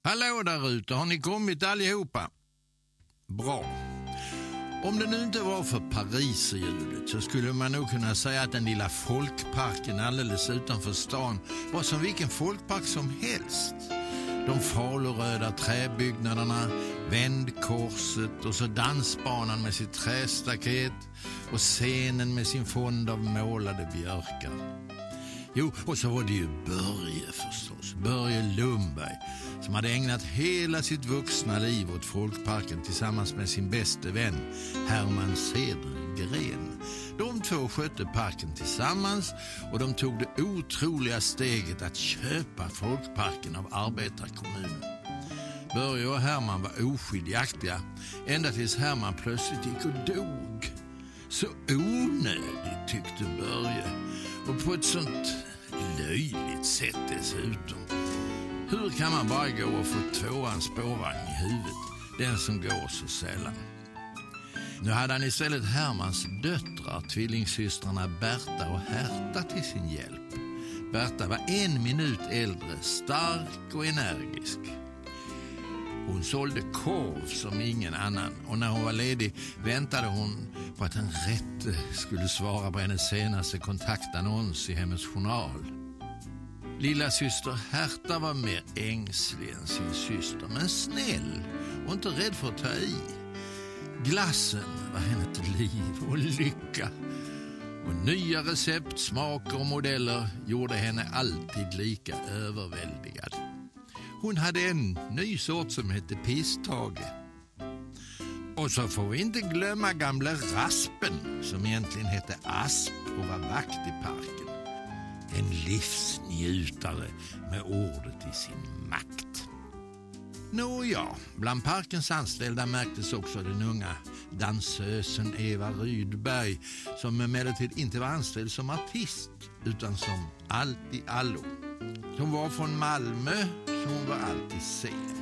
Hallå där ute, har ni kommit allihopa? Bra. Om det nu inte var för pariserhjulet så skulle man nog kunna säga att den lilla folkparken alldeles utanför stan var som vilken folkpark som helst. De faluröda träbyggnaderna, vändkorset och så dansbanan med sitt trästaket och scenen med sin fond av målade björkar. Jo, och så var det ju Börje förstås, Börje Lundberg, som hade ägnat hela sitt vuxna liv åt folkparken tillsammans med sin bäste vän Herman Cedergren. De två skötte parken tillsammans och de tog det otroliga steget att köpa folkparken av arbetarkommunen. Börje och Herman var oskiljaktiga ända tills Herman plötsligt gick och dog. Så onödigt, tyckte Börje, och på ett sånt löjligt sätt dessutom. Hur kan man bara gå och få tvåans spårvagn i huvudet, den som går så sällan? Nu hade han istället Hermans döttrar, tvillingsystrarna Berta och Herta, till sin hjälp. Berta var 1 minut äldre, stark och energisk. Hon sålde korv som ingen annan och när hon var ledig väntade hon på att en rätte skulle svara på hennes senaste kontaktannons i Hemmets Journal. Lilla syster Herta var mer ängslig än sin syster, men snäll och inte rädd för att ta i. Glassen var hennes liv och lycka. Och nya recept, smaker och modeller gjorde henne alltid lika överväldigad. Hon hade en ny sort som hette Pisstage. Och så får vi inte glömma gamla Raspen, som egentligen hette Asp och var vakt i parken. En livsnjutare med ordet i sin makt. Nåja, bland parkens anställda märktes också den unga dansösen Eva Rydberg, som emellertid inte var anställd som artist utan som allt i allo. Hon var från Malmö, så hon var alltid sen.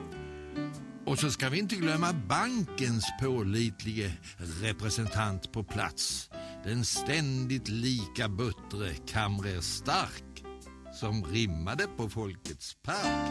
Och så ska vi inte glömma bankens pålitlige representant på plats. Den ständigt lika buttre Kamrer Stark, som rimmade på Folkets park.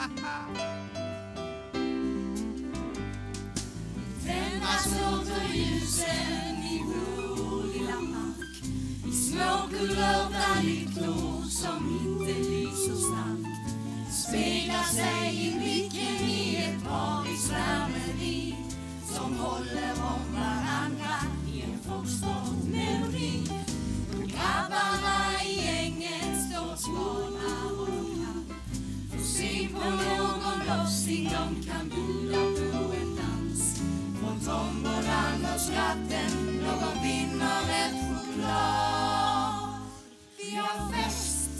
Tändas låter ljusen i vår lilla park, i små kulörta lyktor som inte lyser starkt. Speglar sig i blicken i ett par i svärmeri som håller om varandra i en foxtrot melodi. Grabbarna i gänget står smala och kall, får se på någon lossing de kan bjuda på en dans. Från tombolan och skatten någon vinner ett choklad. Vi har fest,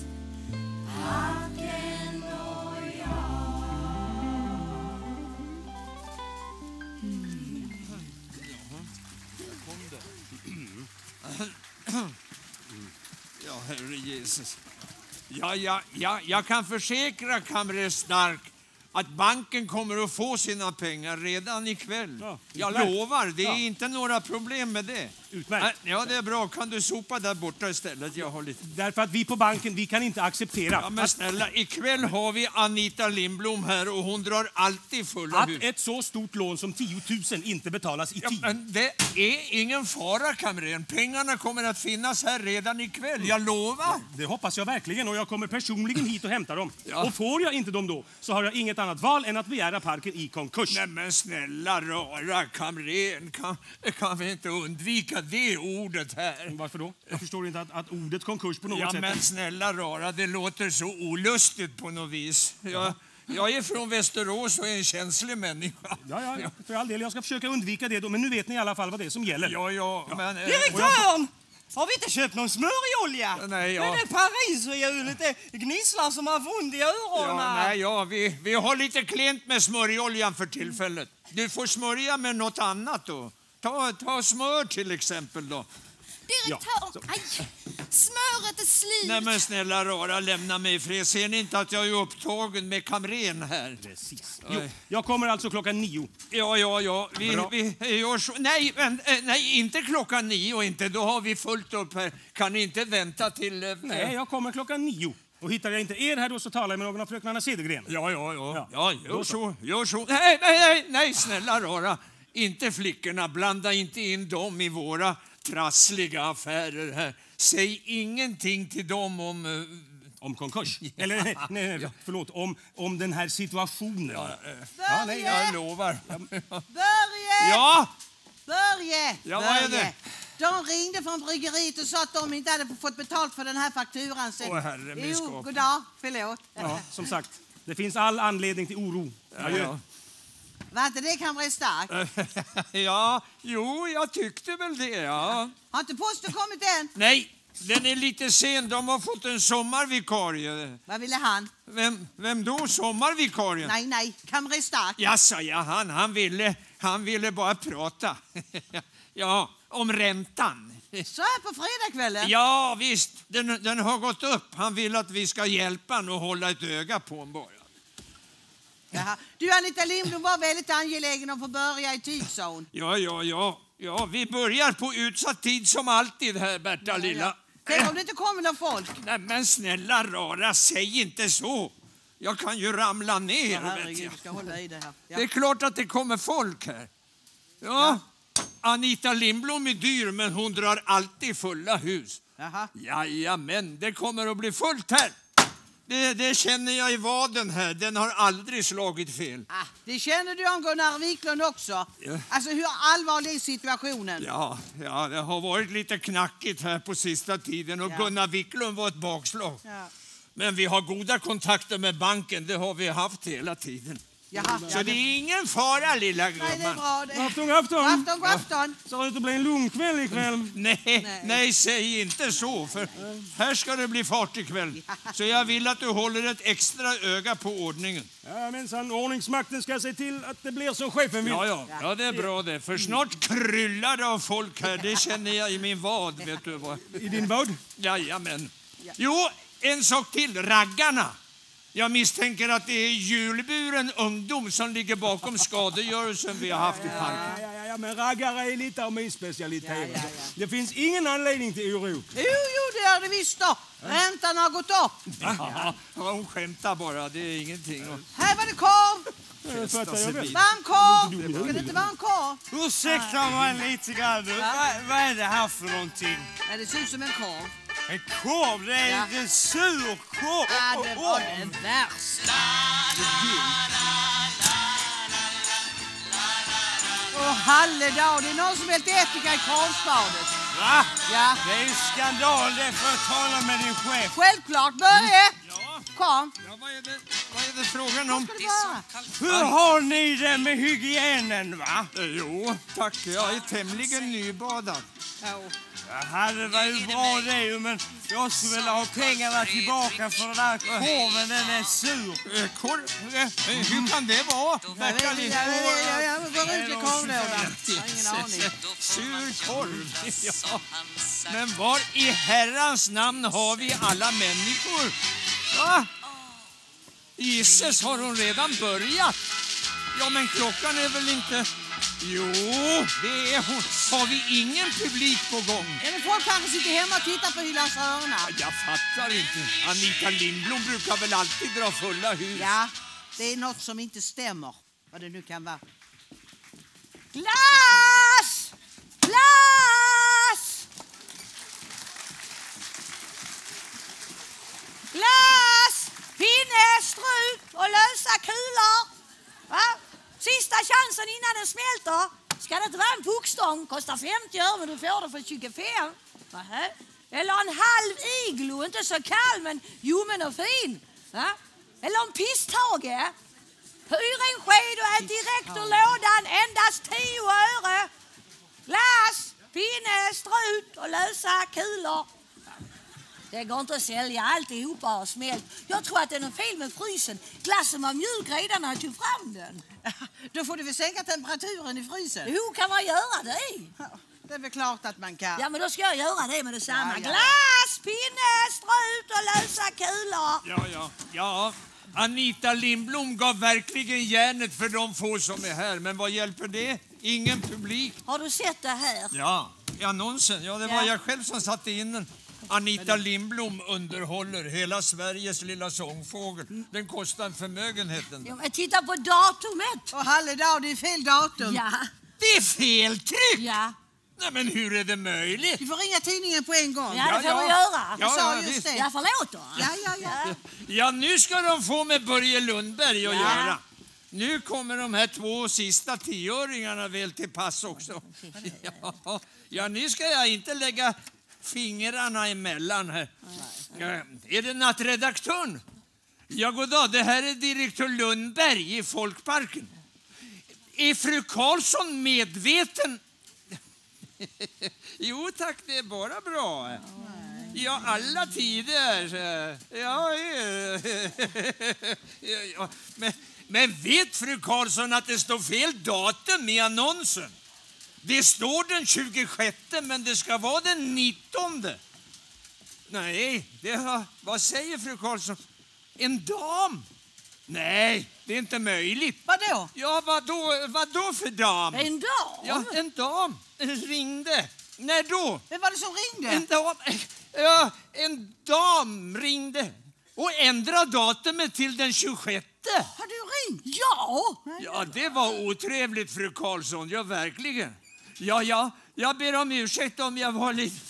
parken och jag. Ja, herre Jesus. Jag kan försäkra Kamrer Stark att banken kommer att få sina pengar redan ikväll. Ja, jag lovar, det är inte några problem med det. Utmärkt. Ja, det är bra. Kan du sopa där borta istället? Jag har lite... Därför att vi på banken, vi kan inte acceptera... Ja, men snälla, ikväll har vi Anita Lindblom här och hon drar alltid fulla hus. Att ett så stort lån som 10 000 inte betalas i tid. Men det är ingen fara, kamrern. Pengarna kommer att finnas här redan ikväll. Jag lovar. Ja, det hoppas jag verkligen och jag kommer personligen hit och hämta dem. Ja. Och får jag inte dem då så har jag inget annat val än att begära parken i konkurs. Nej men snälla rara kamrern, kan vi inte undvika det ordet här? Varför då? Jag förstår inte att ordet konkurs på något sätt... Ja men snälla rara, det låter så olustigt på något vis. Jag är från Västerås och är en känslig människa. Ja, för all del. Jag ska försöka undvika det då, men nu vet ni i alla fall vad det är som gäller. Ja. Men... Direktören! Har vi inte köpt någon smörjolja? Nej, ja. Men det pariserhjulet, det gnisslar som har ont i öronen. Vi har lite klent med smörjoljan för tillfället. Du får smörja med något annat då. Ta smör till exempel då. Direktör, aj, smöret är slut. Nej men snälla rara, lämna mig i fred. Ser ni inte att jag är upptagen med kamren här? Precis. Jo, jag kommer alltså 9:00. Ja. Vi gör så. Nej, inte 9:00 inte. Då har vi fullt upp här. Kan ni inte vänta till... Nej, jag kommer 9:00. Och hittar jag inte er här då så talar jag med någon av fröknarna Cedergren. Ja, gör så. Nej, snälla rara. Inte flickorna, blanda inte in dem i våra trassliga affärer här. Säg ingenting till dem om konkurs. Eller nej, förlåt, om den här situationen. Nej, jag lovar. Börje! Ja? Börje! Ja, vad är det? De ringde från bryggeriet och sa att de inte hade fått betalt för den här fakturan. Åh, herre min skap. Jo, goddag. Förlåt. Ja, som sagt, det finns all anledning till oro. Ja. Var inte det Kamrer Stark? Jag tyckte väl det, ja. Har inte posten kommit än? Nej, den är lite sen. De har fått en sommarvikarie. Vad ville han? Vem då? Sommarvikarien? Nej, Kamrer Stark. Jaså, ja, han ville bara prata. Ja, om räntan. Så här på fredagskvällen? Ja, visst. Den har gått upp. Han vill att vi ska hjälpa honom och hålla ett öga på honom bara. Jaha. Du, Anita Lindblom var väldigt angelägen om att få börja i tid, sa hon. Ja, vi börjar på utsatt tid som alltid här, Berta lilla. Tänk om det inte kommer någon folk. Nej, men snälla rara, säg inte så. Jag kan ju ramla ner. Herregud, ska hålla i det här. Ja. Det är klart att det kommer folk här. Ja. Anita Lindblom är dyr, men hon drar alltid fulla hus. Jaha. Jajamän, det kommer att bli fullt här. Det känner jag i vaden här. Den har aldrig slagit fel. Det känner du om Gunnar Wiklund också. Ja. Alltså, hur allvarlig är situationen? Ja, det har varit lite knackigt här på sista tiden. Och Gunnar Wiklund var ett bakslag. Ja. Men vi har goda kontakter med banken. Det har vi haft hela tiden. Jaha, Så det är ingen fara, lilla gumman. Nej, det är bra. God afton. Så det blir en lugn kväll ikväll. Nej, säg inte så. För här ska det bli fart ikväll. Så jag vill att du håller ett extra öga på ordningen. Ja, men ordningsmakten ska se till att det blir som chefen vill. Ja, det är bra det. För snart kryllar det av folk här. Det känner jag i min vad, vet du vad. I din vad? Jajamän. Jo, en sak till. Raggarna. Jag misstänker att det är julburen ungdom som ligger bakom skadegörelsen vi har haft i parken. Ja, men raggare är lite av min specialitet. Ja. Det finns ingen anledning till oro. Jo, det är det visst då. Räntan har gått upp. Ja, hon skämtar bara. Det är ingenting. Här var det korv. Varm korv. Ska det inte vara en korv? Ursäkta mig lite grann. Vad är det här för någonting? Ja, det ser ut som en korv. En korv? Det är en sur korv. Ja, det var det värsta. Halledag, det är någon som helt ätika i korvspadet. Va? Ja. Det är ju skandal, det får jag tala med din chef. Självklart, Börje. Kom. Ja, vad är det frågan om? Hur har ni det med hygienen, va? Jo, tack. Jag är tämligen nybadad. Ja, det var ju bra det, men jag skulle vilja ha pengarna tillbaka för den där korven, den är sur. Hur kan det vara? Jag går ut i korvlådan. Ingen aning. Sur korv. Ja. Men var i herrans namn har vi alla människor? Va? Gisses, har hon redan börjat? Ja, men klockan är väl inte... Jo, det är hon. Har vi ingen publik på gång? Ja, men folk kanske sitter hemma och tittar på Hylands hörna. Jag fattar inte. Anita Lindblom brukar väl alltid dra fulla hus? Ja, det är något som inte stämmer. Vad det nu kan vara. Glass! Glass! Glass! Pinne, strut och lösa kulor. Va? Sista chansen innan den smälter. Ska det inte vara en puckstång? Kostar 50 öre, men du får det för 25. Vaha? Eller en halv iglo, inte så kall men ljummen och fin. Va? Eller en pisthage. Hyr en sked och ät direkt ur lådan, endast 10 öre. Glass, pinne, strut och lösa kulor. Det går inte att sälja alltihopa och smält. Jag tror att det är något fel med frysen. Glassen var mjuk redan när jag tog fram den. Då får du väl sänka temperaturen i frysen? Jo, kan man göra det? Det är väl klart att man kan. Ja, men då ska jag göra det med detsamma. Ja. Glass, pinne, strut och lösa kulor. Ja. Anita Lindblom gav verkligen järnet för de få som är här. Men vad hjälper det? Ingen publik. Har du sett det här? Ja, i annonsen. Ja, det var jag själv som satte in den. Anita Lindblom underhåller hela Sveriges lilla sångfågel. Den kostar en förmögenhet. Ja, men titta på datumet. Och halledag, det är fel datum. Ja. Det är fel tryck! Ja. Nej, men hur är det möjligt? Du får ringa tidningen på en gång. Ja, det får du göra. Jag sa ja, just visst. det. Jag förlåt då. Ja. Ja, nu ska de få med Börje Lundberg att Ja. göra. Nu kommer de här 2 sista 10-öringarna väl till pass också. Ja, nu ska jag inte lägga fingrarna emellan här. Ja, är det nattredaktören? Ja, goddag. Det här är direktör Lundberg i Folkparken. Är fru Karlsson medveten? Jo tack, det är bara bra. Ja, alla tider. Ja. Men vet fru Karlsson att det står fel datum i annonsen? Det står den 26, men det ska vara den 19. Nej, vad säger fru Karlsson? En dam? Nej, det är inte möjligt. Vadå? Ja, vadå för dam? En dag? Ja, en dam ringde. När då? Vem var det som ringde? En dam ringde och ändrade datumet till den 26. Har du ringt? Ja. Ja, det var otrevligt, fru Karlsson. Ja, verkligen. Ja, jag ber om ursäkt om jag var lite...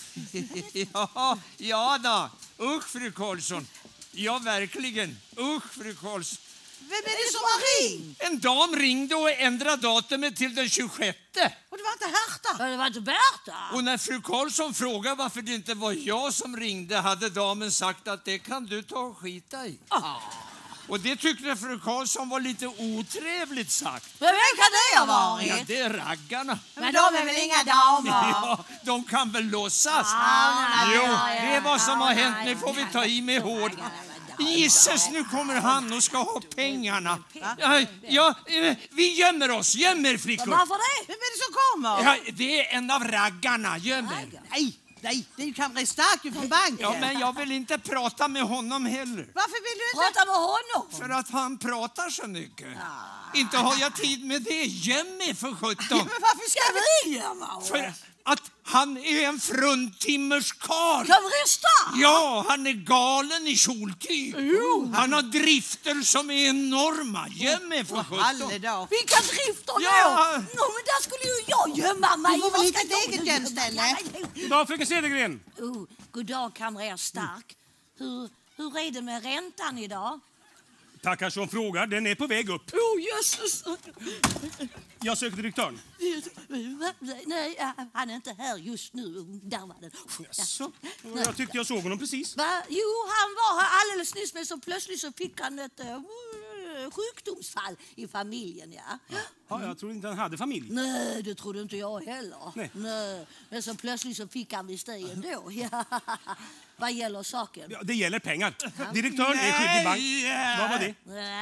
Ja då. Usch, fru Karlsson. Ja, verkligen. Usch, fru Karlsson. Vem är det som har ringt? En dam ringde och ändrade datumet till den 26. Och det var inte Herta. Det var inte Berta. Och när fru Karlsson frågade varför det inte var jag som ringde hade damen sagt att det kan du ta och skita i. Och det tyckte fru Karlsson var lite otrevligt sagt. Men vem kan det ha varit? Ja, det är raggarna. Men de är väl inga damer? Ja, de kan väl låtsas. Jo, det är vad som har hänt. Nu får vi ta i med hård. Gisses, nu kommer han och ska ha pengarna. Ja, vi gömmer oss. Göm er, flickor. Varför det? Vem är det som kommer? Ja, det är en av raggarna. Göm er. Nej, det är ju kamrer Stark från banken. Ja, men jag vill inte prata med honom heller. Varför vill du inte? Prata med honom. För att han pratar så mycket. Inte har jag tid med det. Göm mig för 17. Men varför ska vi gömma oss? För att han är en fruntimmerskarl. Kamrer Stark. Ja, han är galen i kjoltyg. Han har drifter som är enorma. Göm mig för 17. Halledag. Vilka drifter då? Ja. Men där skulle ju jag gömma mig. Du får väl Var hitta ska ett jag eget gömma gömställe. mig? Goddag, fröken Cedergren. God dag, kamrer Stark. Hur är det med räntan idag? Tackar som frågar. Den är på väg upp. Jösses. Jag söker direktören. Nej, han är inte här just nu. Där var den. Jaså? Jag tyckte jag såg honom precis. Va? Jo, han var här alldeles nyss, men så plötsligt så fick han ett sjukdomsfall i familjen, ja. Ja, jag tror inte han hade familj. Nej, det trodde inte jag heller. Nej. Men så plötsligt så fick han visst det ändå. Ja. Vad gäller saken? Ja, det gäller pengar. Direktören är skyldig bank. Vad var det?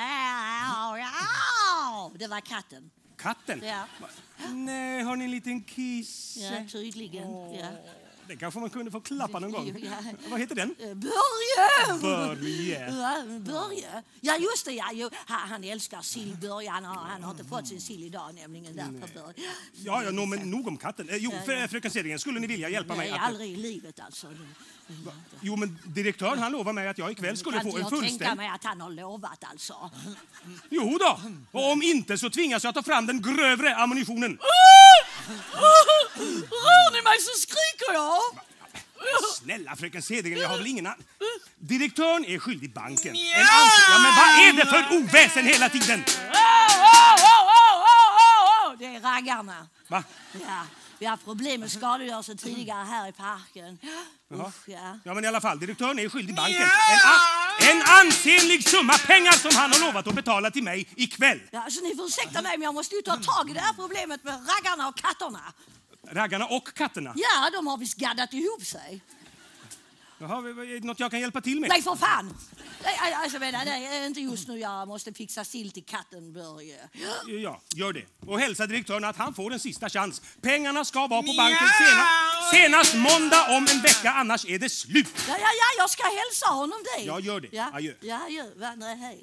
Ja, det var katten. Katten? Ja, Nej, har ni en liten kisse? ja tydligen. Ja. Den kanske man kunde få klappa någon gång. Ja. Vad heter den? Börje! Börje. Ja, Börje. Ja, just det. Ja. Jo, han älskar sill, Börje. Han har inte fått sin sill idag, nämligen därför Börje. Ja, men nog om katten. Jo, fröken Cedergren, skulle ni vilja hjälpa mig? Nej, aldrig i livet alltså. Jo, men direktören han lovar mig att jag ikväll skulle få en Jag tänka fullständig... mig att han har lovat alltså. Jo då. Och om inte så tvingas jag ta fram den grövre ammunitionen. Rör ni mig så skriker jag! Snälla fröken Cedergren, jag har väl ingen annan. Direktören är skyldig banken. Ja, men vad är det för oväsen hela tiden? Det är raggarna. Va? Ja, vi har problem med skadegörelse tidigare här i parken. Usch, ja. Ja, men i alla fall, direktören är skyldig banken. En ansenlig summa pengar som han har lovat att betala till mig ikväll. Ja, alltså, ni får ursäkta mig, men jag måste ju ta tag i det här problemet med raggarna och katterna. Raggarna och katterna. Ja, de har visst gaddat ihop sig. Jaha, är det något jag kan hjälpa till med? Nej, för fan! Nej, alltså, men, nej, inte just nu. Jag måste fixa sill till katten, Börje. Ja, gör det. Och hälsa direktören att han får en sista chans. Pengarna ska vara på banken senast måndag om en vecka, annars är det slut. Ja, jag ska hälsa honom det. Ja, gör det. Ja, Adjö. ja, adjö. Nej, hej.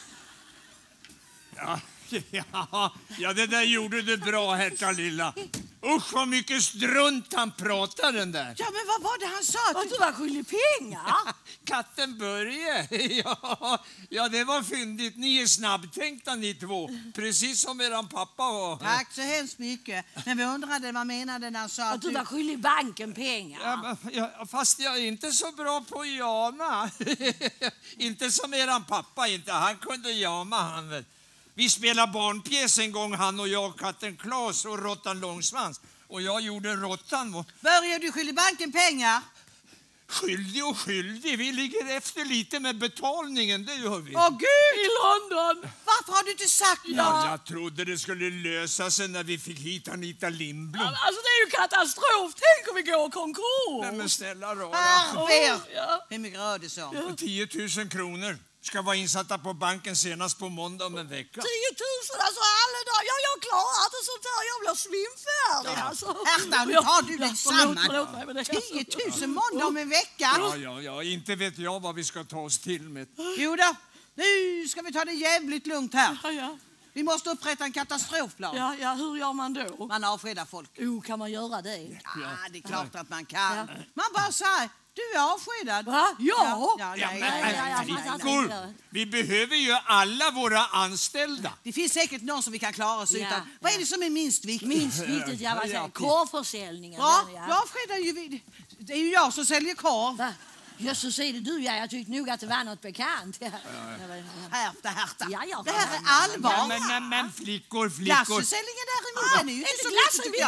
Ja, det där gjorde du bra, Herta lilla. Usch, vad mycket strunt han pratar den där. Ja, men vad var det han sa? Att du var skyldig pengar? Katten Börje. Ja, det var fyndigt. Ni är snabbtänkta ni två. Precis som eran pappa var. Tack så hemskt mycket. Men vi undrade vad menade när han sa Att du var skyldig banken pengar? Ja, fast jag är inte så bra på att jama. Inte som eran pappa inte. Han kunde jama han väl. Vi spelade barnpjäs en gång, han och jag, katten Klas och råttan Långsvans. Och jag gjorde råttan. Börjar du skyldig banken pengar? Skyldig och skyldig. Vi ligger efter lite med betalningen, det gör vi. Åh Gud! I London! Varför har du inte sagt något? Ja, jag trodde det skulle lösa sig när vi fick hit Anita Lindblom. Alltså det är ju katastrof. Tänk om vi går konkurs. Men snälla rara. Ja. Hur mycket rör det sig om? 10 000 kronor. Ska vara insatta på banken senast på måndag om en vecka. 10 000, alltså alla dagar. Jag klarar inte sånt här. Jag blir svimfärdig. Alltså. Herta, nu tar du dig samman. Förlåt mig, men det är 10 000 måndag om en vecka. Ja, inte vet jag vad vi ska ta oss till med. Jo då, nu ska vi ta det jävligt lugnt här. Ja. Vi måste upprätta en katastrofplan. Ja, hur gör man då? Man avskedar folk. Kan man göra det? Ja, det är klart att man kan. Man bara säger, du är avskedad. Va? Ja. Flickor, vi behöver ju alla våra anställda. Det finns säkert någon som vi kan klara oss utan. Vad är det som är minst viktigt? Minst viktigt, jag vill säga. Korvförsäljningen. Ja, du avskedar ju. Det är ju jag som säljer korv. Va? Jösses, är det du? Ja, jag tyckte nog att det var något bekant. Härta. Ja. Det här är allvar. Men flickor. Glassförsäljningen däremot, den är ju inte så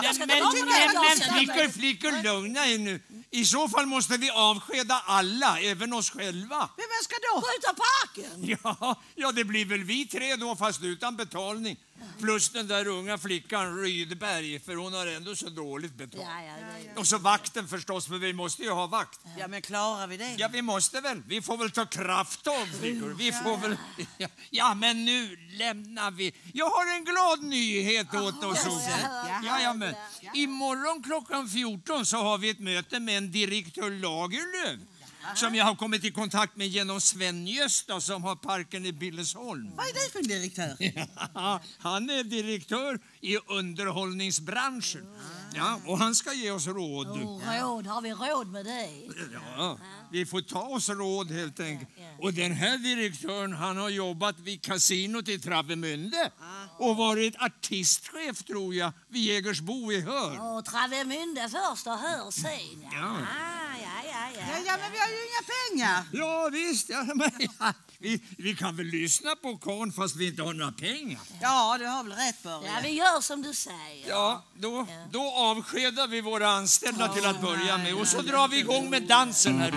Men flickor, lugna er nu. I så fall måste vi avskeda alla, även oss själva. Men vem ska då? Skjuta parken! Ja, det blir väl vi tre då, fast utan betalning. Plus den där unga flickan Rydberg, för hon har ändå så dåligt betalt. Och så vakten förstås, för vi måste ju ha vakt. Ja, men klarar vi det? Ja, vi måste väl. Vi får väl ta krafttag, flickor. Vi får väl... Ja, men nu lämnar vi. Jag har en glad nyhet åt oss. Men imorgon klockan 14 så har vi ett möte med en direktör Lagerlöf. Som jag har kommit i kontakt med genom Sven Gösta som har parken i Billesholm. Vad är det för en direktör? Han är direktör i underhållningsbranschen. Ja, och han ska ge oss råd. Råd? Har vi råd med det? Ja, vi får ta oss råd helt enkelt. Och den här direktören, han har jobbat vid kasinot i Travemünde och varit artistchef, tror jag, vid Jägersbo i Hör. Travemünde först och Hör sen. Ja, men vi har ju inga pengar. Ja, visst. Men, vi kan väl lyssna på karln fast vi inte har några pengar. Ja, du har väl rätt, Börje. Ja, vi gör som du säger. Ja, då avskedar vi våra anställda till att börja med. Och så drar vi igång med dansen här.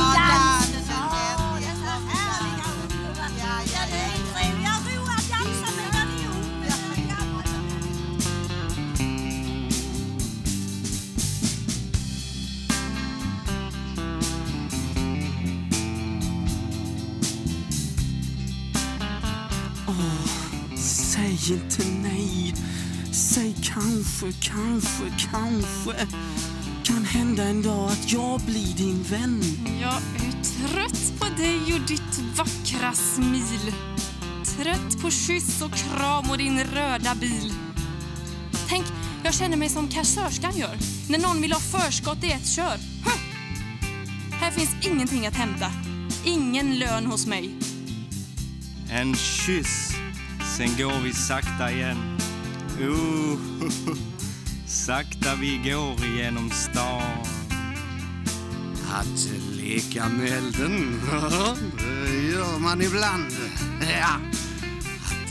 Säg inte nej. Säg kanske. Kan hända en dag att jag blir din vän. Jag är trött på dig och ditt vackra smil. Trött på kyss och kram och din röda bil. Tänk, jag känner mig som kassörskan gör när någon vill ha förskott i ett kör. Här finns ingenting att hämta. Ingen lön hos mig. En kyss, sen går vi sakta igen. Sakta vi går igenom stan. Att leka med elden, det gör man ibland. Ja. Att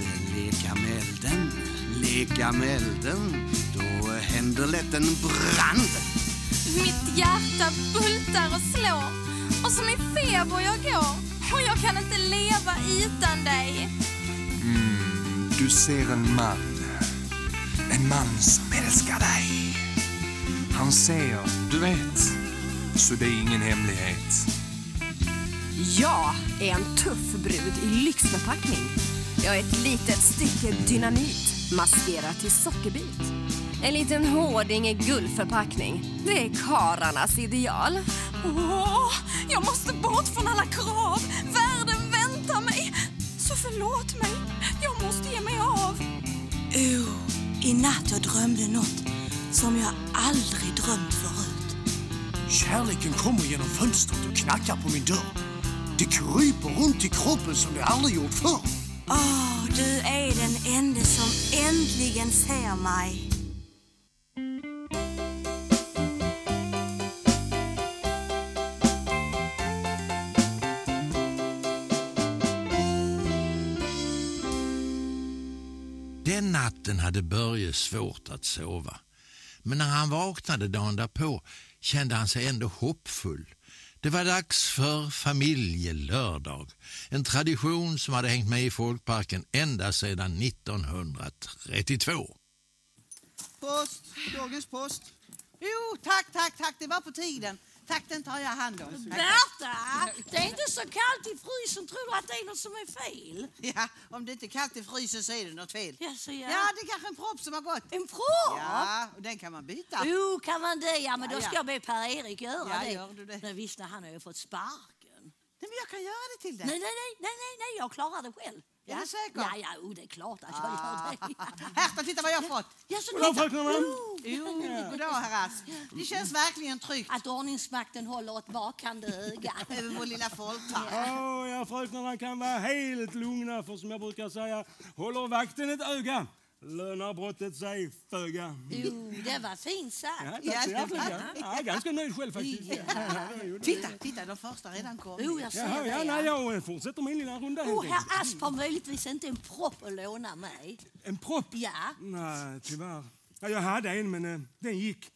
leka med elden, då händer lätt en brand. Mitt hjärta bultar och slår, och som i feber jag går, och jag kan inte leva utan dig. Du ser en man som älskar dig. Han säger, du vet, så det är ingen hemlighet. Jag är en tuff brud i lyxförpackning. Jag är ett litet stycke dynamit maskerat till sockerbit. En liten hårding i guldförpackning. Det är kararnas ideal. Jag måste bort från alla krav. Världen väntar mig. Så förlåt mig. Jag måste ge mig av. I natt jag drömde något som jag aldrig drömt förut. Kärleken kommer genom fönstret och knackar på min dörr. Det kryper runt i kroppen som det aldrig gjort förr. Du är den enda som äntligen ser mig. Den natten hade Börje svårt att sova. Men när han vaknade dagen därpå kände han sig ändå hoppfull. Det var dags för familjelördag. En tradition som hade hängt med i folkparken ända sedan 1932. Post, dagens post. Jo, tack. Det var på tiden. Tack, den tar jag hand om. Berta, det är inte så kallt i frysen. Tror du att det är något som är fel? Ja, om det inte är kallt i frysen så är det något fel. Ja, det är kanske en propp som har gått. En propp? Ja, och den kan man byta. Jo, kan man det? Ja, men då ska jag be Per-Erik göra det. Gör du det? Men visst, han har ju fått sparken. Nej, men jag kan göra det till dig. Nej, jag klarar det själv. Är du säker? Ja, det är klart att jag gör det. Herta, titta vad jag har fått. Goddag, fröken. Goddag, herr Ask. Det känns verkligen tryggt. Att ordningsmakten håller ett vakande öga över vår lilla folkpark. Ja, fröknarna kan vara helt lugna, för som jag brukar säga, håller vakten ett öga, lönar brottet sig föga. Jo, det var fint sagt. Ja, ganska nöjd själv faktiskt. Titta, de första redan kom. Jo, jag ser det. Jag fortsätter min lilla runda. Herr Asp har möjligtvis inte en propp att låna mig. En propp? Ja. Nej, tyvärr. Ja, jag hade en, men den gick.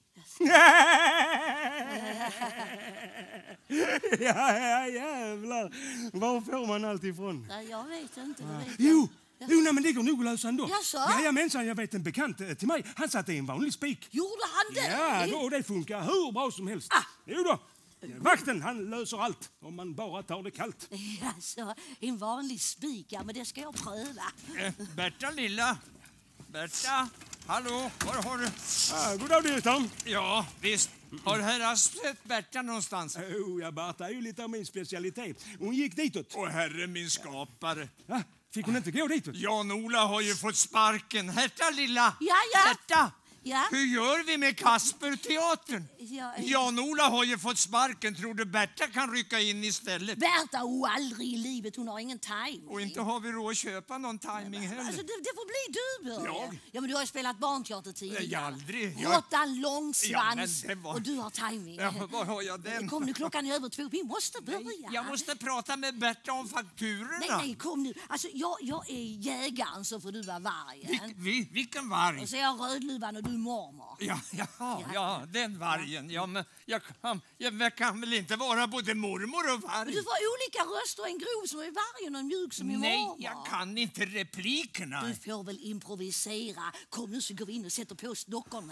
Ja, jävlar. Var får man allt ifrån? Ja, jag vet inte. Jo, nej, men det går nog att lösa ändå. Jaså? Jajamensan, jag vet en bekant till mig. Han satte en vanlig spik. Gjorde han det? Ja, och det funkar hur bra som helst. Jo då. Vakten, han löser allt om man bara tar det kallt. Alltså, en vanlig spik, ja, men det ska jag pröva. Berta, lilla. Berta, hallå, var har du? Goddag, direktorn. Ja, visst. Har herr Asp sett Berta någonstans? Ja, Berta är ju lite av min specialitet. Hon gick ditåt. Åh, herre min skapare. Fick hon inte gå ditåt? Jan-Ola har ju fått sparken. Herta, lilla. Ja. Herta. Ja? Hur gör vi med Kasperteatern? Ja, Jan-Ola har ju fått sparken. Tror du Berta kan rycka in istället? Berta, aldrig i livet. Hon har ingen timing. Och inte har vi råd att köpa någon timing heller. Alltså, det får bli du, Börje. Jag? Ja, men du har ju spelat barnteater tidigare. Jag aldrig. Råttan långsvans. Ja, var... Och du har timing. Ja, var har jag den? Kom nu, klockan är över 2. Vi måste börja. Jag måste prata med Berta om fakturorna. Nej, kom nu. Alltså, jag är jägaren, så får du vara vargen. Vilken varg? Och så är jag Rödluvan och du är mormor. Ja, den vargen. Ja, men jag kan väl inte vara både mormor och varg? Men du får olika röster, en grov som är vargen och en mjuk som är mormor. Nej, jag kan inte replikerna. Du får väl improvisera. Kom nu så går vi in och sätter på snockorna.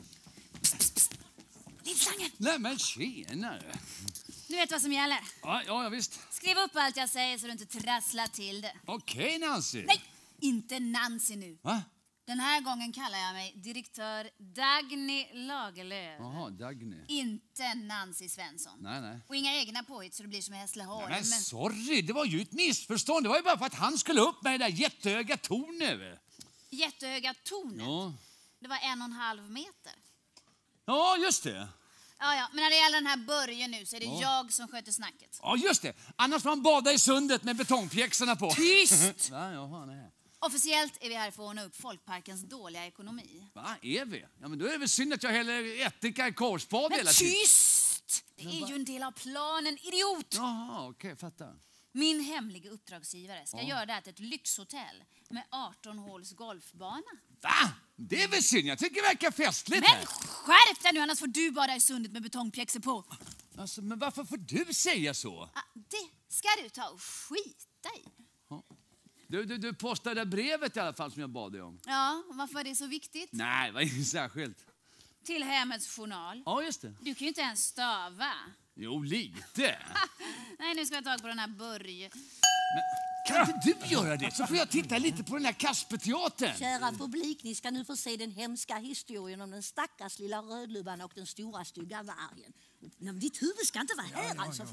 Lillslangen! Nej, men tjenare. Du vet vad som gäller. Ja, visst. Skriv upp allt jag säger så du inte trasslar till det. Okej, Nancy. Nej, inte Nancy nu. Va? Den här gången kallar jag mig direktör Dagny Lagerlöf. Jaha, Dagny. Inte Nancy Svensson. Nej. Och inga egna påhitt så det blir som Hässleholm. Men sorry, det var ju ett missförstånd. Det var ju bara för att han skulle upp med det där jättehöga tornet. Jättehöga tornet? Ja. Det var 1,5 meter. Ja, just det. Ja, men när det gäller den här Börje nu så är det jag som sköter snacket. Ja, just det. Annars får man bada i sundet med betongpjäxorna på. Tyst! Jaha, nej. Officiellt är vi här för att ordna upp folkparkens dåliga ekonomi. Va, är vi? Ja, men då är det väl synd att jag häller ättika i korvspad hela tiden. Tyst! Det är ju en del av planen, idiot! Jaha, okej, fattar. Min hemliga uppdragsgivare ska göra det här till ett lyxhotell med 18 håls golfbana. Va? Det är väl synd, jag tycker det verkar festligt. Men skärp dig nu, annars får du bada i sundet med betongpjäxor på. Alltså, men varför får du säga så? Det ska du ta och skita i. Du postade brevet i alla fall som jag bad dig om. Ja, varför var det så viktigt? Nej, det var inte särskilt. Till hemmets journal. Ja, just det. Du kan ju inte ens stava. Jo, lite. Nej, nu ska jag ta tag på den här Börje. Men kan inte du göra det? Så får jag titta lite på den här Kasperteatern. Kära publik, ni ska nu få se den hemska historien om den stackars lilla Rödluvan och den stora stygga vargen. Men ditt huvud ska inte vara här alltså.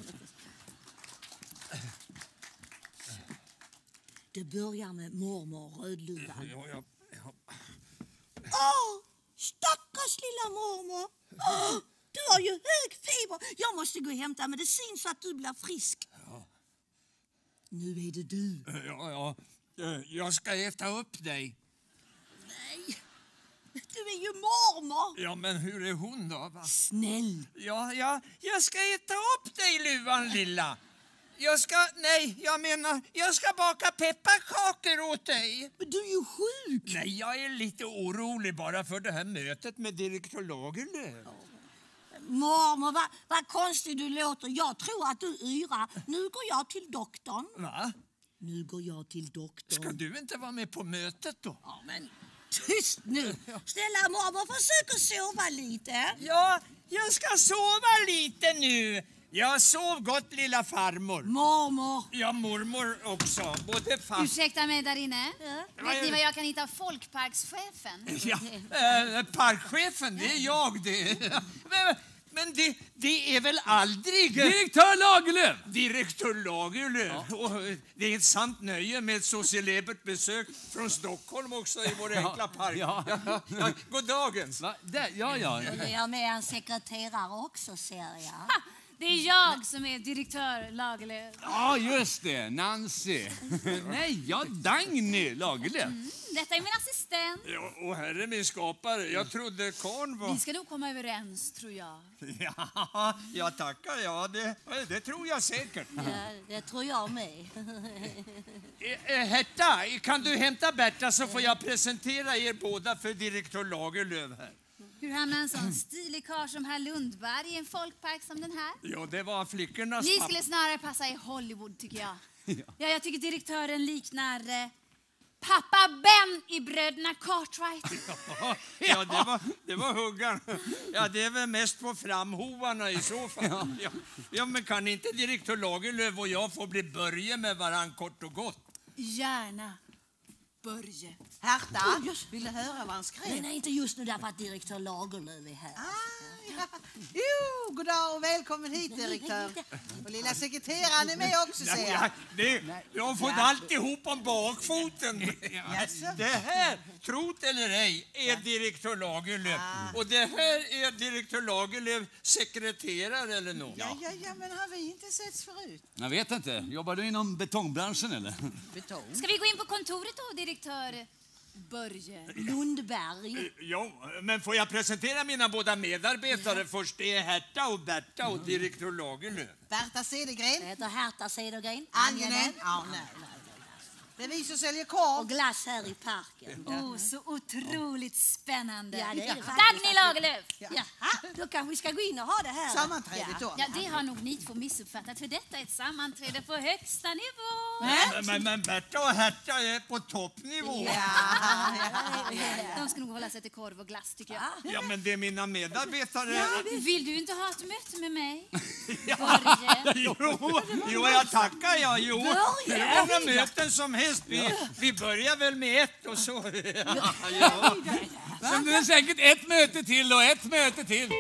Det börjar med mormor Rödluvan. Stackars lilla Du har ju hög feber. Jag måste gå och hämta medicin så att du blir frisk. Ja. Nu är det du. Ja. Jag ska äta upp dig. Nej, du är ju mormor. Ja, men hur är hon då? Va? Snäll. Ja, jag ska äta upp dig, luvan lilla. Jag ska baka pepparkakor åt dig. Men du är ju sjuk. Nej, jag är lite orolig bara för det här mötet med direktör Lagerlöf. Mormor, vad konstigt du låter. Jag tror att du yrar. Nu går jag till doktorn. Va? Nu går jag till doktorn. Ska du inte vara med på mötet då? Ja, men tyst nu. Snälla mormor, försök att sova lite. Ja, jag ska sova lite nu. Jag sov gott, lilla farmor. Mormor. Ja, mormor också. Både Ursäkta mig där inne. Vet ni vad jag kan hitta folkparkschefen? Ja, parkchefen, det är jag det. Men det är väl aldrig... Direktör Lagerlöf! Direktör Lagerlöf. Ja. Och det är ett sant nöje med ett så celebert besök från Stockholm också i vår enkla park. Ja. God dagens. Ja. Det är med en sekreterare också, ser jag. Det är jag som är direktör Lagerlöf. Ja, just det. Nancy. Nej, Dagny Lagerlöf. Detta är min assistent. Ja, och här är min skapare. Jag trodde karn var... Vi ska nog komma överens, tror jag. Ja, tackar. Ja, det tror jag säkert. Ja, det tror jag med. Herta, kan du hämta Berta så får jag presentera er båda för direktör Lagerlöf här. Hur hamnar en sån stilig karl som herr Lundberg i en folkpark som den här? Ja, det var flickornas Ni skulle snarare passa i Hollywood, tycker jag. Ja, jag tycker direktören liknar pappa Ben i bröderna Cartwright. Ja, det var huggan. Ja, det är väl mest på framhovarna i så fall. Ja, men kan inte direktör Lagerlöf och jag få bli Börje med varann kort och gott? Gärna. Börje. Herta, vill du höra vad han skrev? Nej, inte just nu därför att direktör Lagerlöf är här. Jo, god dag och välkommen hit, direktör. Och lilla sekreteraren är med också, ser jag. Jag har fått alltihop om bakfoten. Det här, trot eller ej, är direktör Lagerlöf. Och det här är direktör Lagerlöf sekreterare eller något. Ja, men har vi inte setts förut? Jag vet inte. Jobbar du inom betongbranschen eller? Betong? Ska vi gå in på kontoret då, direktör Börje Lundberg? Ja, men får jag presentera mina båda medarbetare först? Det är Herta och Berta och direktör Lagerlöf. Berta Cedergren. Det heter Herta Cedergren. Angenäm. Ja, nej. Det är vi som säljer korv. Och glass här i parken. Så otroligt spännande. Ja, det är det Dagny Lagerlöf! Jaha, då kanske vi ska gå in och ha det här. Sammanträdet då. Ja, det har nog ni två missuppfattat, för detta är ett sammanträde på högsta nivå. Men Berta och Herta är på toppnivå. De ska nog hålla sig till korv och glass, tycker jag. Ja, men det är mina medarbetare. Vill du inte ha ett möte med mig? Jo, jag tackar jag. Jo, hur många möten som helst. Vi börjar väl med ett och så. Sen blir det säkert ett möte till och ett möte till.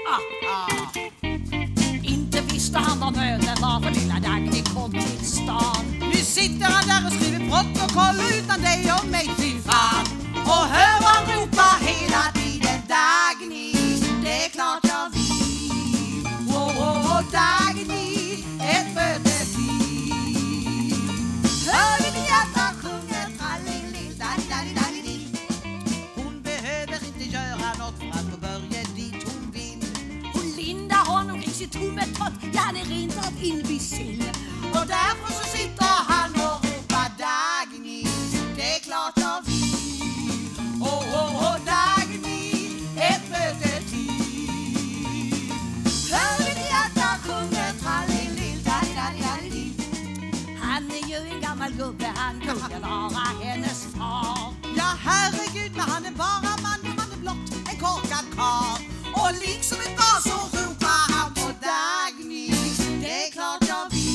Inte visste han vad möten var för lilla Dagny kom till stan. Nu sitter han där och skriver protokoll utan dig och mig, fy fan. Och hör han ropa hela tiden Dagny, det är klart jag vill. Dagny, ett möte till. Hör vi din hjärta sjunger trallillill-dallillill-dallillill. Hon behöver inte göra något för att få börja dit hon vill. Hon lindar honom kring sitt tummetott, ja han är rent av invisil. Och därför så sitter han och ropar Dagny, det är klart jag vill. Dagny, ett möte till. Hör vi din hjärta sjunger trallillill-dallillill-dallillill. Han är ju en gammal gubbe, han kunde vara hennes far. Ja, herregud, men han är bara man, han är blott en korkad karl. Och liksom ett bas så ropar han på Dagny, det är klart jag vill.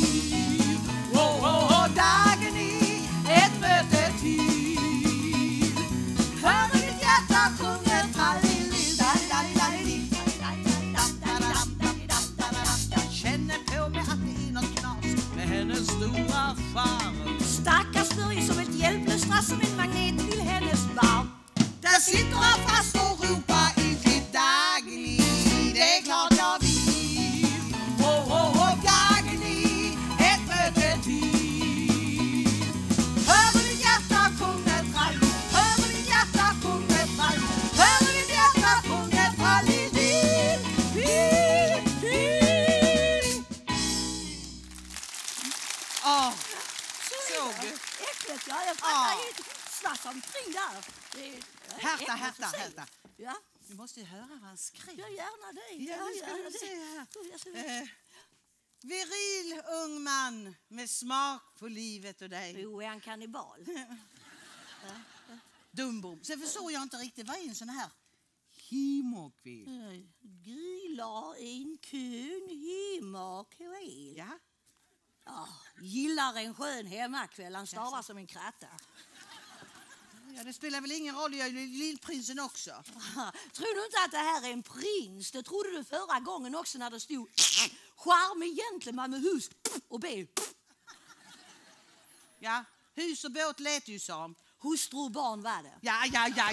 Dagny, ett möte till. Hör du ditt hjärta sjunger trallillill-dallillill-dallillill. Jag känner på mig att det är något knas med hennes stora charm. Stackars Börje som ett hjälplöst rass som en magnet till hennes barm. Där sitter han fast och ropar in till Dagny, det är klart Äckligt, ja. Jag fattar inte. Slass omkring där. Härta. Ja? Du måste ju höra vad han skriver. Ja, gärna det. Ja, nu ska du se här. Viril ung man med smak på livet och dig. Jo, är han kannibal? Dumbom. Sen förstår jag inte riktigt, vad är en sån här himokvill? Gila en kön himokvill. Ja. Ja, gillar en skön hemmakväll. Han stavar som en kratta. Ja, det spelar väl ingen roll, jag är ju lillprinsen också. Tror du inte att det här är en prins? Det trodde du förra gången också när det stod charmig gentleman med hus och bil. Ja, hus och båt lät ju som. Hustru och barn var det. Ja,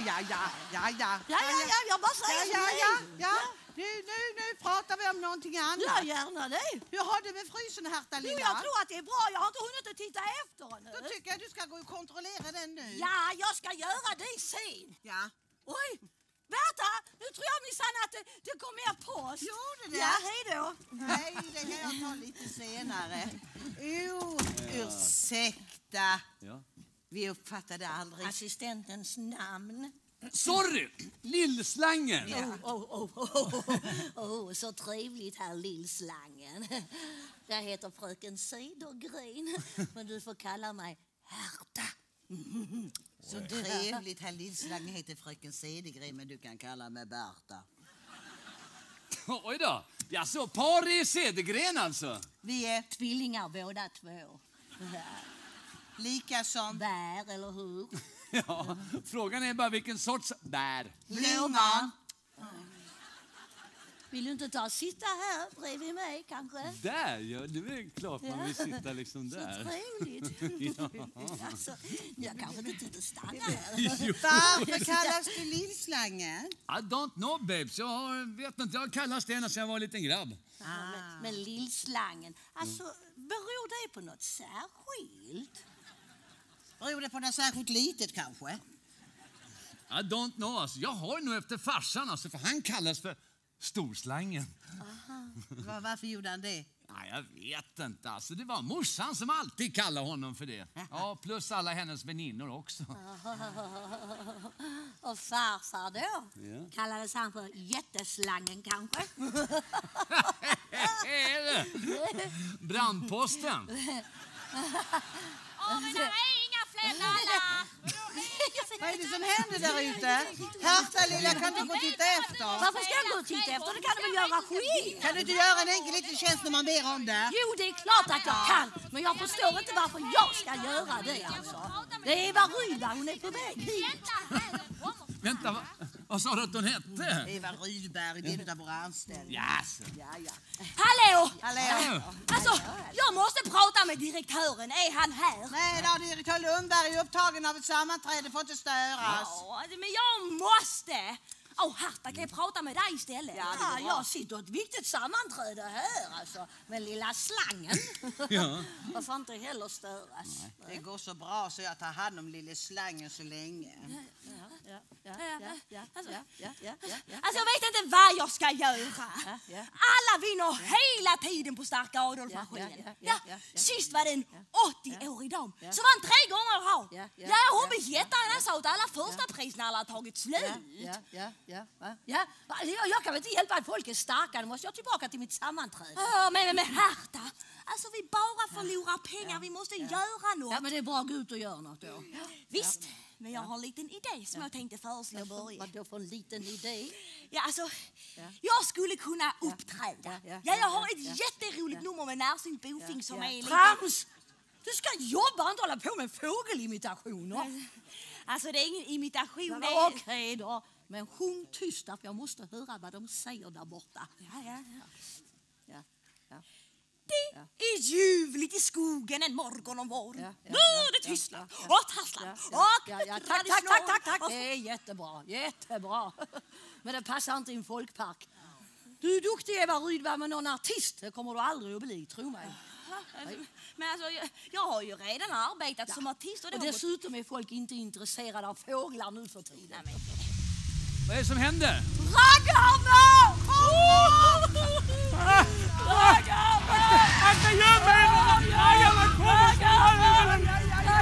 jag bara säger ja. Nu pratar vi om någonting annat. Ja, gärna det. Hur har du med frysen, Herta lilla? Jo, jag tror att det är bra. Jag har inte hunnit att titta efter nu. Då tycker jag du ska gå och kontrollera den nu. Ja, jag ska göra det sen. Ja. Oj, Berta, nu tror jag minsann att det kom mer post. Gjorde det? Ja, hej då. Nej, det kan jag ta lite senare. Ursäkta. Ja. Vi uppfattade aldrig. Assistentens namn. Sorry, lillslangen. Så trevligt här, lillslangen. Jag heter fröken Cedergren, men du får kalla mig Herta. Så trevligt här, lillslangen heter fröken Cedergren, men du kan kalla mig Berta. Oj då. Ja, så par i Cedergren alltså. Vi är tvillingar båda två. Lika som bär, eller hur? Ja, frågan är bara vilken sorts bär. Blomma. Vill du inte ta och sitta här bredvid mig kanske? Där, ja, det är klart man vill sitta liksom där. Så trevligt. Alltså, jag kanske inte stannar här. Varför kallas du lillslangen? I don't know, babes. Jag vet inte, jag kallas det ända sedan jag var en liten grabb. Men lillslangen, alltså, beror det på något särskilt? Beror det på något särskilt litet kanske? I don't know, alltså. Jag har nog efter farsan, alltså, för han kallas för storslangen. Varför gjorde han det? Ja, jag vet inte. Alltså, det var morsan som alltid kallade honom för det. Ja, plus alla hennes väninnor också. Och farfar då? Ja. Kallades han för jätteslangen kanske? Är det? Brandposten. Men det är inga fler nallar. Vad är det som händer där ute? Herta lilla, kan du gå och titta efter? Varför ska jag gå och titta efter? Det kan du väl göra själv? Kan du inte göra en enkel liten tjänst när man ber om det? Jo, det är klart att jag kan. Men jag förstår inte varför jag ska göra det alltså. Det är Eva Rydberg, hon är på väg hit. Vänta, vad sa du att hon hette? Eva Rydberg, det är en av våra anställda. Yes. Ja. Hallå! Hallå! Alltså, jag måste prata med direktören. Är han här? Nej då, direktör Lundberg är upptagen av ett sammanträde, får inte störas. Ja, men jag måste. Herta, kan jag prata med dig istället? Ja, jag sitter ett viktigt sammanträde här alltså. Med lilla slangen. Ja. Jag får inte heller störas. Det går så bra så jag tar hand om lille slangen så länge. Alltså jag vet inte vad jag ska göra. Alla vinner hela tiden på Starka Adolf-maskinen. Sist var det en 80-årig dam som vann 3 gånger i rad. Ja, hon blev jättearg sa att alla första priserna alla tagit slut. Jag kan väl inte hjälpa att folk är starka. Nu måste jag tillbaka till mitt sammanträde. Men Herta, alltså vi bara förlorar pengar. Vi måste göra något. Ja, men det är bra att gå ut och göra något då. Visst, men jag har en liten idé som jag tänkte föreslå börja. Vadå för en liten idé? Ja, alltså, jag skulle kunna uppträda. Ja, jag har ett jätteroligt nummer med närsynt bofink som är lite... Trams! Du ska jobba, inte hålla på med fågelimitationer. Alltså, det är ingen imitation. Okej då. Men sjung tyst, för jag måste höra vad de säger där borta. Det är ljuvligt i skogen en morgon om vår. Nu är det tystnar och tasslar och tack. Det är jättebra. Men det passar inte i en folkpark. Du är duktig, Eva Rydberg, men någon artist det kommer du aldrig att bli, tro mig. Men alltså, jag har ju redan arbetat som artist. Och dessutom är folk inte intresserade av fåglar nu för tiden. Vad är det som händer? Raggarna! Raggarna! Akta, göm mig! Raggarna kommer!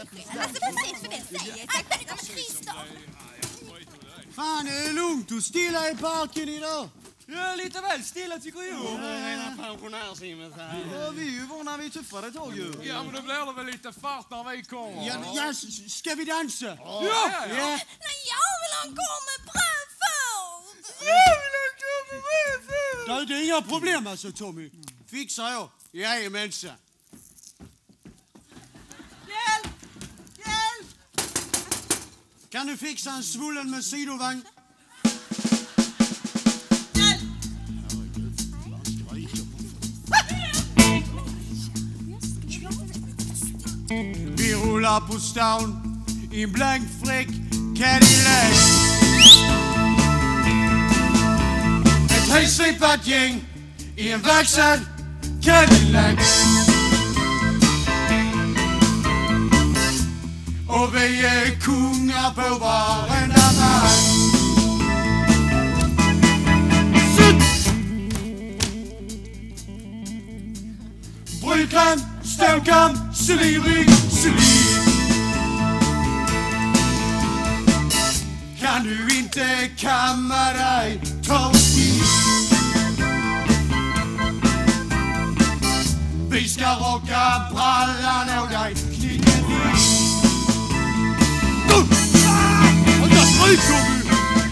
Alltså precis för det säger jag. Christer! Fan, det är lugnt och stilla i parken idag. Ja, lite väl stilla tycker jag. Rena pensionärshimmet här. Ja, vi är ju vana vid tuffare tag ju. Ja, men då blir det väl lite fart när vi kommer. Ja, ska vi dansa? Ja! Nej, jag vill ha en korv med brödfot! Det är inga problem alltså, Tommy. Fixar jag. Jajamensan. Hjälp! Hjälp! Kan du fixa en svullen med sidovagn? Vi rullar på stan i en blank fräck Cadillac. Ett höjdslipat gäng i en verkstad Cadillac. Och vi är kungar på varenda mark. Brudkram, stålkram, civilrygg, civil. Kan du inte kamma dig, ta till. Vi ska rocka brallan av dig, knicka till. Och där stryker vi!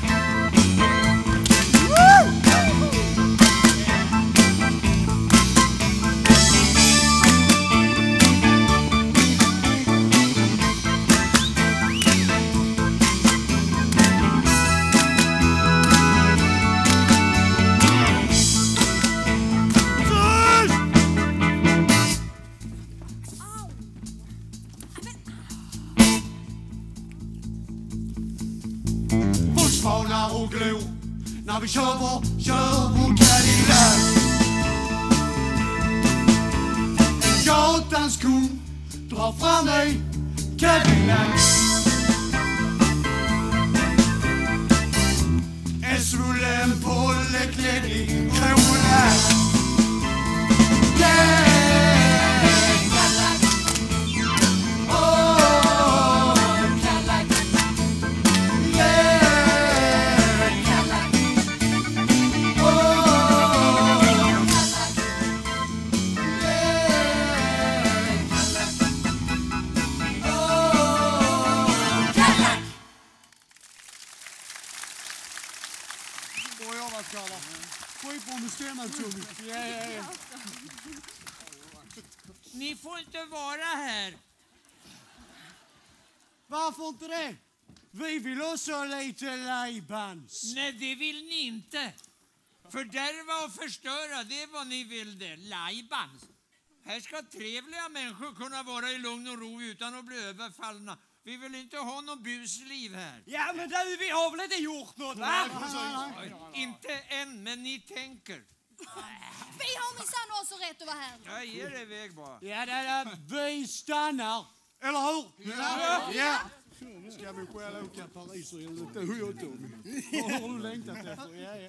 Och glor när vi kör vår Cadillac. En gatans kung drar fram mig Cadillac. En svullen polle klädd i kronlack. Yeah! Ni får inte vara här. Varför inte det? Vi vill också ha lite lajbans. Nej, det vill ni inte. Fördärva och förstöra, det är vad ni vill det. Lajbans. Här ska trevliga människor kunna vara i lugn och ro utan att bli överfallna. Vi vill inte ha någon busliv här. Ja, men du, vi har väl inte gjort något, va? Inte än, men ni tänker. Vi har minsann också rätt att vara här. Jag ger er iväg bara. Ja, vi stannar. Eller hur? Ja. Ska vi själv åka Paris och lite hur Tommy? Vad har du längtat efter? Ja.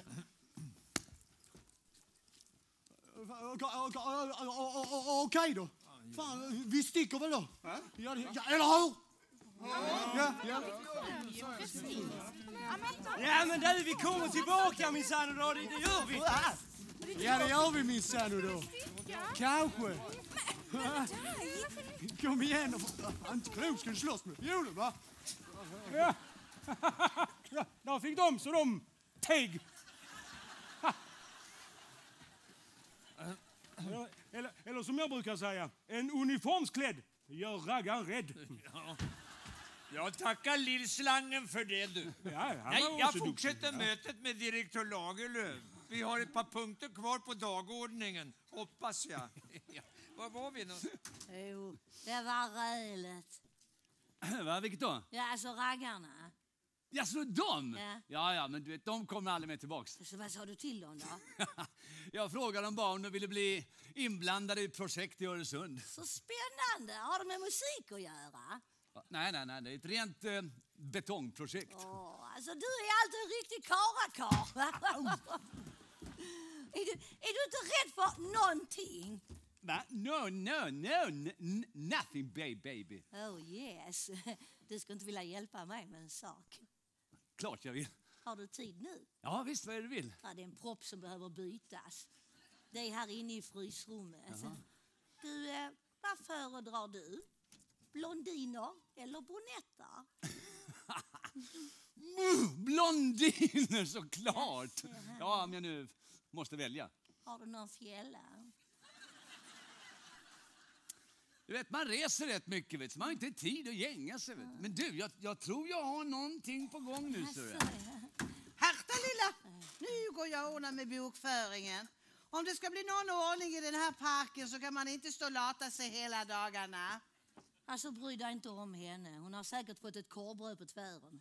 Okej då. Fan, vi sticker väl då? Ja, eller hur? Ja, men du, vi kommer tillbaka minsann då, det gör vi. Ja, det gör vi minsann då. Kanske. Kom igen. Inte klok ska du slåss med fiolen, va? Ja. Där fick de så de teg. Eller som jag brukar säga, en uniformsklädd gör raggan rädd. Ja. Jag tackar Lillslangen för det, du. Nej, jag fortsätter mötet med direktör Lagerlöf. Vi har ett par punkter kvar på dagordningen, hoppas jag. Var var vi nu? Jo, det var rölet. Va, vilket då? Ja, alltså raggarna. Ja, så de? Ja. Ja, men du vet, de kommer aldrig med tillbaks. Så vad sa du till dem då? Jag frågade dem bara om de ville bli inblandade i projekt i Öresund. Så spännande. Har de med musik att göra? Nej, det är ett rent betongprojekt. Alltså du är alltid en riktig karakar. Är du inte rädd för någonting? Va? No, nothing, baby. Oh yes. Du skulle inte vilja hjälpa mig med en sak. Klart jag vill. Har du tid nu? Ja, visst, vad är det du vill? Ja, det är en propp som behöver bytas. Det är här inne i frysrummet. Jaha. Du, vad föredrar du? Blondiner eller brunettar? Blondiner, såklart. Ja, om jag nu måste välja. Har du någon fjälla? Du vet, man reser rätt mycket, vet, så man har inte tid att gänga sig. Vet. Men du, jag tror jag har någonting på gång nu. Herta lilla, nu går jag och ordnar med bokföringen. Om det ska bli någon ordning i den här parken så kan man inte stå och lata sig hela dagarna. Alltså, bry dig inte om henne. Hon har säkert fått ett korvbröd på tvären.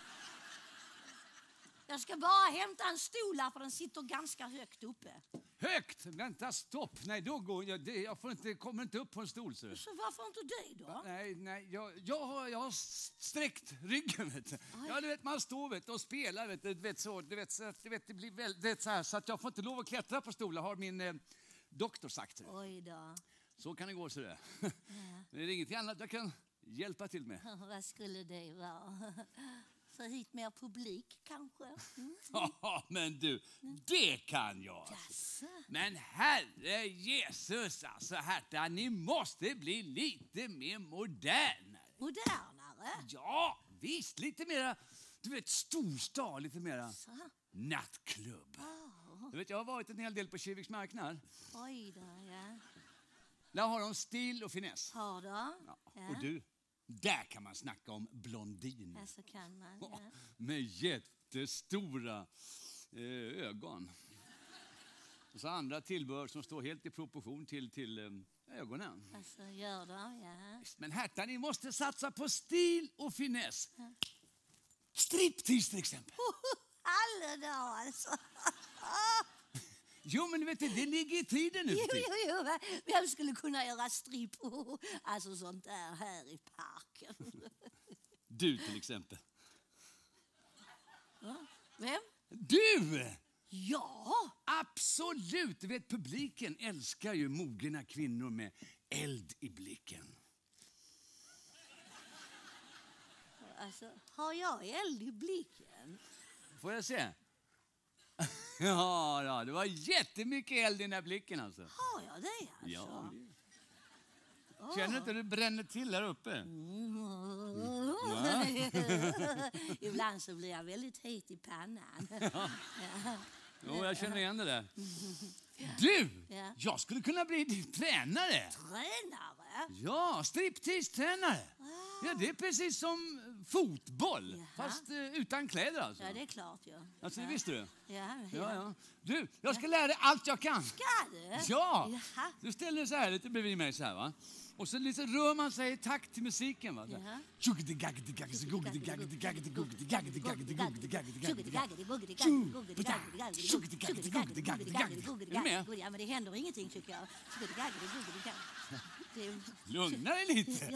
Jag ska bara hämta en stol här, för den sitter ganska högt uppe. Högt? Vänta, stopp. Nej, då går jag kommer inte upp på en stol. Så varför inte det då? Nej, jag har sträckt ryggen. Vet du. Ja, du vet, man står och spelar. Det blir väldigt så här, så att jag får inte lov att klättra på stolar, har min doktor sagt. Oj då. Så kan det gå så där. Men det är inget annat jag kan hjälpa till med. Vad skulle det vara? Få hit mer publik kanske? Ja, men du, det kan jag. Yes. Men herre Jesus, alltså Herta, ni måste bli lite mer modernare. Modernare? Ja, visst, lite mera, du vet, storstad, lite mera nattklubb. Du vet, jag har varit en hel del på Kiviks marknad. Oj då, ja. Där har de stil och finess. Har du? Ja. Och du, där kan man snacka om blondiner. Ja, så kan man, ja. Med jättestora ögon. Och så andra tillbehör som står helt i proportion till ögonen. Alltså, gör de, ja. Men Herta, ni måste satsa på stil och finess. Striptease till exempel. Alla dagar alltså. Jo, men vet du, det ligger i tiden nu. Jo, vem skulle kunna göra strip? Alltså sånt där här i parken. Du till exempel. Vem? Du! Ja! Absolut! Du vet, publiken älskar ju mogna kvinnor med eld i blicken. Alltså, har jag eld i blicken? Får jag se? Ja, det var jättemycket eld i den här blicken alltså. Har jag det alltså? Ja. Känner du inte att du bränner till här uppe? Ibland så blir jag väldigt het i pannan. Ja. Jo, jag känner igen det där. Du! Ja. Jag skulle kunna bli din tränare. Tränare? Ja, striptease-tränare. Ja, det är precis som fotboll, fast utan kläder alltså. Ja, det är klart, ja. Alltså, det visste du? Ja. Du, jag ska lära dig allt jag kan. Ska du? Ja! Jaha. Du ställer dig så här lite bredvid mig så här, va? Och så lite rör man sig i takt till musiken, va? Är du med? Ja, men det händer ingenting tycker jag. Lugna dig lite.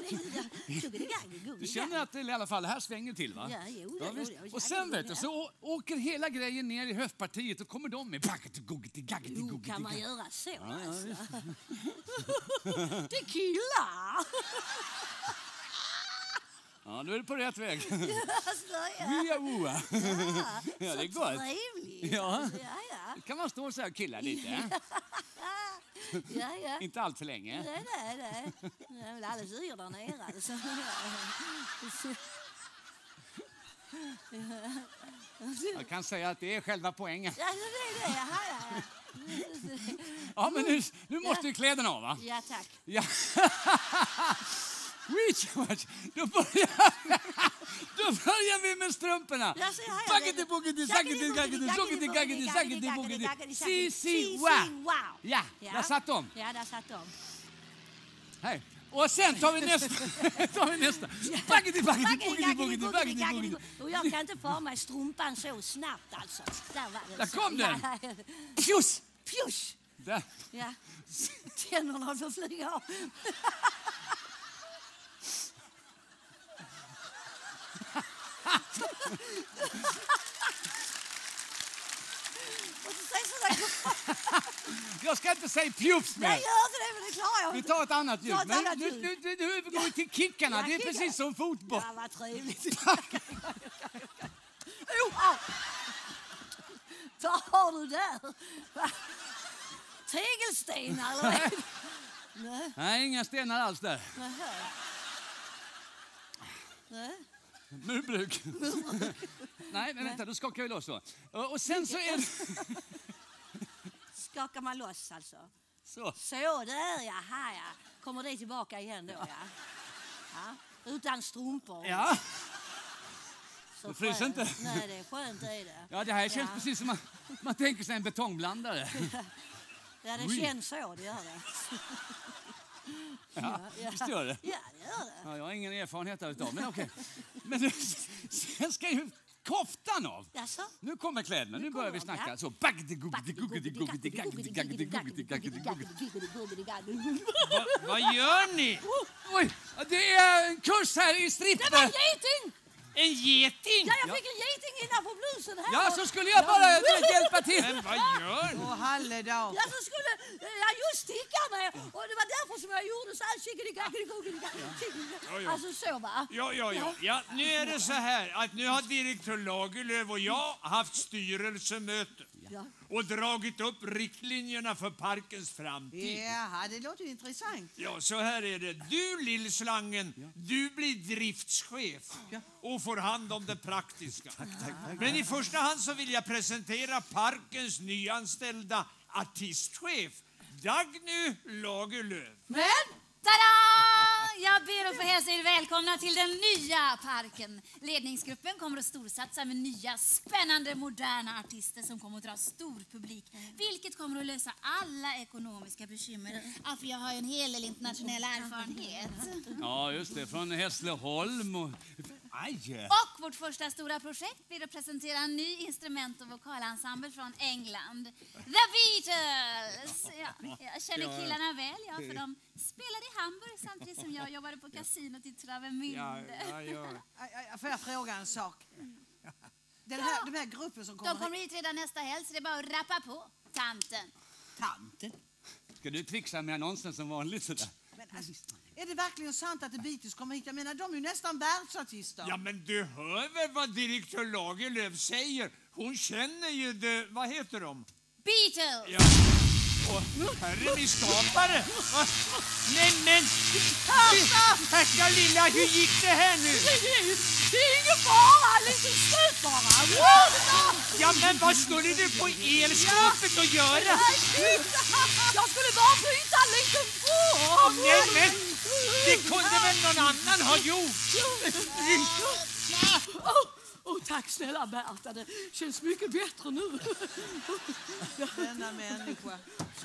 Du känner att det i alla fall här svänger till, va? Ja, jo. Och sen vet du, så åker hela grejen ner i höftpartiet och kommer de med. Kan man göra så alltså? Det killar! Ja, då är du på rätt väg. Ja, det är så gott. Trevligt. Ja. Ja. Då kan man stå så här och killa lite. Ja. Inte allt för länge. Nej. Jag är väl alldeles yr där nere. Alltså. Jag kan säga att det är själva poängen. Ja, det är det. Ja. Ja, men nu måste ju kläderna av, va? Ja, tack. Ja. Då börjar vi med strumporna. Wow. Ja, där satt de. Ja, där satt de. Hej. Och sen tar vi nästa. Och jag kan inte få mig strumpan så snabbt alltså. Där kom den. Pjuss. Där. Ja. Tänderna får flyga av. Och så säger sådär. Jag ska inte säga pjufs mer. Jag gör inte det, men det klarar jag Vi inte. tar ett annat ljud. Ta ett Men annat nu ljud. övergår vi till kickarna. Ja, Det är kickar. precis som fotboll. Ja, vad trevligt. Au! Vad har du där? Tegelstenar eller vad är det? Nej. Nej, inga stenar alls där. Nej. Murbruk. Nej, men vänta, då skakar vi loss så. Och sen så är det... Skakar man loss alltså? Så där, jaha, ja. Kommer det tillbaka igen då, ja. Utan strumpor. Ja. Så Du fryser skönt. inte? Nej, det är skönt, det är det. Ja, det här känns precis som man tänker sig en betongblandare. Ja, det känns så, det gör det. Ja, visst gör det? Ja, det gör det. Ja, jag har ingen erfarenhet av det, men okej. Men nu, sen ska ju koftan av. Jaså? Nu kommer kläderna, nu börjar vi snacka. Så, Vad gör ni? Oj, det är en kurs här i stripper. Det var en geting! En geting? Ja, jag fick en geting innanför blusen här. Ja, så skulle jag bara hjälpa till. Men vad gör ni? Åh, halledag. Ja, så skulle jag just sticka med. Och det var därför som jag gjorde så här. Alltså så, va? Ja, nu är det så här att nu har direktör Lagerlöf och jag haft styrelsemöte. Ja. Och dragit upp riktlinjerna för parkens framtid. Ja, det låter ju intressant. Ja, så här är det. Du, Lillslangen, du blir driftschef och får hand om det praktiska. Men i första hand så vill jag presentera parkens nyanställda artistchef, Dagny Lagerlöf. Men, tada! Jag ber att få hälsa er välkomna till den nya parken. Ledningsgruppen kommer att storsatsa med nya, spännande, moderna artister som kommer att dra stor publik. Vilket kommer att lösa alla ekonomiska bekymmer. För jag har ju en hel del internationell erfarenhet. Ja, just det. Från Hässleholm och... Aj! Och vårt första stora projekt blir att presentera en ny instrument- och vokalensemble från England. The Beatles! Ja, jag känner killarna väl, för de spelade i Hamburg samtidigt som jag jobbade på kasinot i Travemünde. Får jag fråga en sak? De här gruppen som kommer... De kommer hit redan nästa helg, så det är bara att rappa på. Tanten. Ska du trixa med annonsen som vanligt sådär? Men, alltså, är det verkligen sant att The Beatles kommer hit? Jag menar, de är ju nästan världsartister. Ja, men du hör väl vad direktör Lagerlöf säger? Hon känner ju det... Vad heter de? Beatles! Ja. Herre, ni skapare! Nej, men... Herka lilla, hur gick det här nu? Det är ingen fara, lite slut bara. Ja, men vad skulle du på elskåpet att göra? Jag skulle bara byta en liten form. Nej, men det kunde väl någon annan ha gjort? Tack snälla Berta, det känns mycket bättre nu. Denna människa.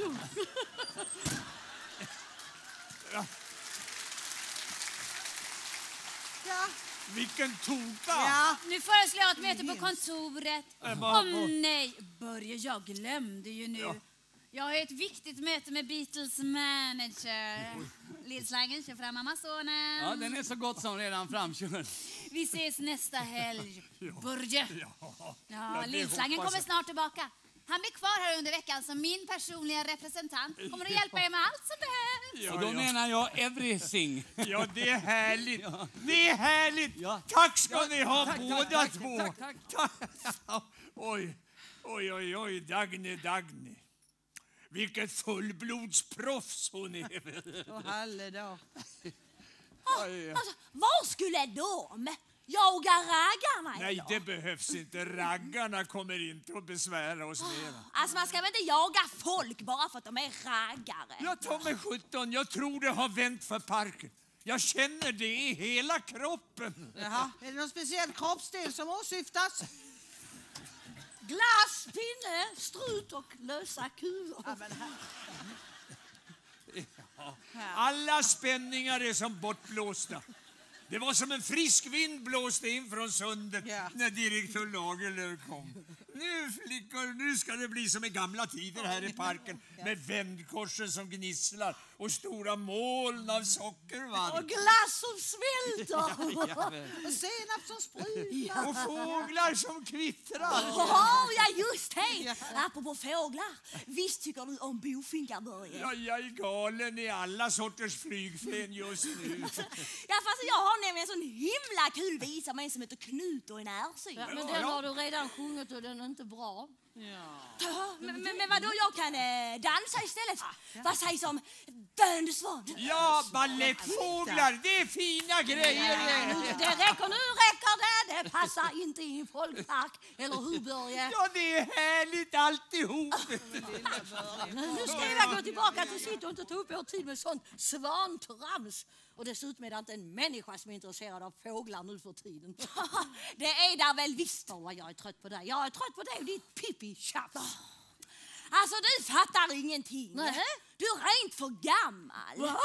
Ja. Vilken toka! Ja. Nu föreslår jag ett möte på kontoret. Nej, Börje, jag glömde ju nu. Ja. Jag har ett viktigt möte med Beatles manager. Lillslangen, kör fram Amazonen. Ja, den är så gott som redan framkörd. Vi ses nästa helg, Börje. Ja, det Lillslangen hoppas kommer jag. snart tillbaka. Han blir kvar här under veckan som min personliga representant. Kommer att hjälpa er med allt som behövs. Och då menar jag everything. Ja, det är härligt. Det är härligt. Tack ska ni ha båda två. Tack. Oj, Dagny. Vilket fullblodsproffs hon är. Halledag. Alltså, var skulle de jaga raggarna? Nej, det behövs inte. Raggarna kommer inte att besvära oss mera. Alltså, man ska väl inte jaga folk bara för att de är raggare? Jag tar mig 17. Jag tror det har vänt för parken. Jag känner det i hela kroppen. Jaha, är det någon speciell kroppsdel som åsyftas? Glass, pinne, strut och lösa kulor. Alla spänningar är som bortblåsta. Det var som en frisk vind blåste in från sundet när direktör Lagerlöf kom. Nu flickor, nu ska det bli som i gamla tider här i parken med vändkorsen som gnisslar och stora moln av sockervadd. Och glass som smälter. Och senap som sprutar. Och fåglar som kvittrar. Ja, just det. Apropå fåglar. Visst tycker du om bofinkar, Börje? Ja, jag är galen i alla sorters flygfen just nu. Ja, fast jag har nämligen en sån himla kul visa med en som heter Knut och en ärsyn. Ja, men den har du redan sjungit och den är inte bra. Men vadå, jag kan dansa istället? Vad sägs om bönesvan? Ja, ballettfåglar, det är fina grejer. Det räcker, nu räcker det. Det passar inte i en folkpark. Eller hur, Börje? Ja, det är härligt alltihop. Nu ska jag gå tillbaka till sitt och inte ta upp vår tid med sånt svantrams. Och dessutom är det inte en människa som är intresserad av fåglar nu för tiden. Det är där väl visst, vad jag är trött på dig. Jag är trött på dig och ditt pippi-tjafs. Alltså, du fattar ingenting. Nej. Du är rent för gammal. Va?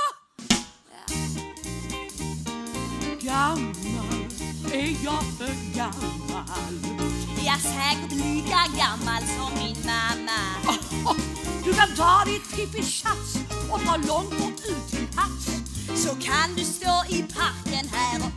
Gammal? Är jag för gammal? Jag är säkert lika gammal som min mamma. Du kan ta ditt pippi-tjafs och dra långt bort ut till havs. Så kan du stå i parken här och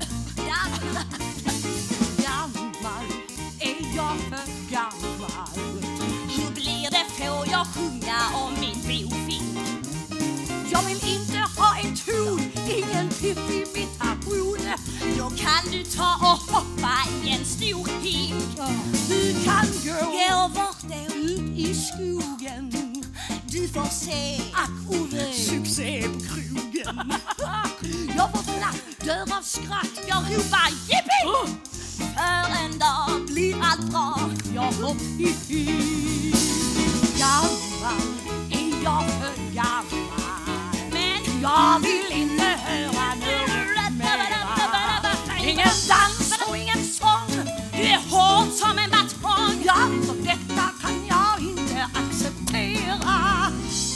gammal, är jag för gammal? Hur blir det, får jag sjunga om min bofink? Jag vill inte ha en ton, ingen piff-imitation. Då kan du ta och hoppa i en stor hink. Du kan gå vart då? ut i skogen. Du får se succé på krogen. Jag får flack, dör av skratt. Jag ropar jippi! För en dag blir allt bra. Jag får pippi. Gammal, är jag för gammal? Men jag vill inte höra något mera. Ingen dans och ingen sång. Du är hård som en batong. Ja, och detta kan jag inte acceptera.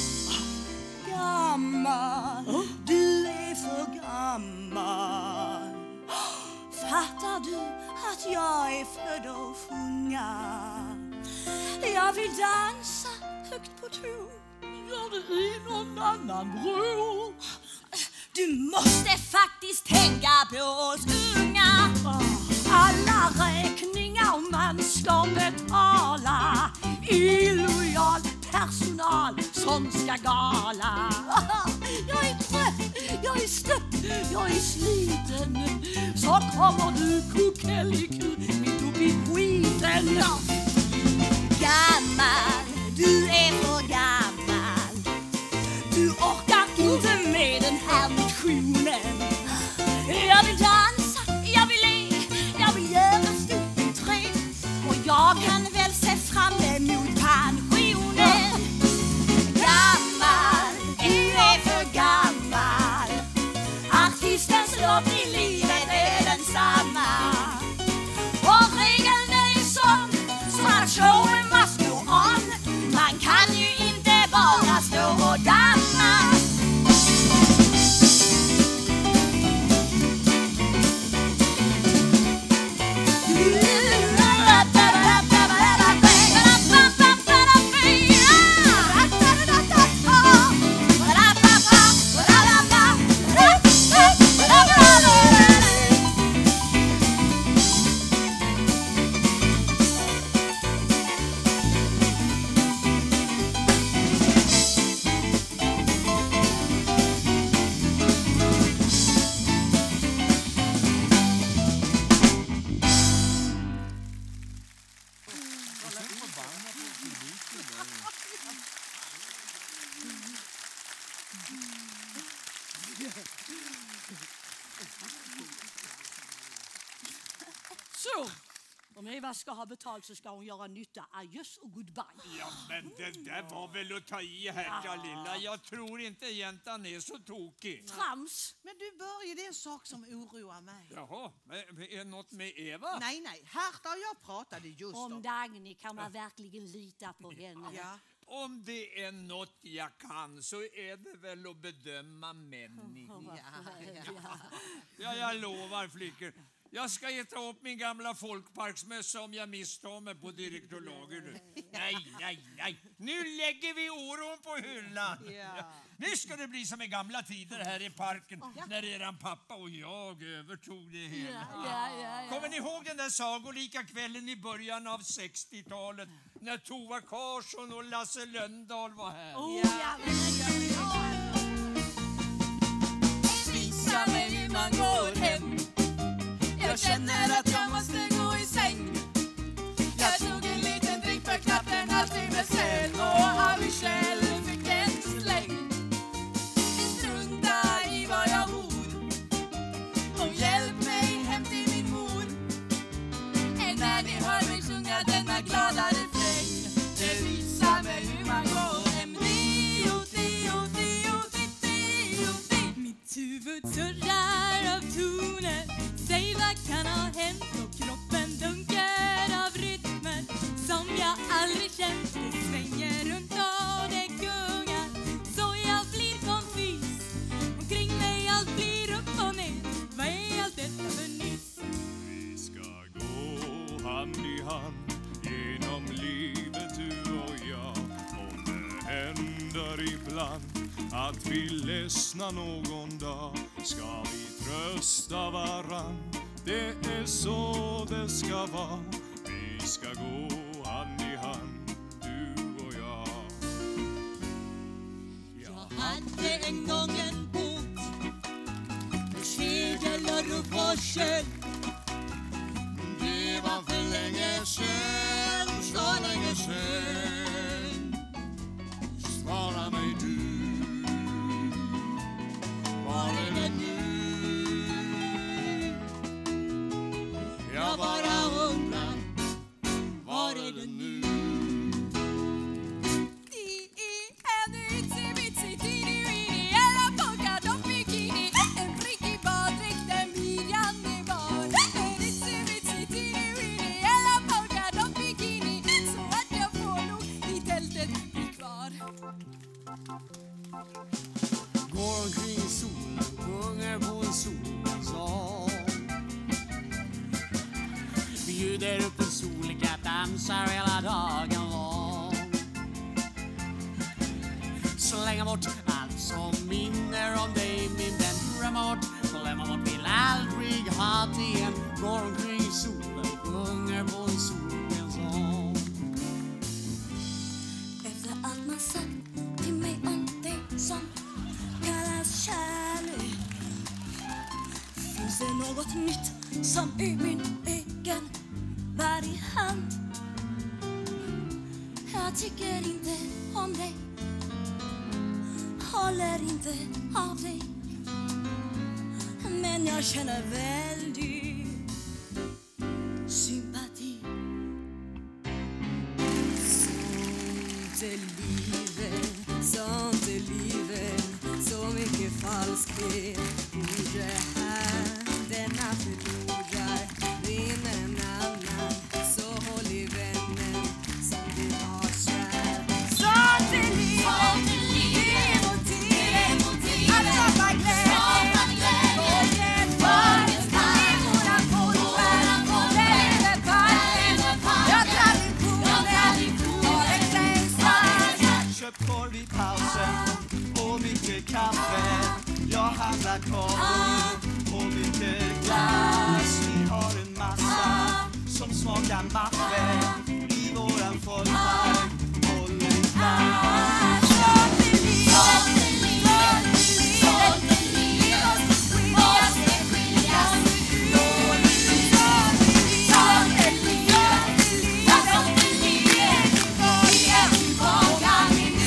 Gammal, du är för gammal. Fattar du att jag är född att sjunga? Jag vill dansa högt på ton. Gör det i någon annan vrå. Du måste faktiskt tänka på oss unga. Alla räkningar man ska betala. Illojal personal som ska gala. Jag är trött, jag är stött, jag är sliten. Så kommer du kuckelliku mitt upp i skiten. Gammal, du är för gammal. Du orkar inte med den här motionen. Jag vill dansa, jag vill le, jag vill göra stort entré. Och jag kan väl se fram emot pensionen. Gammal, du är för gammal. Artistens lott i livet är densamma. Och regeln är sån, så att showen must go on. Man kan ju inte bara stå och damma. Så, om Eva ska ha betalt så ska hon göra nytta. Adjöss och goodbye. Ja, men det där var väl att ta i, härta lilla. Jag tror inte jäntan är så tokig. Trams. Men du Börje, det är en sak som oroar mig. Jaha, men är det något med Eva? Nej, Herta och jag pratade just om Dagny, kan man verkligen lita på henne? Ja. Om det är något jag kan så är det väl att bedöma människor. Ja, jag lovar flickor. Jag ska äta upp min gamla folkparksmössa om jag misstar mig på direktor Lager. Nej. Nu lägger vi oron på hyllan. Ja. Nu ska det bli som i gamla tider här i parken när eran pappa och jag övertog det hela. Ja. Kommer ni ihåg den där sagolika kvällen i början av 60-talet när Tova Karsson och Lasse Lönndahl var här? Visa mig hur man går hem. Jag känner att jag måste gå i säng. Jag tog en liten drink för knappt en halvtimme sen och av Michelle fick en släng. Strunta i vad jag bor och hjälp mig hem till min mor. När ni hör mig sjunga denna glada refräng, det visar mig hur man går hem. Mitt huvud surrar av toner. Säg vad kan ha hänt och kroppen dunkar av rytmen som jag aldrig känt. Det svänger runt och det gungar så jag blir konfys. Omkring mig allt blir upp och ner. Vad är allt detta för nyss? Vi ska gå hand i hand genom livet du och jag. Om det händer ibland att vi ledsnar någon dag, ska vi trösta varann. Det är så det ska vara. Vi ska gå hand i hand, du och jag. Jag hade en gång en båt med seglar och forsel. Det var för länge sedan, så länge sedan. Svara mig du, var är det nu? Jag bara undrar, var är det nu? Går omkring i solen, sjunger på en solsång. Bjuder upp en solika, dansar hela dagen lång. Slänga bort allt som minner om dig, min vän. Glömma bort, vill aldrig ha det igen. Går omkring i solen, sjunger på en solsång. Efter allt man sagt till mig om det som kallas kärlek, finns det något nytt som i min egen variant. Jag tycker inte om dig, håller inte av dig, men jag känner väldigt sympati. Sånt är livet, så mycket falskhet i det här. Denna förlorar, vinner en annan, så håll i vännen som du har kär. Sånt är livet, det är motiv, att skapa glädje, vårdens park, våran folkvärld, lever park, jag traditionen, och excellens. Köp korv i pausen och mycket kaffe. Jag handlar korv och mycket glass. Vi har en massa som smakar maffe i våran folkpark. Håll en plats. Sånt är livet, sånt är livet, måste skiljas från sånt är livet, sånt är livet, vi är tillbaka nu.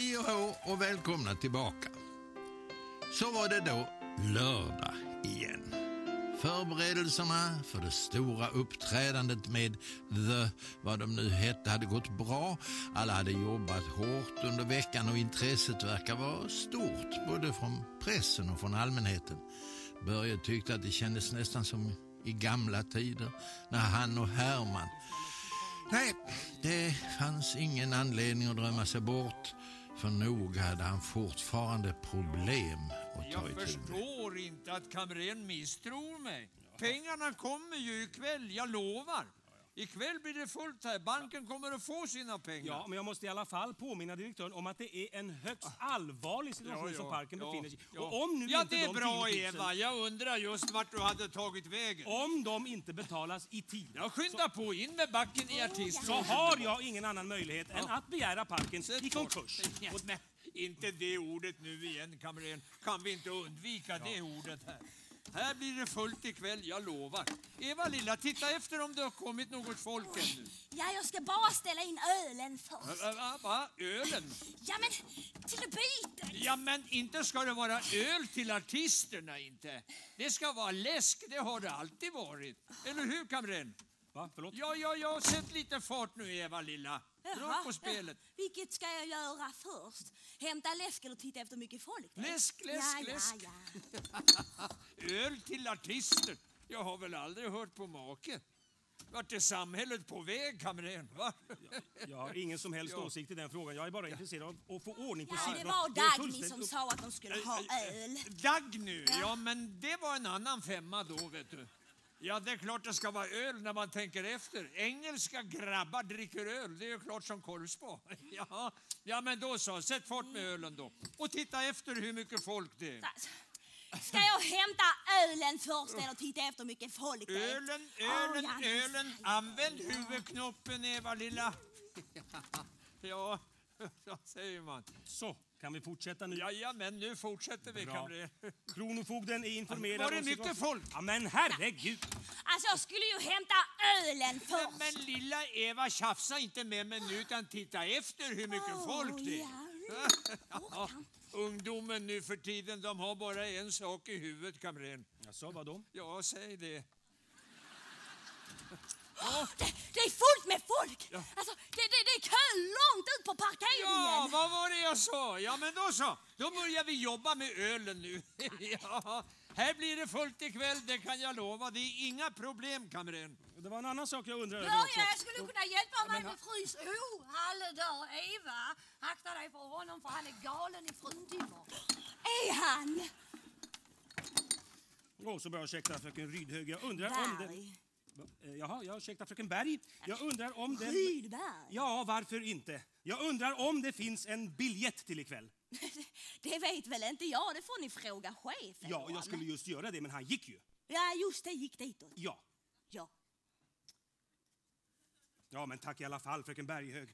Hej och hå och välkomna tillbaka. Så var det då lördag igen. Förberedelserna för det stora uppträdandet med vad de nu hette hade gått bra. Alla hade jobbat hårt under veckan och intresset verkar vara stort både från pressen och från allmänheten. Börje tyckte att det kändes nästan som i gamla tider när han och Herman... Nej, det fanns ingen anledning att drömma sig bort, för nog hade han fortfarande problem att ta Jag itu med. förstår inte att kamrern misstror mig. Pengarna kommer ju ikväll, jag lovar. Ikväll blir det fullt här. Banken kommer att få sina pengar. Ja, men jag måste i alla fall påminna direktören om att det är en högst allvarlig situation som parken befinner sig i. Och om nu inte det är de bra 10 000... Eva, jag undrar just vart du hade tagit vägen. Om de inte betalas i tid... Jag skyndar på in med backen i artist. Så har jag ingen annan möjlighet än att begära parken i konkurs. Men inte det ordet nu igen, kamrern. Kan vi inte undvika det ordet här? Här blir det fullt ikväll, jag lovar. Eva lilla, titta efter om det har kommit något folk ännu. Ja, jag ska bara ställa in ölen först. Va? Ölen? Ja, men till biten. Ja, men inte ska det vara öl till artisterna, inte. Det ska vara läsk, det har det alltid varit. Eller hur, kamren? Va? Förlåt? Ja, sätt lite fart nu, Eva lilla. Dra på spelet. Vilket ska jag göra först? Hämta läsk eller titta efter mycket folk? Läsk. Öl till artister. Jag har väl aldrig hört på maken. Vart är samhället på väg, kamren? Va? Jag har ingen som helst åsikt i den frågan. Jag är bara intresserad av att få ordning på siffrorna. Det var Dagny som sa att de skulle ha öl. Dagny? Ja, men det var en annan femma då, vet du. Ja, det är klart det ska vara öl när man tänker efter. Engelska grabbar dricker öl, det är ju klart som korvspå. Ja, men då så, sätt fart med ölen då. Och titta efter hur mycket folk det är. Ska jag hämta ölen först eller titta efter hur mycket folk det är? Ölen. Använd huvudknoppen, Eva lilla. Ja, så säger man. Så, kan vi fortsätta nu? Ja, men nu fortsätter vi, kamrer. Kronofogden är informerad. Var det mycket folk? Ja, men herregud. Alltså, jag skulle ju hämta ölen först. Men lilla Eva, tjafsa inte med mig nu, utan titta efter hur mycket folk det är. Ungdomen nu för tiden, de har bara en sak i huvudet, kamren. Jaså, vadå? Ja, säg det. Det är fullt med folk! Ja. Alltså, det är kö långt ut på parkeringen. Ja, vad var det jag sa? Ja, men då så. Då börjar vi jobba med ölen nu. Ja, här blir det fullt ikväll, det kan jag lova. Det är inga problem, kamren. Det var en annan sak jag undrade också. Jag skulle kunna hjälpa mig med frys. Halledör, Eva. Akta dig för honom, för han är galen i fruntimmer. Är han? Så börjar jag ursäkta fröken Rydhög. Jag undrar om det... Jaha, jag ursäktar fröken Berg. Jag undrar om det... Rydberg? Ja, varför inte? Jag undrar om det finns en biljett till ikväll. Det vet väl inte jag, det får ni fråga chefen. Ja, jag skulle just göra det, men han gick ju. Ja, just det, gick ditåt. Ja. Ja, men tack i alla fall, fröken Berghög.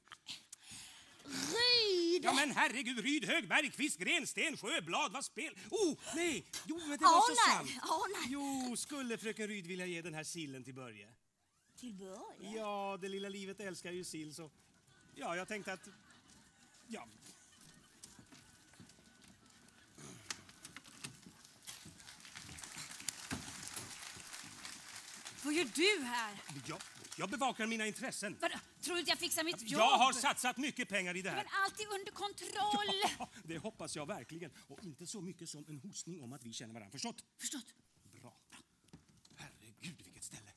Ryd! Ja, men herregud, Rydhög, Bergqvist, Grensten, Sjöblad, vad spel... Nej! Jo, men det var så sant. Jo, skulle fröken Ryd vilja ge den här sillen till Börje? Till Börje? Ja, det lilla livet älskar ju sill, så... Ja, jag tänkte att... Ja... Vad gör du här? Jag bevakar mina intressen. Tror du inte jag fixar mitt jobb? Jag har satsat mycket pengar i det här. Men allt är under kontroll. Ja, det hoppas jag verkligen. Och inte så mycket som en hostning om att vi känner varandra. Förstått? Bra. Herregud, vilket ställe.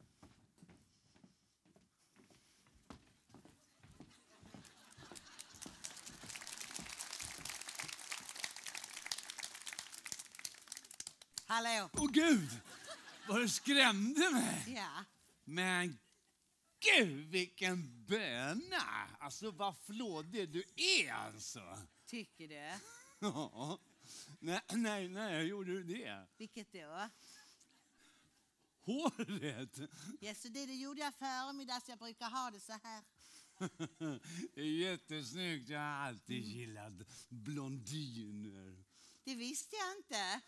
Hallå? Åh Gud! Vad det skrämde mig. Ja. Men gud, vilken böna! Alltså, vad flådig du är, alltså. Tycker du? Ja. Nej, gjorde du det? Vilket då? Håret? Ja, så det gjorde jag förmiddags. Jag brukar ha det så här. Det är jättesnyggt. Jag har alltid gillat blondiner. Det visste jag inte.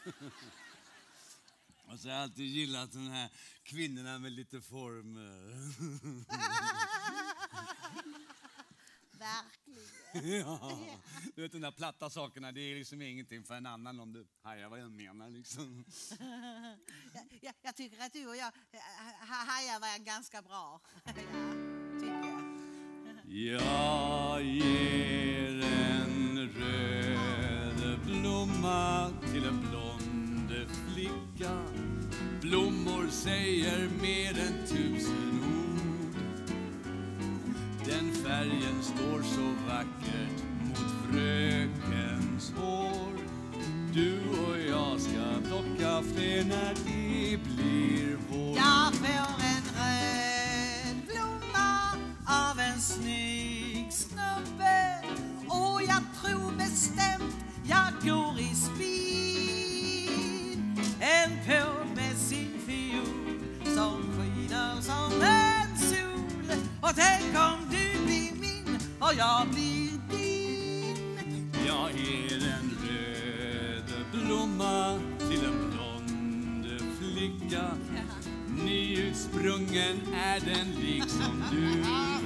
Alltså, jag har alltid gillat den här kvinnorna med lite former. Verkligen. Ja, du vet de där platta sakerna, det är liksom ingenting för en annan om du hajar vad jag menar liksom. Jag tycker att du och jag hajar var ganska bra. Ja, tycker jag. Jag ger en röd blomma till en blond flicka. Blommor säger mer än 1000 ord. Den färgen står så vackert mot frökens hår. Du och jag ska plocka fler när det blir vår. Jag får en röd blomma av en snygg snubbe. Och jag tror bestämt jag går i spinn. En på med sin fiol som skiner som en sol. Och tänk om du blir min och jag blir din. Jag ger en röd blomma till en blond flicka. Nyutsprungen är den liksom du.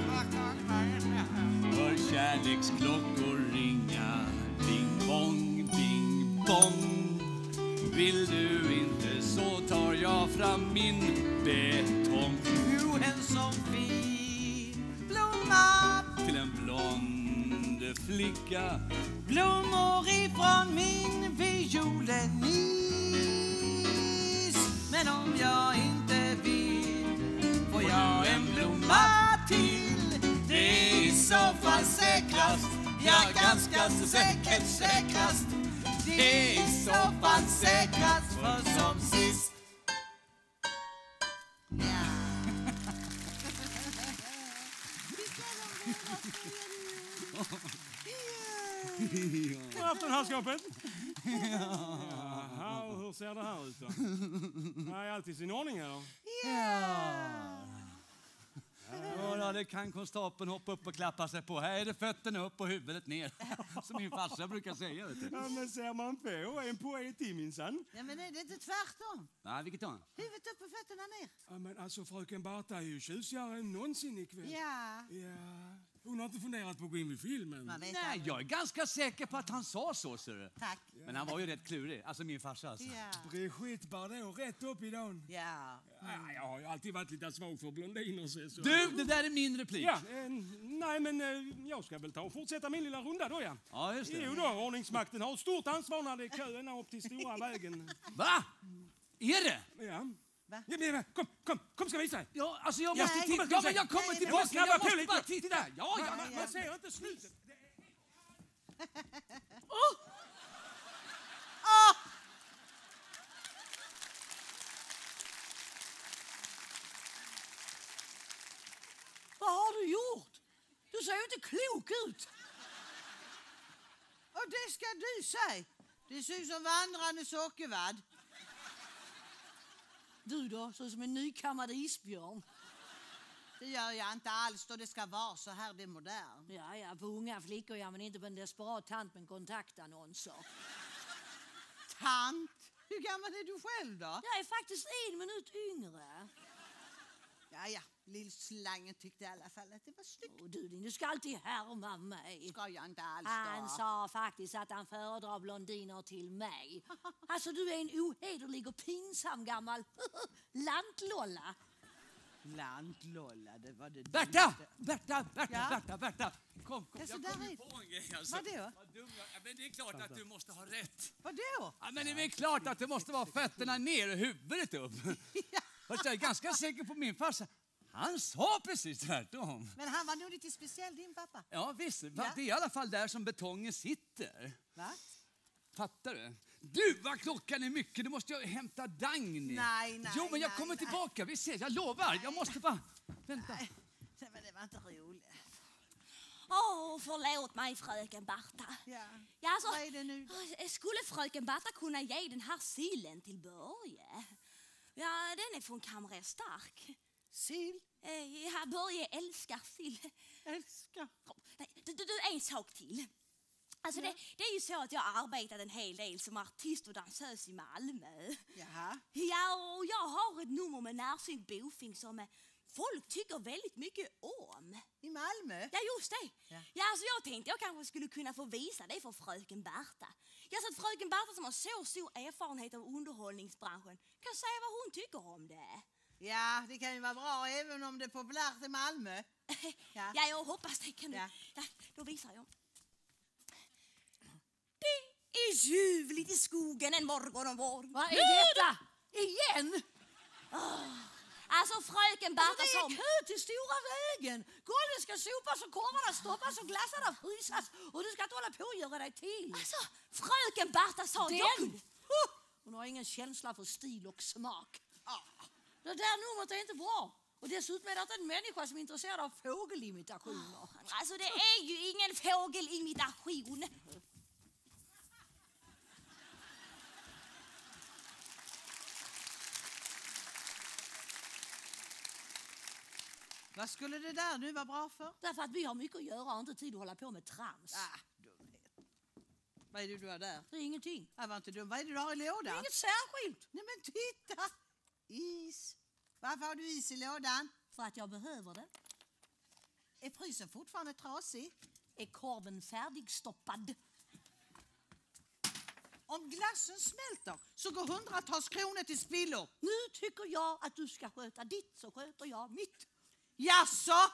Hör kärleksklockor ringa. Ding bong, ding bong. Vill du inte så tar jag fram min betong. Jo, en sån fin blomma till en blond flicka. Blommor ifrån min violenis. Men om jag inte vill får jag en blomma till. Det är i så fall säkrast. Ja, ganska säkrast. Det är i så fall säkrast för som sist. God afton, herrskapet. Jaha, och hur ser det här ut då? Är allt i sin ordning här då? Ja, det kan konstapeln hoppa upp och klappa sig på. Här är det fötterna upp och huvudet ner. Som min farsa brukar säga. Vet du. Ja, men ser man på en poet i minsann. Ja, men är det inte tvärtom? Nej, vilket då? Huvudet upp och fötterna ner. Ja, men alltså fröken Barta är ju tjusigare än någonsin ikväll. Ja. Hon har inte funderat på att gå in vid filmen. Nej, jag är ganska säker på att han sa så, ser du. Tack. Men han var ju rätt klurig. Alltså min farsa alltså. Ja. Brigitte Bardot rätt upp i dagen. Ja. Jag har ju alltid varit lite svag för blondiner. Så. Du, det där är min replik. Ja, nej men jag ska väl ta och fortsätta min lilla runda då, ja. Ja, just det. Jo då, ordningsmakten har ett stort ansvar när det är kö ända upp till stora vägen. Va? Är det? Ja. Va? Ja, kom ska vi visa. Ja, alltså jag måste titta. Ja, men jag kommer tillbaka. Jag måste bara titta. Ja, man ser inte slutet. Vad har du gjort? Du ser ju inte klok ut. Och det ska du säga. Det ser ut som vandrande sockervadd. Du då, ser ut som en nykammad isbjörn. Det gör jag inte alls då det ska vara så här, det är modern. Ja, på unga flickor gör man inte på en desperat tant med kontaktannonser. Tant? Hur gammal är du själv då? Jag är faktiskt 1 minut yngre. Ja, lillslangen tyckte i alla fall att det var snyggt. Och du ska alltid härma mig. Ska jag inte alls då? Han sa faktiskt att han föredrar blondiner till mig. Alltså du är en ohederlig och pinsam gammal lantlolla. Lantlolla, det var det. Berta! Kom. Ja, Jag kom ju på en grej alltså. Vadå? Vad dum jag är. Men det är klart att du måste ha rätt. Vadå? Ja, men det är väl klart att det måste vara fötterna ner och huvudet upp. Fast jag är ganska säker på min farsa. Han sa precis tvärtom. Men han var nog lite speciell, din pappa. Ja, visst. Det är i alla fall där som betongen sitter. Va? Fattar du? Du, vad klockan är mycket. Du måste jag hämta Dagny. Nej. Jo, men jag kommer tillbaka. Vi ses, jag lovar. Jag måste bara... Vänta. Nej, men det var inte roligt. Förlåt mig, fröken Barta. Ja, alltså, vad är det nu? Skulle fröken Barta kunna ge den här sillen till Börje? Ja, den är från Kamrer Stark. Sill? Ja, Börje älskar sill. Älskar? Du, en sak till. Alltså det är ju så att jag har arbetat en hel del som artist och dansös i Malmö. Jaha. Ja, och jag har ett nummer med närsynt bofink som folk tycker väldigt mycket om. I Malmö? Ja, just det. Ja, alltså jag tänkte jag kanske skulle kunna få visa det för fröken Berta. Jag sa att fröken Berta som har så stor erfarenhet av underhållningsbranschen kan säga vad hon tycker om det. Ja, det kan ju vara bra även om det är populärt i Malmö. Ja, jag hoppas det kan du. Ja, då visar jag. Det är ljuvligt i skogen en morgon och vår. Vad är detta? Igen? Alltså fröken Berta alltså, det är kö till stora vägen. Golven ska sopas och korvarna stoppas och glassarna frysas. Och du ska inte hålla på och göra dig till. Alltså, fröken Berta sa den. Hon har ingen känsla för stil och smak. Det där numret är inte bra. Och dessutom är det inte en människa som är intresserad av fågelimitationer. Alltså det är ju ingen fågelimitation. Vad skulle det där nu vara bra för? Därför att vi har mycket att göra och inte tid att hålla på med trams. Dumhet. Vad är det du har där? Det är ingenting. Jag var inte dum. Vad är det du har i lådan? Det är inget särskilt. Nej men titta! Is. Varför har du is i lådan? För att jag behöver det. Är frysen fortfarande trasig? Är korven färdigstoppad? Om glassen smälter så går hundratals kronor till spillo. Nu tycker jag att du ska sköta ditt så sköter jag mitt. Jaså?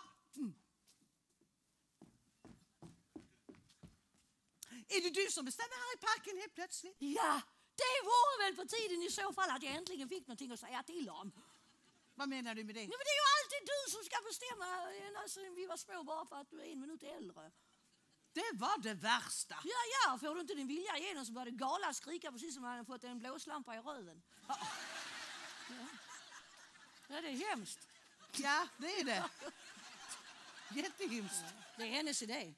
Är det du som bestämmer här i parken helt plötsligt? Ja, det vore väl på tiden i så fall att jag äntligen fick någonting att säga till om. Vad menar du med det? Nej, men det är ju alltid du som ska bestämma. Alltså, vi var små bara för att du är 1 minut äldre. Det var det värsta. Ja, får du inte din vilja igenom så börjar det gala skrika precis som om man hade fått en blåslampa i röven. Ja, det är hemskt. Ja, det är det. Jättehemskt. Det är hennes idé.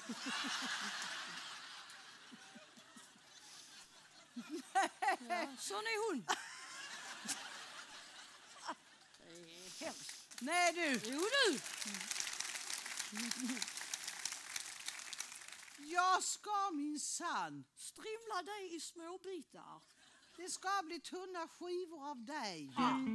Ja, sån är hon. Det är hemskt. Nej du. Jo du. Jag ska minsann strimla dig i små bitar. Det ska bli tunna skivor av dig.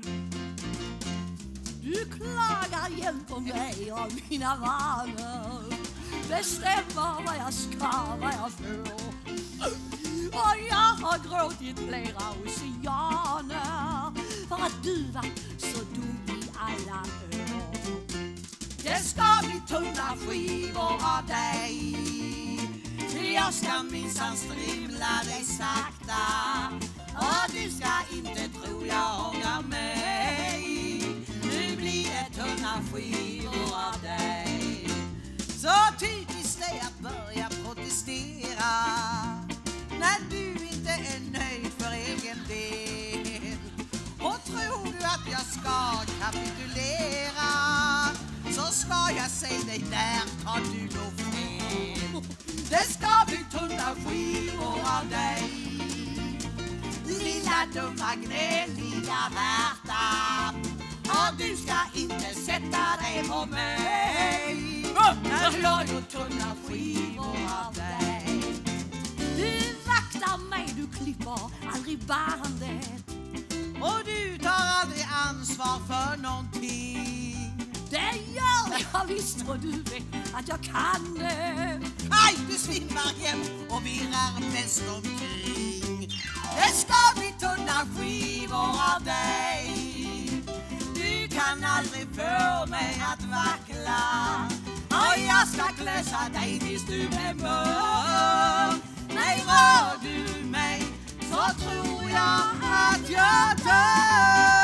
Du klagar jämt på mig och mina vanor. Bestämmer vad jag ska, vad jag får. Och jag har gråtit flera oceaner för att du var så dum i alla år. Det ska bli tunna skivor av dig. Jag ska minsann strimla dig sakta. Och du ska inte tro jag ångrar mig. Nu blir det tunna skivor av dig. Så typiskt är att börja protestera när du inte är nöjd för egen del. Och tror du att jag ska kapitulera så ska jag säga dig där tar du nog fel. Det ska bli tunna skivor av dig. Lilla dumma gnälliga Berta. Och du ska inte sätta dig på mig. När jag gör tunna skivor av dig. Du vaktar mig, du klipper aldrig bandet. Och du tar aldrig ansvar för någonting. Det gör jag visst och du vet att jag kan det. Aj, du svimmar jämt och virrar mest omkring. Det ska bli tunna skivor av dig. Du kan aldrig få mig att vackla. Och jag ska klösa dig tills du blir mör. Nej, rör du mig så tror jag att jag dör.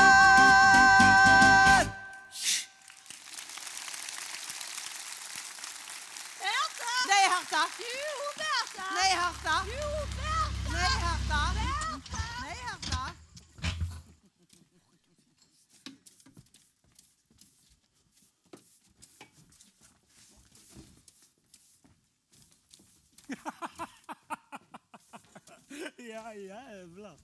Nej, Herta. Jo, Berta. Nej, Herta. Jo, Berta. Nej, Herta. Berta. Nej, Herta. Ja, jävlar.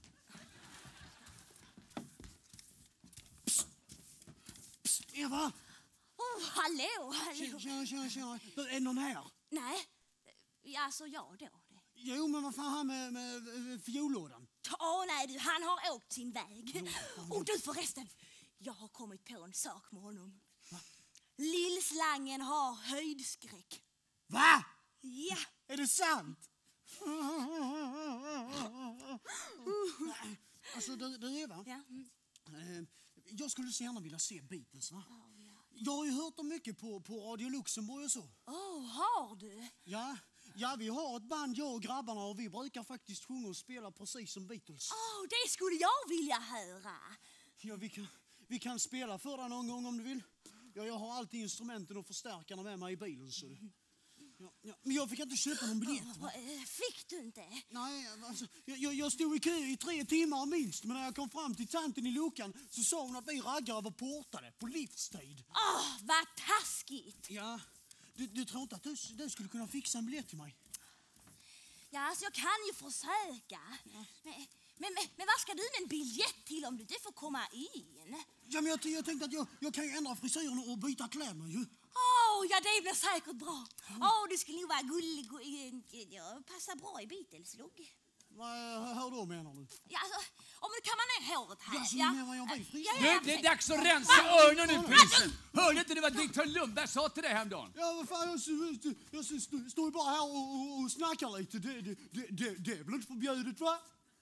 Psst, Eva! Hallå. Tja. Är någon här? Nej, alltså jag då. Jo, men vad fan här med fiollådan? Nej du, han har åkt sin väg. Och du förresten, Jag har kommit på en sak med honom. Lillslangen har höjdskräck. Va? Ja. Är det sant? Alltså, du Eva. Ja. Jag skulle så gärna vilja se Beatles, va? Jag har ju hört dem mycket på Radio Luxemburg och så. Har du? Ja, vi har ett band, jag och grabbarna, och vi brukar faktiskt sjunga och spela precis som Beatles. Det skulle jag vilja höra. Ja, vi kan spela för dig någon gång om du vill. Ja, jag har alltid instrumenten och förstärkarna med mig i bilen, så det... Ja, men jag fick inte köpa någon biljett. Va? Fick du inte? Nej, alltså, jag stod i kö i 3 timmar minst, men när jag kom fram till tanten i luckan så sa hon att vi raggare var portade på livstid. Vad taskigt! Ja, du tror inte att du skulle kunna fixa en biljett till mig? Ja, alltså jag kan ju försöka. Ja. Men vad ska du med en biljett till om du inte får komma in? Ja, men jag tänkte att jag kan ju ändra frisyren och byta kläder ju. Ja, det blir säkert bra. Du skulle nog vara gullig och passa bra i Beatles-logg. Hur då menar du? Ja, alltså, om du kammar ner håret här. Ja, så menar jag blir frisyr. Nu, det är dags att rensa öronen nu, prinsen. Hörde inte det vad direktör Lundberg sa till dig häromdagen? Ja, vad fan, jag står ju bara här och snackar lite. Det är väl inte förbjudet, va?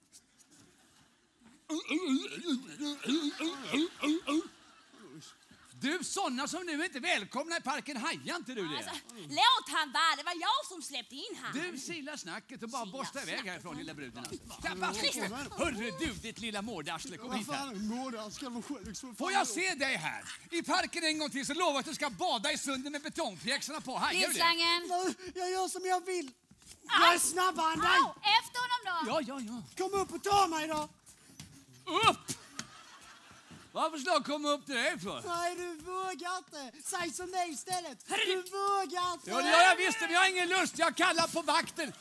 Du, såna som nu är inte välkomna i parken, hajar inte du det? Alltså, låt han vara, det var jag som släppte in han. Du, sila snacket och bara borsta iväg härifrån, lilla bruden. Hörru du, ditt lilla mårdarsle, kom hit här. Får jag se dig här? I parken en gång till så lovar att du ska bada i sunden med betongpjäxorna på. Hajar du det? Jag gör som jag vill. Jag är snabbare än dig. Efter honom då. Ja. Kom upp och ta mig då. Upp! Varför ska jag komma upp till dig för? Nej, du vågar inte. Säg som dig istället. Du vågar inte. Ja, det gör jag visst, men jag har ingen lust. Jag kallar på vakten.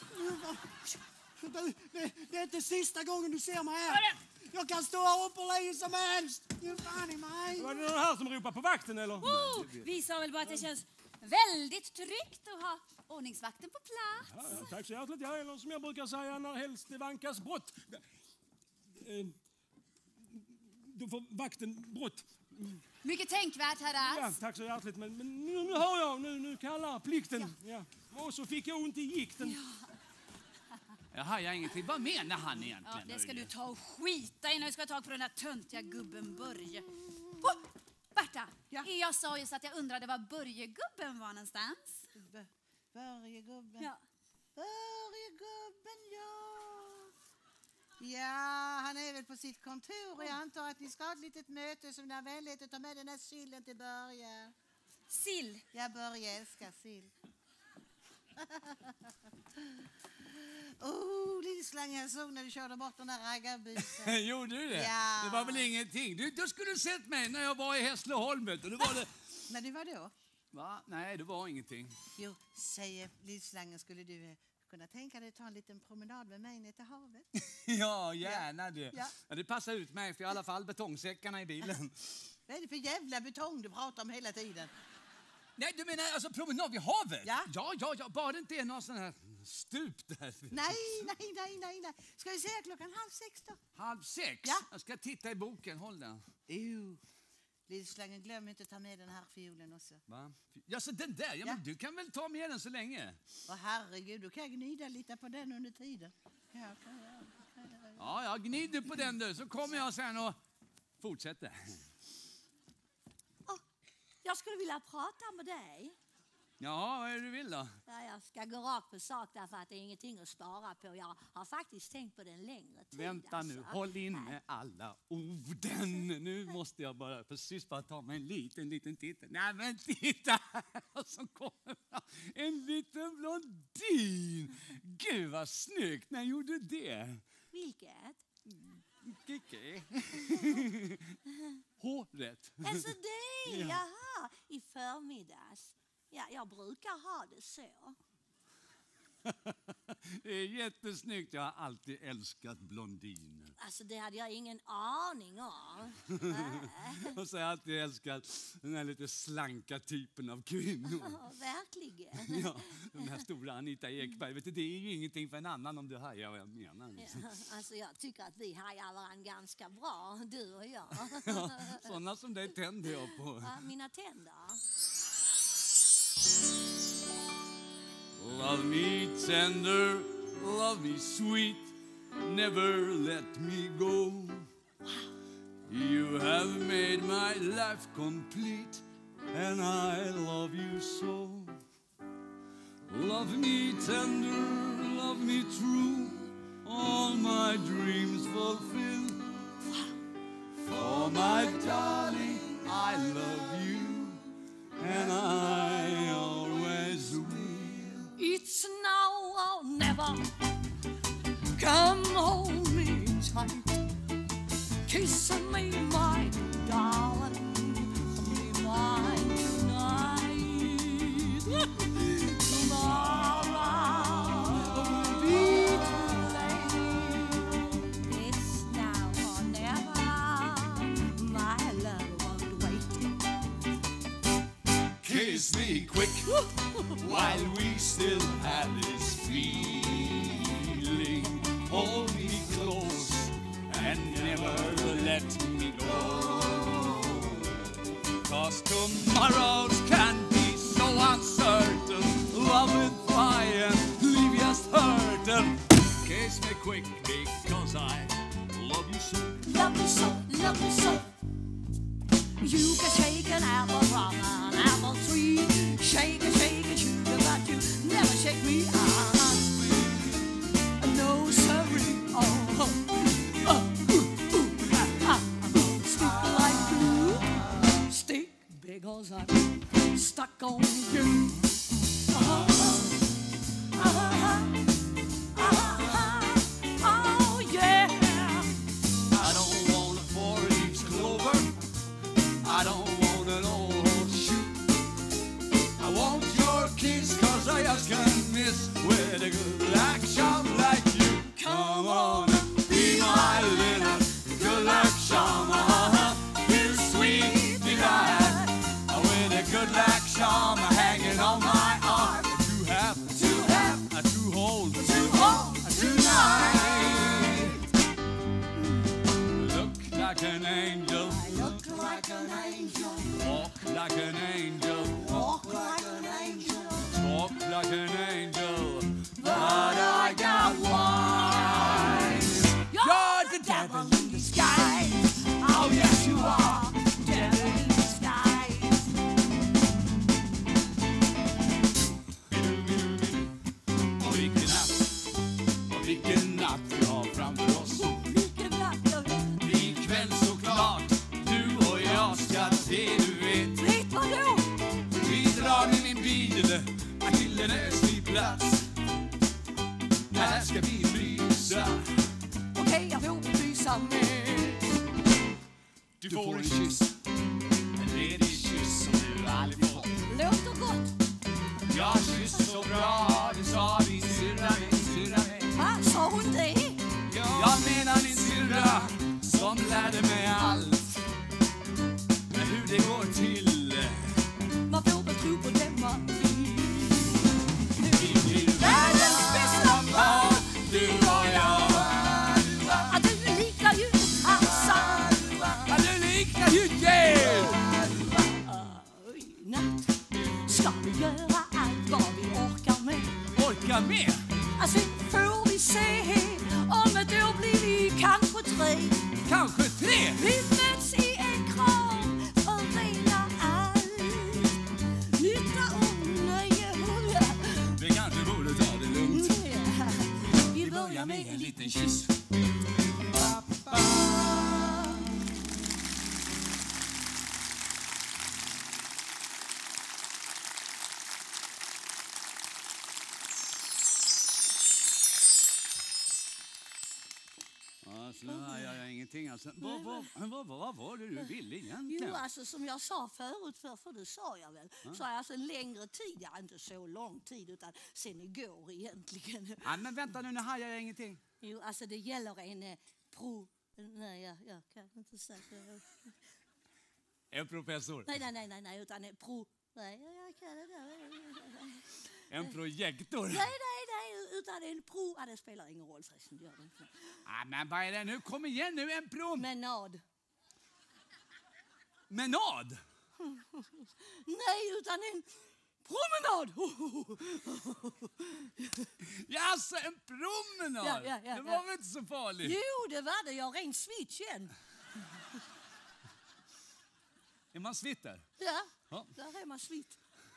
Det är inte sista gången du ser mig här. Jag kan stå här uppe hur länge som helst. Ge fan i mig. Var det någon här som ropar på vakten, eller? Vi sa väl bara att det känns väldigt tryggt att ha ordningsvakten på plats. Ja, tack så hjärtligt. Ja, eller som jag brukar säga, när helst det vankas brott. Då får vakten brott. Mycket tänkvärt, herr Rask. Ja, tack så hjärtligt. Men nu hör jag, nu kallar plikten. Ja. Och så fick jag ont i gikten. Jag hajar ingenting. Vad menar han egentligen? Ja, det ska du ta och skita i när du ska ta tag på den där töntiga gubben Börje. Berta, jag sa just att jag undrade var Börje-gubben var någonstans. Börje-gubben? Ja. Börje-gubben, ja. Ja, han är väl på sitt kontor och jag antar att ni ska ha ett litet möte som när vänligheten tar med den här sillen till Börje. Sill? Ja, Börje älskar sill. Lillslangen, jag såg när du körde bort den där raggarbusen. Gjorde du det? Ja. Det var väl ingenting. Du skulle sett mig när jag var i Hässleholmet. Och det var det... Men det var då? Va? Nej, det var ingenting. Jo, säger Lillslangen, skulle du kunna tänka dig att ta en liten promenad med mig ner till havet? Ja, gärna du. Ja. Ja, det passar ut mig för i alla fall betongsäckarna i bilen. Vad är det för jävla betong du pratar om hela tiden? Nej, du menar alltså promenad vid havet? Ja. Ja, bara det inte är någon sån här stup där. Nej. Ska vi säga 5:30 då? 5:30? Ja. Jag ska titta i boken, håll den. Lillslangen, glöm inte att ta med den här fiolen också. Va? Ja, så den där. Ja, men du kan väl ta med den så länge? Herregud, du kan gnida lite på den under tiden. Ja, jag gnider på den du, så kommer jag sen och fortsätter. Jag skulle vilja prata med dig. Ja, vad är det du vill då? Ja, jag ska gå rakt på sak därför att det är ingenting att spara på. Jag har faktiskt tänkt på den längre tid. Vänta nu, håll inne alla orden. Nu måste jag precis ta mig en liten titt. Nej men titta här som kommer fram. En liten blondin. Gud vad snyggt, när gjorde det? Vilket? Kiki. Håret. Alltså det, jaha, i förmiddags. Ja, jag brukar ha det så. Det är jättesnyggt. Jag har alltid älskat blondiner. alltså det hade jag ingen aning om. Och så har jag alltid älskat den här lite slanka typen av kvinnor. Ja, verkligen. Ja, den här stora Anita Ekberg. Vet du, det är ju ingenting för en annan om du hajar vad jag menar. Ja, alltså jag tycker att vi hajar varandra ganska bra, du och jag. Ja, sådana som dig tänder jag på. Ja, mina tänder. Love me tender, love me sweet, never let me go. You have made my life complete, and I love you so. Love me tender, love me true, all my dreams fulfill. For my darling, I love you, and I always will. It's now or never. Come hold me tight. Kiss me, my darling. Be mine tonight. Tomorrow will be too late. It's now or never. My love won't wait. Kiss me quick while we still have this feeling. Hold me close and never let me go. 'Cause tomorrows can be so uncertain. Love will fly and leave us hurting. Kiss me quick because I love you so. Love you so, love you so. You can shake an apple from an apple tree. Shake and sugar, but you never shake me. No, sorry. Stick like glue. Stick because I'm stuck on you. Oh, yeah. I don't want a 4-leaf clover. I don't want an old horseshoe. I want your kiss 'cause I just can't miss with a good action like you. Come on, be my little good luck charm. You sweet delight. With a good luck charm hanging on my arm. To hold tonight. Look like an angel. I look like an angel. Walk like an angel. Walk like an angel. Talk like an angel. But I got wine. You're the devil in disguise. Oh, yes, you are. Devil in disguise. Vilken natt vi har framför oss. Ikväll såklart, du och jag ska se, du vet. Vet vad då? Vi drar i min bil till en östlig plats. Här ska vi mysa. Okej, jag får mysa med. Du får en kyss. En ledig kyss som du aldrig fått. Låter gott. Jag kysser så bra, det sa din syrra, Va, sa hon det? Jag menar din syrra som lärde mig allt. Men hur det går till. Man får väl tro på det man vill. Vi blir världens bästa par, du och jag. Att du liknar ju Tarzan. Att du liknar ju Jane. I natt ska vi göra allt vad vi orkar med. Orkar med? Alltså får vi se. Om ett år blir vi kanske 3. Kanske 3? Vi möts i en kram och delar allt. Nytta och nöje. Vi kanske borde ta det lugnt. Vi börjar med en liten kyss. Alltså, jag har ingenting. Alltså. Vad var det du ville egentligen? Jo, alltså som jag sa förut, för det sa jag väl, så är alltså en längre tid, ja inte så lång tid utan sen igår egentligen. Ja, men vänta nu hajar jag ingenting. Jo, alltså det gäller en Nej, jag kan inte säga. En professor. Nej, utan en Nej, jag kan det. En projektor. Nej, utan en det spelar ingen roll förresten. Gör det inte. Men vad är det nu? Kom igen nu, en Menad. Menad? Nej, utan en promenad. Ja, alltså en promenad. Ja. Det var väl inte så farligt? Jo, det var det. Jag ren switch igen. Är man svitt där? Ja, där är man svitt.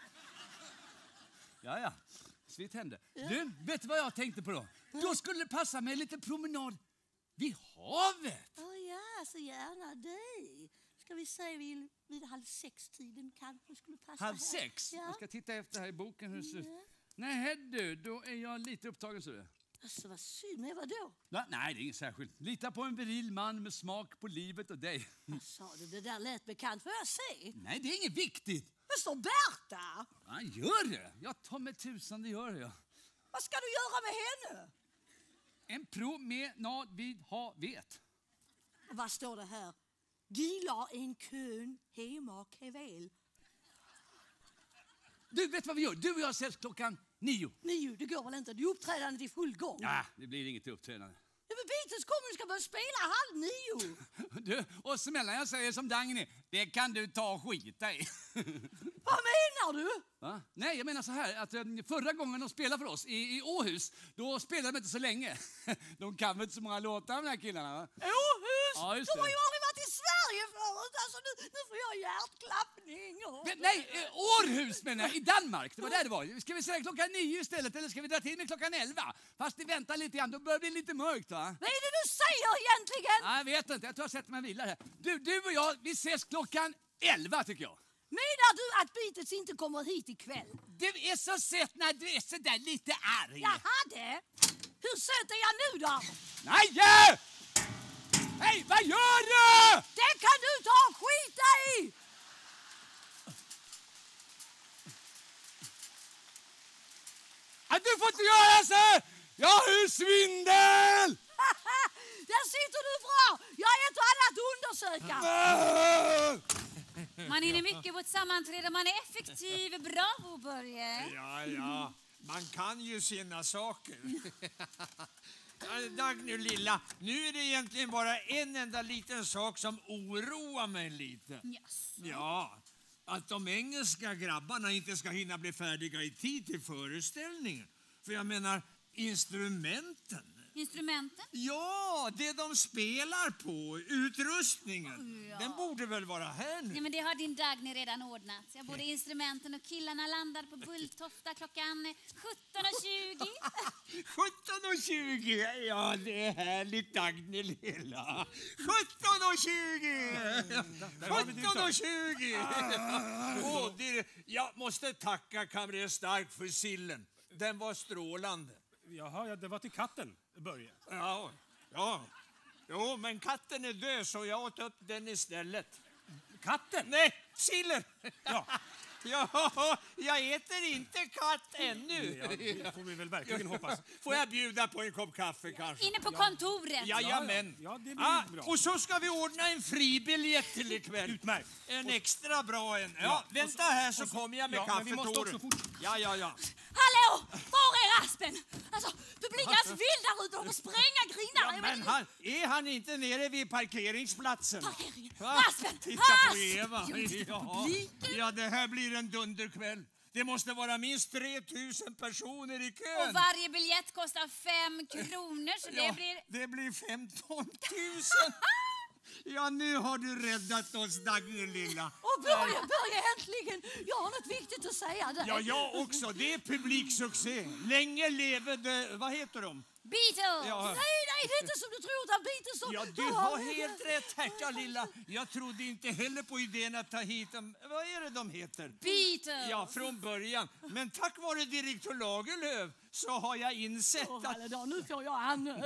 Ja. Svitt hände. Ja. Du, vet du vad jag tänkte på då? Då skulle det passa med lite promenad vid havet. Ja, så gärna det. Ska vi säga vid 5:30 kanske skulle passa 5:30? Ja. Jag ska titta efter här i boken hur det ser ut. Nej du, då är jag lite upptagen så det. Alltså vad synd, men vadå? Nej, det är inget särskilt. Lita på en viril man med smak på livet och dig. Vad sa du? Det där lät bekant. Får jag se? Nej, det är inget viktigt. Det står Berta. Ja, gör det. Jag tar med tusan, det gör jag. Vad ska du göra med henne? En promenad vid havet. Vad står det här? Gillar en kön hemma kevel. Du, vet vad vi gör? Du och jag ses 9:00. 9, det går väl inte? Det är uppträdandet i full gång. Ja, det blir inget uppträdande. Ja, men Beatles kommer, du ska börja spela 8:30. Du, och så mellan jag säger som Dagny, det kan du ta och skita i. Vad menar du? Va? Nej, jag menar så här, att förra gången de spelade för oss i Åhus, då spelade de inte så länge. De kan väl inte så många låtar, de här killarna, va? Åhus? Ja, just de har det. ju aldrig varit i Sverige förut, alltså nu får jag hjärtklappning. Nej, Århus menar jag, i Danmark. Det var där det var. Ska vi säga 9:00 istället, eller ska vi dra till med 11:00? Fast vi väntar lite grann, då börjar det bli lite mörkt, va? Vad är det du säger egentligen? Jag vet inte, jag tror jag sätter mig och vilar här. Du och jag, vi ses 11:00 tycker jag. Menar du att Beatles inte kommer hit ikväll? Du är så söt när du är så där lite arg. Jaha det. Hur söt är jag nu då? Nej! Hej, vad gör du? Det kan du ta och skita i! Att du får inte göra så! Jag har svindel! Där sitter du bra! Jag är ett och annat undersöka. Man hinner mycket på ett sammanträde, man är effektiv. Bravo, Börje. Ja, man kan ju sina saker. Dagny lilla, nu är det egentligen bara en enda liten sak som oroar mig lite. Yes. Ja, att de engelska grabbarna inte ska hinna bli färdiga i tid till föreställningen. För jag menar, instrumenten. Instrumenten? Ja, det de spelar på, utrustningen. Ja. Den borde väl vara här nu? Ja, men det har din Dagny redan ordnat. Ja, både instrumenten och killarna landar på Bulltofta klockan 17:20. 17:20, ja det är härligt Dagny lilla. 17:20! Jag måste tacka kamrer Stark för sillen. Den var strålande. Jaha, det var till katten, Börje. Ja. Jo, men katten är död så jag åt upp den istället. Katten? Nej, sillen! Ja. Ja, jag äter inte katt ännu. Ja, det får vi väl verkligen hoppas. Får jag bjuda på en kopp kaffe kanske? Inne på kontoret. Jajamän. Ja, det blir bra. Och så ska vi ordna en fribiljett till ikväll. Utmärkt. En extra bra en. Ja, vänta här så kommer jag med kaffet. Men vi måste också Ja. Hallå, var är Aspen? Alltså, publiken är vild där ute och spränga grinar. Ja, men är han inte nere vid parkeringsplatsen? Parkeringen. Va? Aspen! Titta på Eva. Ja, det här blir en dunderkväll. Det måste vara minst 3000 personer i kön. Och varje biljett kostar 5 kronor, så det blir 15 000. Ja, nu har du räddat oss, Dagny lilla. Och Börje äntligen! Jag har något viktigt att säga. Ja, jag också. Det är publiksuccé. Länge leve de... Vad heter de? Beatles! Ja. Nej, det är inte som du tror utan Beatles. Ja, du har helt rätt, Herta lilla. Jag trodde inte heller på idén att ta hit dem. Vad är det de heter? Beatles! Ja, från början. Men tack vare direktör Lagerlöf så har jag insett att... Nu får jag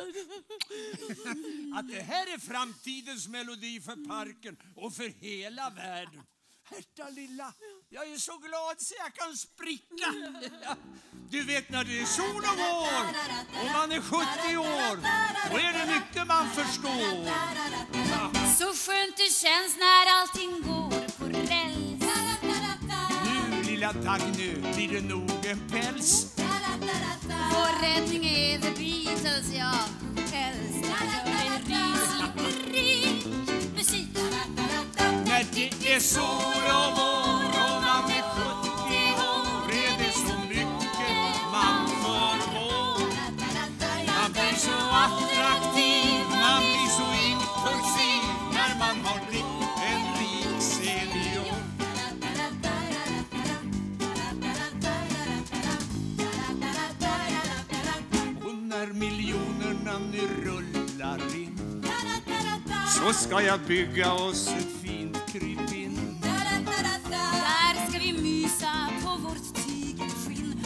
att det här är framtidens melodi för parken och för hela världen. Herta lilla, jag är så glad så jag kan spricka. Du vet när det är sol och vår och man är 70 år, då är det mycket man förstår. Så skönt det känns när allting går på räls. Nu, lilla Dagny, blir det nog en päls. Vår räddning är The Beatles, ja. Älskar gör det rysligt rik musik. När det är sol och vår och man är 70 år är det så mycket man förmår. Man blir så attraktiv, man blir så impulsiv när man har blivit en rik senior. Och när miljonerna nu rullar in så ska jag bygga oss ett fint krypin. Där ska vi mysa på vårt tygelskinn.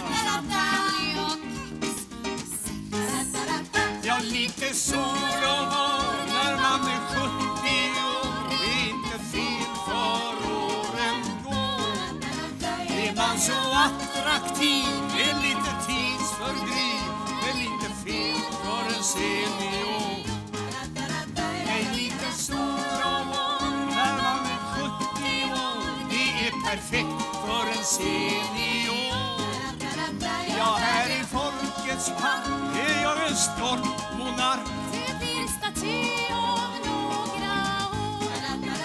Ja, lite sol och vår när man är 70 år är inte fel för åren går. Är man så attraktiv är lite tidsfördriv, är lite fel för en senior. Nej, lite sol och vår när man är 70 år, det är perfekt för en senior. Ja, här i folkets park är jag en stolt monark. Det blir staty om några år.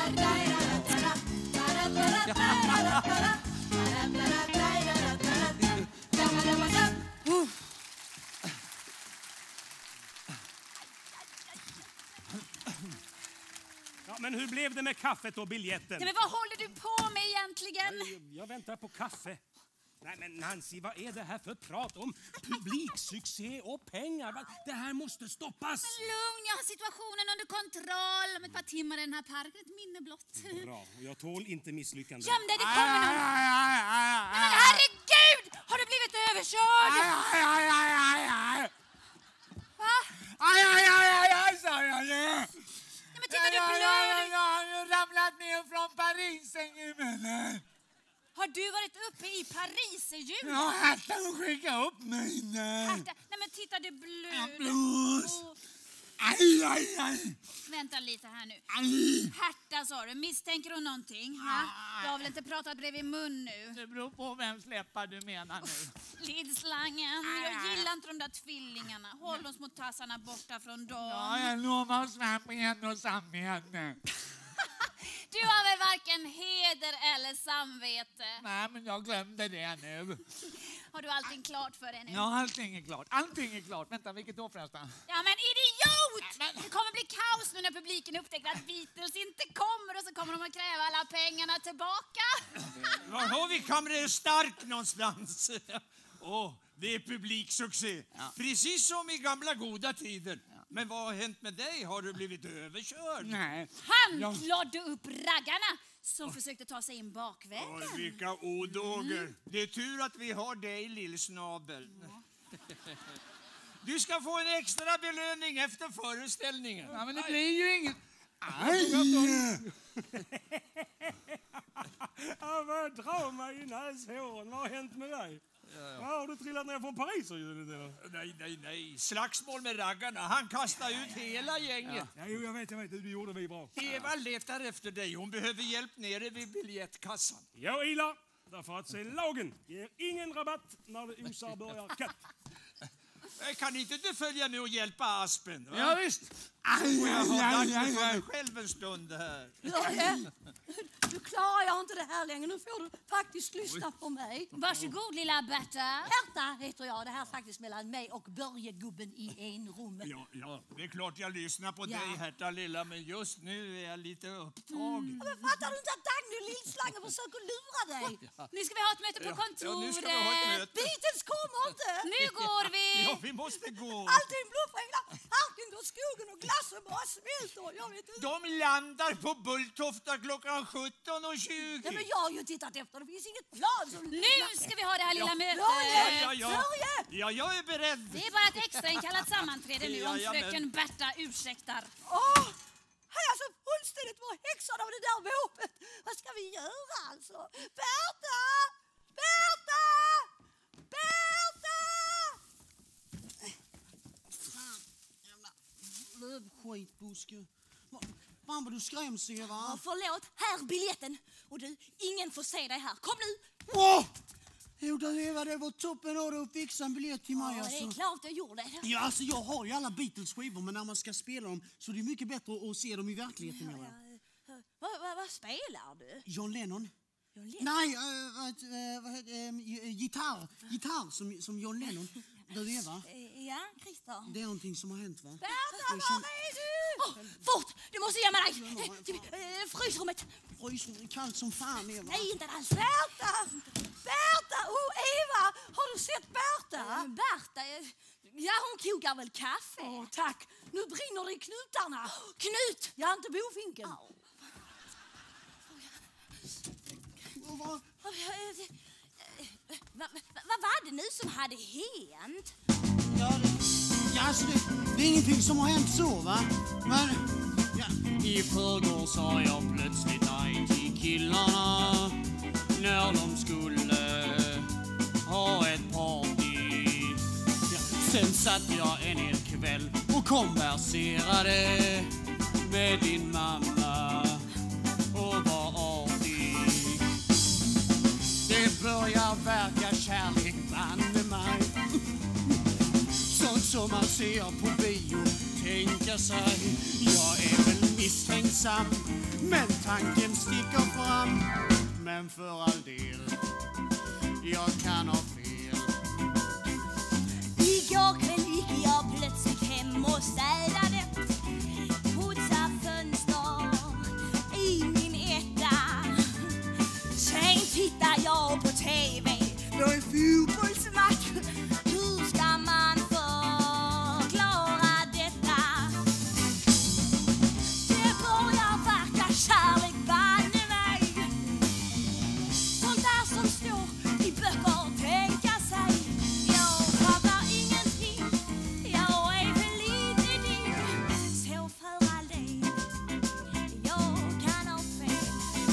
Ja, men hur blev det med kaffet och biljetten? Nej, men vad håller du på med egentligen? Jag väntar på kaffe. Nej men Nancy, vad är det här för prat om publiksuccé och pengar? Det här måste stoppas. Men lugn, jag har situationen under kontroll. Om ett par timmar i den här parken, ett minne blott. Bra, och jag tål inte misslyckande. Göm dig, det kommer någon. Men herregud, har du blivit överkörd? Va? Sa jag ju. Nej, men titta, du blöder. Jag har ju ramlat ner från Paris-sängen. Har du varit uppe i Pariserhjulet? Ja, Herta skickade upp mig. Nej, men titta, det blöder. Blås. Aj. Vänta lite här nu. Aj. Herta, sa du. Misstänker hon någonting? Ha? Du har väl inte pratat bredvid mun nu? Det beror på vem släppar du menar nu. Lidslangen. Jag gillar inte de där tvillingarna. Håll de små tassarna borta från dem. Ja, jag lovar att svär på en och samvete. Du har väl varken heder eller samvete? Nej, men jag glömde det nu. Har du allting klart för dig nu? Ja, allting är klart. Allting är klart. Vänta, vilket då förresten? Ja, men idiot! Det kommer bli kaos nu när publiken upptäcker att Beatles inte kommer och så kommer de att kräva alla pengarna tillbaka. Var har vi Kamrer Stark någonstans? Det är publiksuccé. Ja. Precis som i gamla goda tider. Ja. Men vad har hänt med dig? Har du blivit överkörd? Nej. Han klodde upp raggarna som försökte ta sig in bakvägen. Oj, vilka odåger. Det är tur att vi har dig, lillsnabel. Ja. Du ska få en extra belöning efter föreställningen. Ja, men det blir ju inget... Aj! Ja, vad drar mig i näshåren? Vad har hänt med dig? Ja, har du trillat ner från Pariserhjulet eller? Nej. Slagsmål med raggarna. Han kastade ut hela gänget. Ja, jo, jag vet. Du gjorde vi bra. Eva letar efter dig. Hon behöver hjälp nere vid biljettkassan. Jag ilar. Därför att se lagen ger ingen rabatt när det osar börjar katt. Kan inte du följa med och hjälpa Aspen? Va? Ja, visst. Jag har dags för mig själv en stund här. Du klarar jag inte det här längre. Nu får du faktiskt lyssna på mig. Varsågod, lilla Berta. Herta heter jag. Det här är faktiskt mellan mig och Börje-gubben i en rum. Ja, det är klart jag lyssnar på dig, Herta lilla, men just nu är jag lite upptagen. Men fattar du inte att Dagny Lillslangen försöker lura dig? Nu ska vi ha ett möte på kontoret. Nu ska vi ha ett möte. Beatles kommer inte. Nu går vi. Ja, vi måste gå. Allting bluffar, hela parken går skogen och glassen bara smälter. Jag vet inte. De landar på Bulltofta klockan 17:20. Ja, men jag har ju tittat efter. Det finns inget plan. Nu ska vi ha det här lilla mötet. Börje! Ja, jag är beredd. Det är bara ett extrainkallat sammanträde nu om fröken Berta ursäktar. Jag är så fullständigt förhäxad av det där våpet. Vad ska vi göra alltså? Berta! Berta! Berta! Skitbuske. Fan vad du skräms, Eva. Ja, förlåt, här är biljetten. Och du, ingen får se dig här. Kom nu! Åh! Jo, Eva, det var toppen av att fixa en biljett till mig. Ja, det är klart jag gjorde det. Ja, alltså jag har ju alla Beatles-skivor, men när man ska spela dem så är det mycket bättre att se dem i verkligheten. Vad spelar du? John Lennon. John Lennon? Nej, gitarr som John Lennon. Du, Eva. Ja, Christer. Det är någonting som har hänt, va? Berta, var är du? Fort! Du måste ge mig dig! Till frysrummet. Frysrummet är kallt som fan, Eva. Nej, inte alls. Berta! Berta! Eva! Har du sett Berta? Berta? Ja, hon kokar väl kaffe. Tack. Nu brinner det i knutarna. Knut! Ja, inte bofinken. Vad var det nu som hade hänt? Ja, alltså det är ingenting som har hänt så, va? Men, ja. I förrgår sa jag plötsligt nej till killarna när de skulle ha ett party. Ja. Sen satt jag en hel kväll och konverserade med din mamma och var artig. Det börjar verka kärlek, banne mig. Sånt som man ser på bio, tänka sig. Jag är väl misstänksam, men tanken sticker fram. Men för all del, jag kan ha fel. Igår kväll gick jag plötsligt hem och städade. Putsa fönster i min etta. Sen tittar jag på TV. Det är fotbollsmatch. Hur ska man förklara detta? Det börjar verka kärlek, banne mig. Sånt där som står i böcker, tänka sig. Jag fattar ingenting. Jag är för lite din. Så för all del, jag kan ha fel.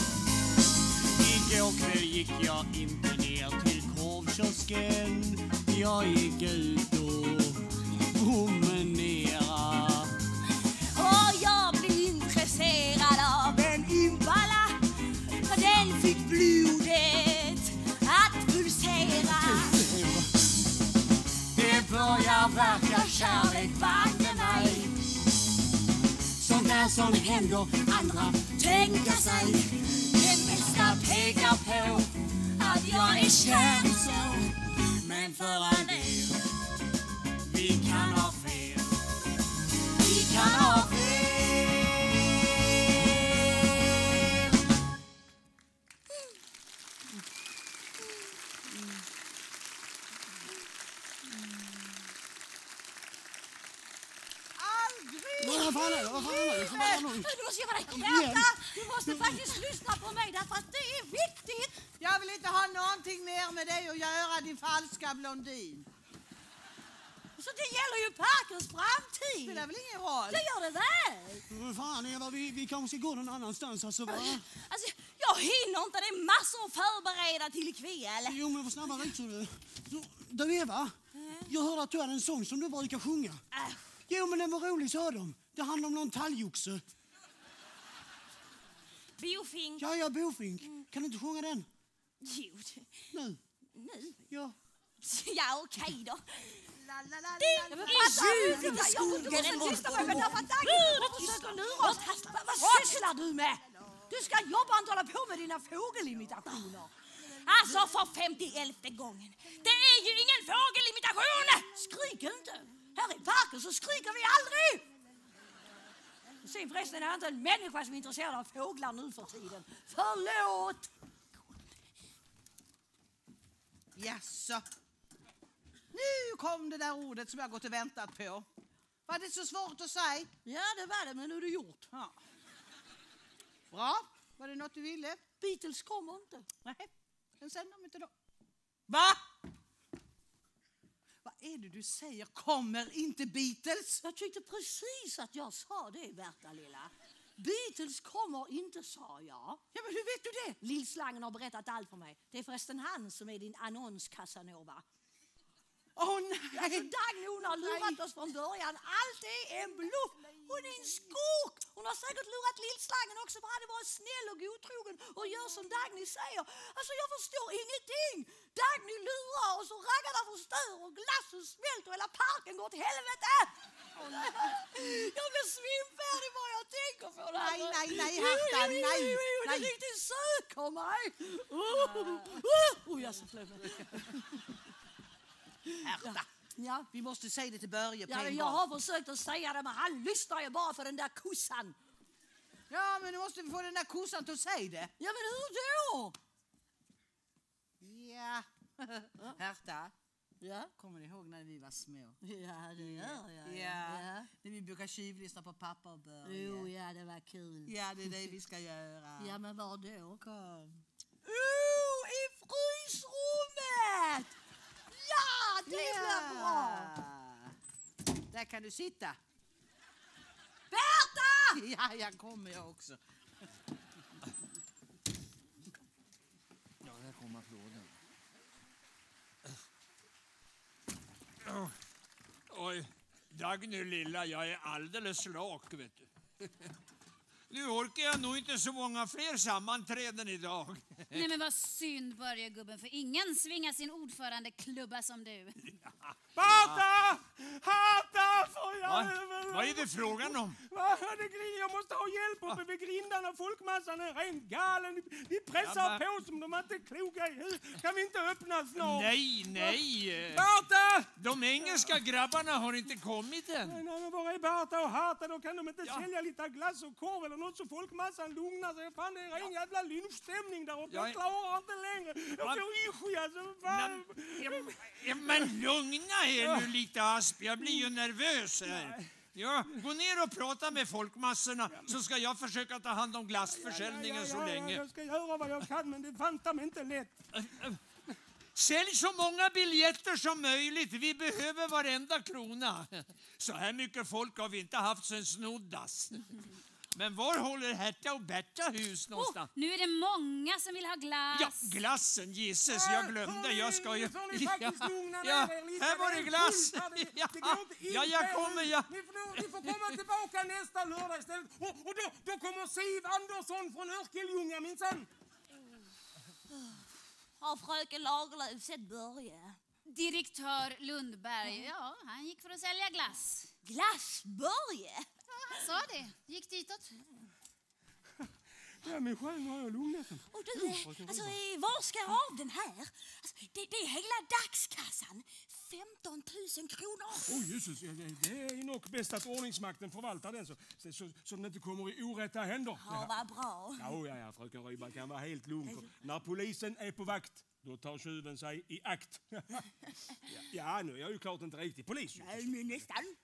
Igår kväll gick jag inte ner till korvkiosken. Jag gick ut och promenera. Och jag blev intresserad av en impala. För den fick blodet att pulsera. Det börjar verka kärlek, banne mig. Sånt där som händer andra tänka sig. Det mesta pekar på att jag är kär så. Men för all del, vi kan ha fel. Vi kan ha fel. Vad fan är det? Du måste ge mig dig. Berta, du måste faktiskt lyssna på mig därför att det är viktigt. Jag vill inte ha någonting mer med dig att göra, din falska blondin. Så det gäller ju parkens framtid. Det spelar väl ingen roll? Det gör det väl. Vad fan, Eva, vi kanske ska gå någon annanstans, alltså, va? Alltså, jag hinner inte. Det är massor att förbereda till ikväll. Jo, men vad snabbare ut, så du. Du, Eva, jag hörde att du hade en sång som du brukar sjunga. Jo, men den var rolig, sa de. Det handlar om någon talgoxe. Bofink. Ja, Bofink. Kan du inte sjunga den? Jo. Nu? Ja. Ja, okej då. Vad sysslar du med? Du ska jobba och inte hålla på med dina fågelimitationer. Alltså för 51:e gången. Det är ju ingen fågelimitation! Skrik inte! Här i parken så skriker vi aldrig! Sen förresten är det inte en människa som är intresserad av fåglar nu för tiden. Förlåt! Jaså. Nu kom det där ordet som jag gått och väntat på. Var det så svårt att säga? Ja, det var det, men nu är det gjort. Ja. Bra. Var det något du ville? Beatles kommer inte. Nej, men sen de inte då. Va? Vad är det du säger? Kommer inte Beatles? Jag tyckte precis att jag sa det, Berta lilla. Beatles kommer inte, sa jag. Ja, men hur vet du det? Lillslangen har berättat allt för mig. Det är förresten han som är din annons Casanova. Nej. Dagny, hon har lurat oss från början. Allt är en bluff. Hon är en skurk. Hon har säkert lurat lillslangen också för att hade varit snäll och godtrogen och gör som Dagny säger. Alltså jag förstår ingenting. Dagny lurar och så raggarna förstör och glassen smälter och hela parken går till helvete. Jag blir svimfärdig bara jag tänker på det. Nej, Herta, nej. Det riktigt söker mig. Jag är så slem. Herta, vi måste säga det till Börje på en gång. Jag har försökt att säga det, men han lyssnar ju bara för den där kossan. Ja, men nu måste vi få den där kossan att säga det. Ja, men hur då? Ja, Herta. Ja? Kommer ni ihåg när vi var små? Ja, det gör jag. Ja. När vi brukar tjuvlyssna på pappa och Börje. Jo, ja, det var kul. Ja, det är det vi ska göra. Ja, men var då? Kom. I frysrummet! Ja, det blir bra! Där kan du sitta. Berta! Ja, jag kommer jag också. Ja, där kommer applåden. Oj, Dagny lilla, jag är alldeles slak, vet du. Nu orkar jag nog inte så många fler sammanträden idag. Nej men vad synd Börje gubben, för ingen svingar sin ordförandeklubba som du. Berta! Herta! Får jag Vad är det frågan om? Jag måste ha hjälp uppe vid grindarna. Folkmassan är rent galen. De pressar på som de inte är kloka i huvudet. Kan vi inte öppna snart? Nej. Berta! De engelska grabbarna har inte kommit än. Nej, men var är Berta och Herta? Då kan de inte sälja lite glass och korv eller något så folkmassan lugnar sig. Fan, det är en jävla lynchstämning där uppe. Jag klarar inte längre. Jag får ischi alltså. Men lugna er nu lite, Asp. Jag blir ju nervös här. Ja, gå ner och prata med folkmassorna så ska jag försöka ta hand om glassförsäljningen så länge. Jag ska göra vad jag kan, men det fantar mig inte lätt. Sälj så många biljetter som möjligt. Vi behöver varenda krona. Så här mycket folk har vi inte haft sen snoddas. Men var håller Herta och Berta hus någonstans? Nu är det många som vill ha glass. Ja, glassen, gisses. Jag glömde. Jag ska ju... Ja, här var det glass. Ja, jag kommer. Ni får komma tillbaka nästa lördag istället. Och då kommer Siv Andersson från Örkeljunga, minsann. Har fröken Lagerlöf sett Börje? Direktör Lundberg, ja, han gick för att sälja glass. Glass-Börje? Han sa det. Gick ditåt. Ja, men själv har jag lugnat dem. Och du, alltså, var ska jag av den här? Alltså, det är hela dagskassan. 15 000 kronor. Jesus, det är nog bäst att ordningsmakten förvaltar den så den inte kommer i orätta händer. Ja, vad bra. Ja, fröken Rydberg kan vara helt lugn. För när polisen är på vakt, då tar tjuven sig i akt. Ja, nu är jag ju klart inte riktigt polis. Nej, men nästan.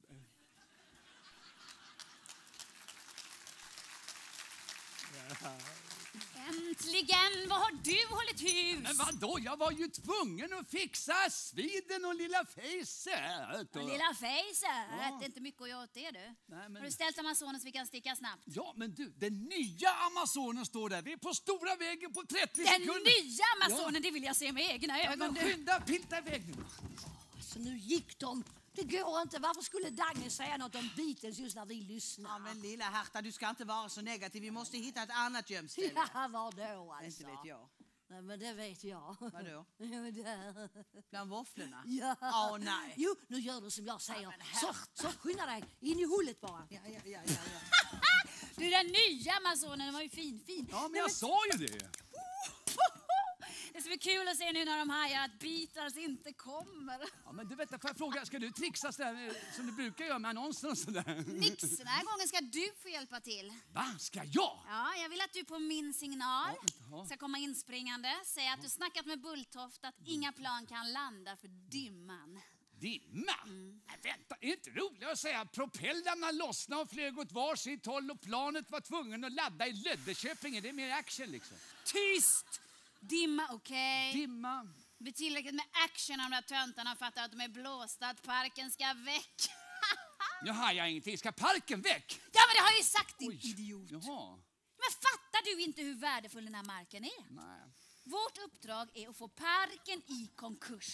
Äntligen! Vad har du hållit hus? Men vadå? Jag var ju tvungen att fixa sviden och lilla fejset. Lilla fejset? Det är inte mycket att göra åt det, du. Nej, men... Har du ställt Amazonen så vi kan sticka snabbt? Ja, men du, den nya Amazonen står där. Vi är på stora vägen på 30 sekunder. Den nya Amazonen, det vill jag se med egna ögon. Men skynda, pilta iväg nu. Så nu gick de. Det går inte. Varför skulle Dagny säga något om Beatles just när vi lyssnar? Ja, men lilla Herta, du ska inte vara så negativ. Vi måste hitta ett annat gömställe. Ja, var då alltså? Inte vet jag. Nej, men det vet jag. Vadå? Där. Bland våfflorna? Ja. Nej. Jo, nu gör du som jag säger. Så skynda dig. In i hullet bara. Ja. Du, den nya Amazonen, den var ju fin. Ja, men jag sa ju det. Det ska bli kul att se nu när de hajar att Beatles inte kommer. Ja, men du vet, får jag fråga, ska du trixa sådär som du brukar göra med annonser och sådär? Nix, den här gången ska du få hjälpa till. Va? Ska jag? Ja, jag vill att du på min signal ska komma inspringande. Säga att du snackat med Bulltoft att inga plan kan landa för dimman. Dimman? Nej, vänta, är det inte roligt att säga att propellerna lossnade och flög åt varsitt håll och planet var tvungen att ladda i Löddeköping? Det är mer action liksom. Tyst! Dimma, okej. Dimma. Det blir tillräckligt med action om de där töntarna fattar att de är blåsta, att parken ska väck. Nu har jag ingenting. Ska parken väck? Ja, men det har jag ju sagt, din idiot. Jaha. Men fattar du inte hur värdefull den här marken är? Nej. Vårt uppdrag är att få parken i konkurs.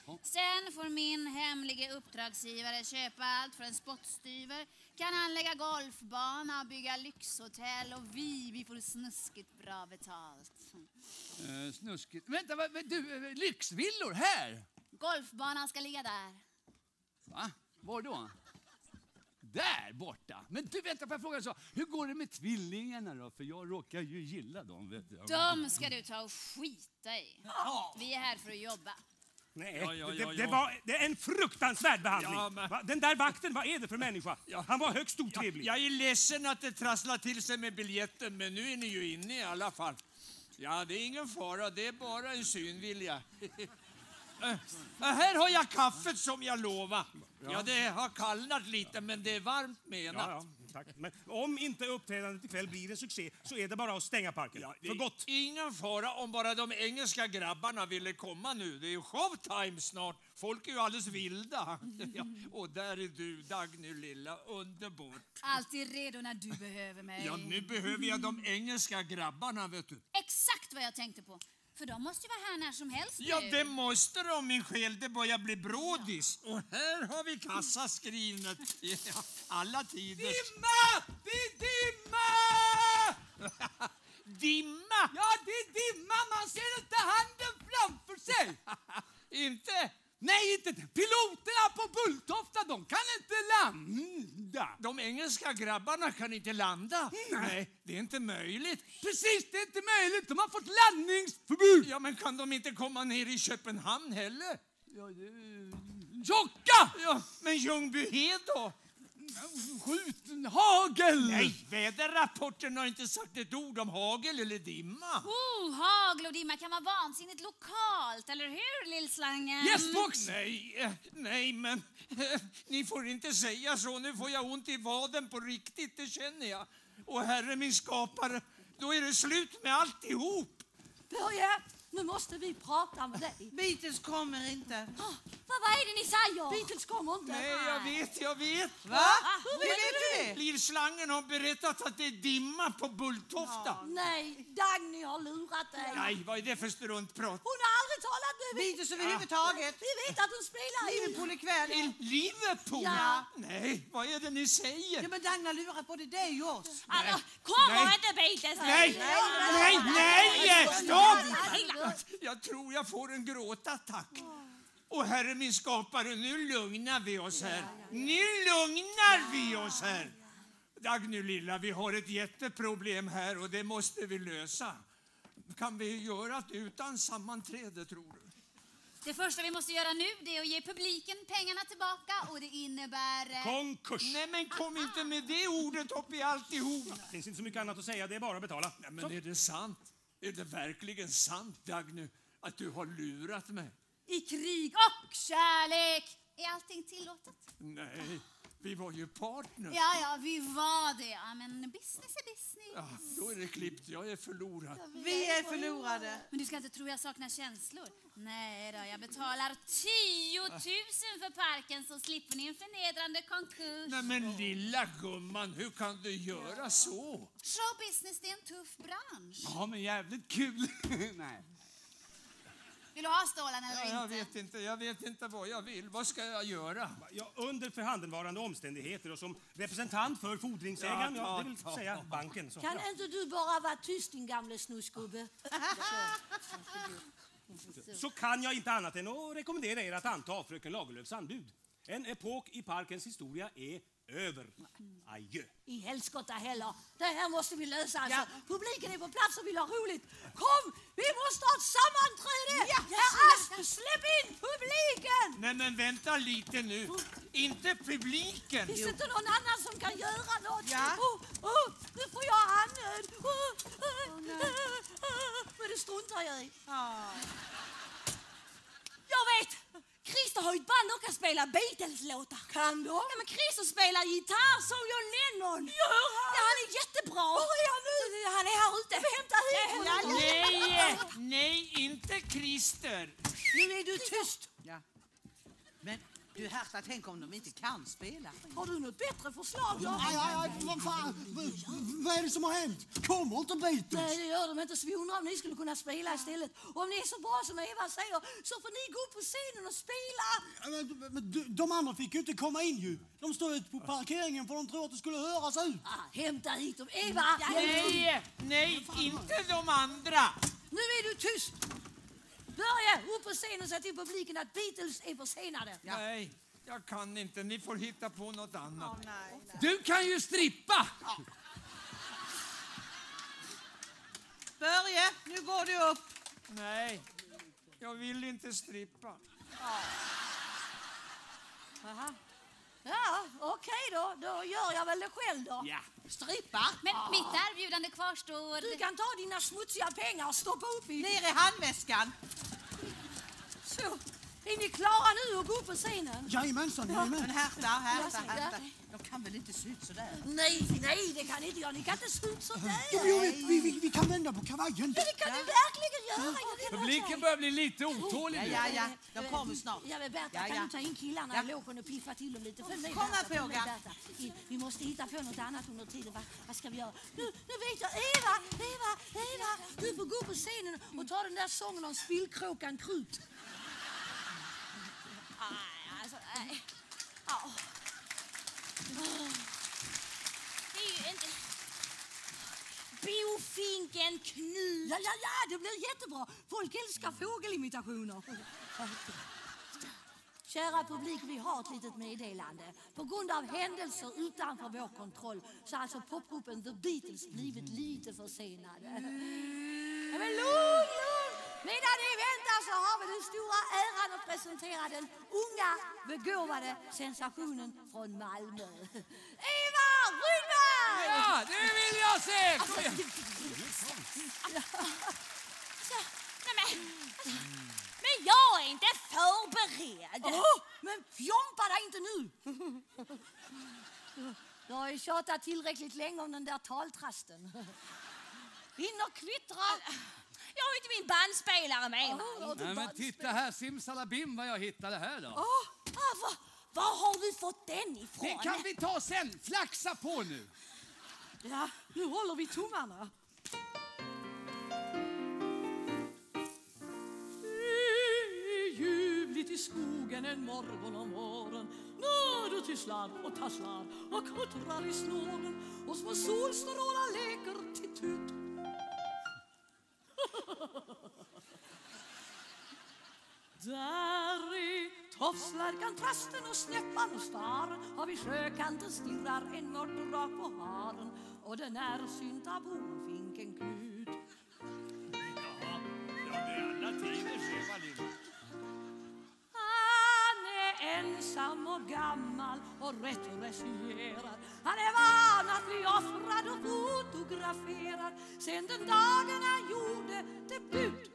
Sen får min hemliga uppdragsgivare köpa allt för en spottstyver. Kan anlägga golfbana, bygga lyxhotell och vi får snuskigt bra betalt. Snuskigt. Vänta, du, lyxvillor här? Golfbanan ska ligga där. Va? Var då? Där borta. Men du, vänta på jag frågar så. Hur går det med tvillingarna då? För jag råkar ju gilla dem, vet du. De ska du ta och skita i. Vi är här för att jobba. Nej, det är en fruktansvärd behandling. Ja, men... Den där vakten, vad är det för människa? Han var högst otrevlig. Jag är ledsen att det trasslar till sig med biljetten, men nu är ni ju inne i alla fall. Ja, det är ingen fara, det är bara en synvilja. Här har jag kaffet som jag lovade. Ja, det har kallnat lite, men det är varmt menat. Ja, tack. Men om inte uppträdandet ikväll blir en succé så är det bara att stänga parken. För gott. Ingen fara om bara de engelska grabbarna ville komma nu. Det är ju showtime snart. Folk är ju alldeles vilda. Ja, och där är du, Dagny lilla, underbart. Alltid redo när du behöver mig. Ja, nu behöver jag de engelska grabbarna, vet du. Exakt vad jag tänkte på. För de måste ju vara här när som helst nu. Ja, det måste de, min själ. Det börjar bli brådis. Och här har vi kassaskrinet. Ja, alla tider. Dimma! Det är dimma! Dimma? Ja, det är dimma. Man ser inte handen framför sig. Inte? Nej, inte. Piloterna på Bulltofta, de kan inte landa. De engelska grabbarna kan inte landa? Nej, det är inte möjligt. Precis, det är inte möjligt. De har fått landningsförbud. Ja, men kan de inte komma ner i Köpenhamn heller? Ja, Jocka! Ja, men Ljungbyhed då? Skjuten hagel! Nej, väderrapporten har inte sagt ett ord om hagel eller dimma. Hagel och dimma kan vara vansinnigt lokalt, eller hur, lillslangen? Yes, box! Nej, men ni får inte säga så. Nu får jag ont i vaden på riktigt, det känner jag. Och herre min skapare, då är det slut med alltihop. Börje, nu måste vi prata med dig. Beatles kommer inte. Vad är det ni säger? Beatles kommer inte. Nej, jag vet. Va? Hur vet du det? Lillslangen har berättat att det är dimma på Bulltofta. Ja. Nej, Dagny har lurat dig. Nej, vad är det för struntprat? Hon har aldrig talat med Beatles överhuvudtaget. Vi vet att hon spelar Liverpool ikväll. I Liverpool? Ja. Nej, vad är det ni säger? Ja, men Dagny har lurat både dig och oss. Alltså, kommer inte Beatles? Nej, stopp! Jag tror jag får en gråtattack. Och herre min skapare, nu lugnar vi oss här. Dagny lilla, vi har ett jätteproblem här och det måste vi lösa. Kan vi göra det utan sammanträde, tror du? Det första vi måste göra nu det är att ge publiken pengarna tillbaka och det innebär... Konkurs! Nej, men kom inte med det ordet upp i alltihop. Det finns inte så mycket annat att säga, det är bara att betala. Nej, men är det sant? Är det verkligen sant, Dagny, att du har lurat mig? I krig och kärlek. Är allting tillåtet? Nej, vi var ju partners. Ja, vi var det. Ja, men business är business. Ja, då är det klippt. Jag är förlorad. Vi är förlorade. Men du ska inte tro jag saknar känslor. Nej då, jag betalar 10 000 för parken så slipper ni en förnedrande konkurs. Nej, men lilla gumman, hur kan du göra så? Showbusiness, det är en tuff bransch. Ja, men jävligt kul. Nej. Vill du ha stålarna eller inte? Jag vet inte vad jag vill. Vad ska jag göra? Ja, under förhandenvarande omständigheter och som representant för fordringsägaren, det vill säga banken. Så, kan inte du bara vara tyst, din gamla snusgubbe? Så kan jag inte annat än att rekommendera er att anta fröken Lagerlöfs anbud. En epok i parkens historia är över. Adjö. I helskotta heller. Det här måste vi lösa alltså. Ja. Publiken är på plats och vill ha roligt. Kom, vi måste ha ett sammanträde. Ja. Herr Asp, släpp in publiken. Nej, men vänta lite nu. Inte publiken. Finns det inte någon annan som kan göra något? Ja. Nu får jag andnöd. Men det struntar jag i. Jag vet. Christer har ju ett band och kan spela Beatles-låtar. Kan du? Ja, men Christer spelar gitarr som John Lennon. Gör han? Ja, han är jättebra. Var är han nu? Han är här ute. Vi hämtar hit honom. Nej, inte Christer. Nu är du tyst. Ja. Men Du Herta, tänk om de inte kan spela. Har du något bättre förslag då? Nej, vad fan? Vad är det som har hänt? Kommer inte Beatles? Nej, det gör de inte. Så vi undrar om ni skulle kunna spela istället. Om ni är så bra som Eva säger så får ni gå upp på scenen och spela. Men de andra fick ju inte komma in ju. De stod ute på parkeringen för de tror att det skulle höras ut. Hämta hit dem. Eva! Nej, inte de andra. Nu är du tyst. Börja upp på scenen och säga till publiken att Beatles är försenade. Ja. Nej, jag kan inte. Ni får hitta på något annat. Nej. Du kan ju strippa! Ja. Börje, nu går du upp. Nej, jag vill inte strippa. Aha. Ja, okej då. Då gör jag väl det själv då. Ja. Strippa. Men mitt erbjudande kvarstår. Du kan ta dina smutsiga pengar och stoppa upp i... Ner i handväskan. Så, är ni klara nu att gå upp på scenen? Jajamensan, jajamän. Men Herta. De kan väl inte se ut sådär? Nej, det kan inte jag. Ni kan inte se ut sådär. Jo, vi kan vända på kavajen. Ja, det kan ni verkligen göra. Publiken börjar bli lite otålig nu. Ja. De kommer snart. Ja, men Berta, kan du ta in killarna i logen och piffa till dem lite? Följ med, Kom här, Berta, Påga. vi måste hitta på något annat under tiden. Vad ska vi göra? Nu vet jag. Eva! Du får gå på scenen och ta den där sången om spillkråkan krut. Alltså, ja. Det är ju inte... Bofinken Knut. Ja, det blir jättebra. Folk älskar fågelimitationer. Kära publik, vi har ett litet meddelande. På grund av händelser utanför vår kontroll så har alltså popgruppen The Beatles blivit lite försenade. Ja, men lugn! Medan ni väntar så har vi den stora äran att presentera den unga, begåvade sensationen från Malmö. Eva Rydberg! Ja, det vill jag se! Men jag är inte förberedd. Men fjompa dig inte nu! Du har ju tjatat tillräckligt länge om den där taltrasten. In och kvittra! Jag har inte min bandspelare med mig. Nej, men titta här, simsalabim vad jag hittade här då. Var har du fått den ifrån? Det kan vi ta sen. Flaxa på nu. Ja, nu håller vi tummarna. Ljuvligt i skogen en morgon om våren, när du tisslar och tasslar och kuttrar i snåren och små solstrålar leker till tut. Där i tofslärkan, trasten och snäppan och staren har vi sjökanten stirrar en mörk drak på haren och den närsynta bofinken Knut. Ja, det är alla tiders Eva. Han är ensam och gammal och rätt resignerad. Han är van att bli offrad och fotograferad sen den dagen han gjorde debut.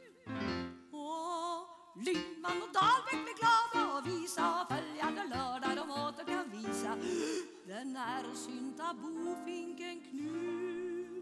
Lindman och Dahlbäck blir glada och visa och följande lördag de åter kan visa den närsynta bofinken Knut.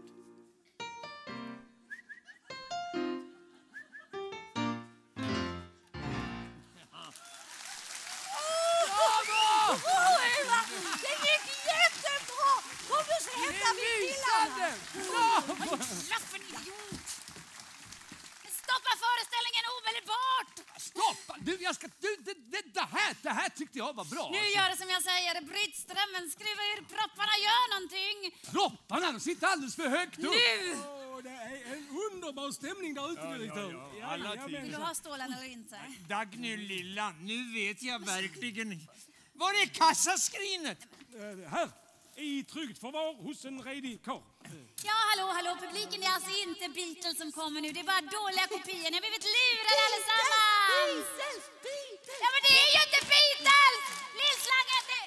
Eva! Det gick jättebra! Kom du så hämtar vi killarna! Laffen idiot! Stoppa föreställningen omedelbart! Stoppa! Det här tyckte jag var bra. Nu gör det som jag säger. Bryt strömmen, skruva ur propparna, gör någonting. Propparna, de sitter alldeles för högt upp. Nu! Det är en underbar stämning där ute, direktör. Vill du ha stålen eller inte? Dagny lilla, nu vet jag verkligen. Var är kassaskrinet? Här, i tryggt förvar hos en redig karl. Ja, hallå, publiken, det är alltså inte Beatles som kommer nu. Det är bara dåliga kopior. Ni har blivit lurade allesammans. Beatles! Ja, men det är ju inte Beatles! Lillslangen, det...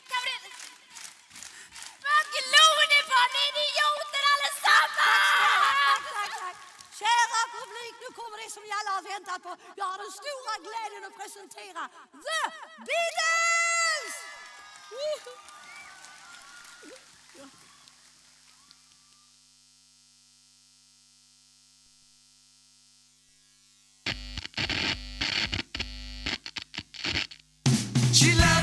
Vad glor ni på? Ni idioter allesammans! Tack. Kära publik, nu kommer det som ni alla har väntat på. Jag har den stora glädjen att presentera The Beatles! Chilla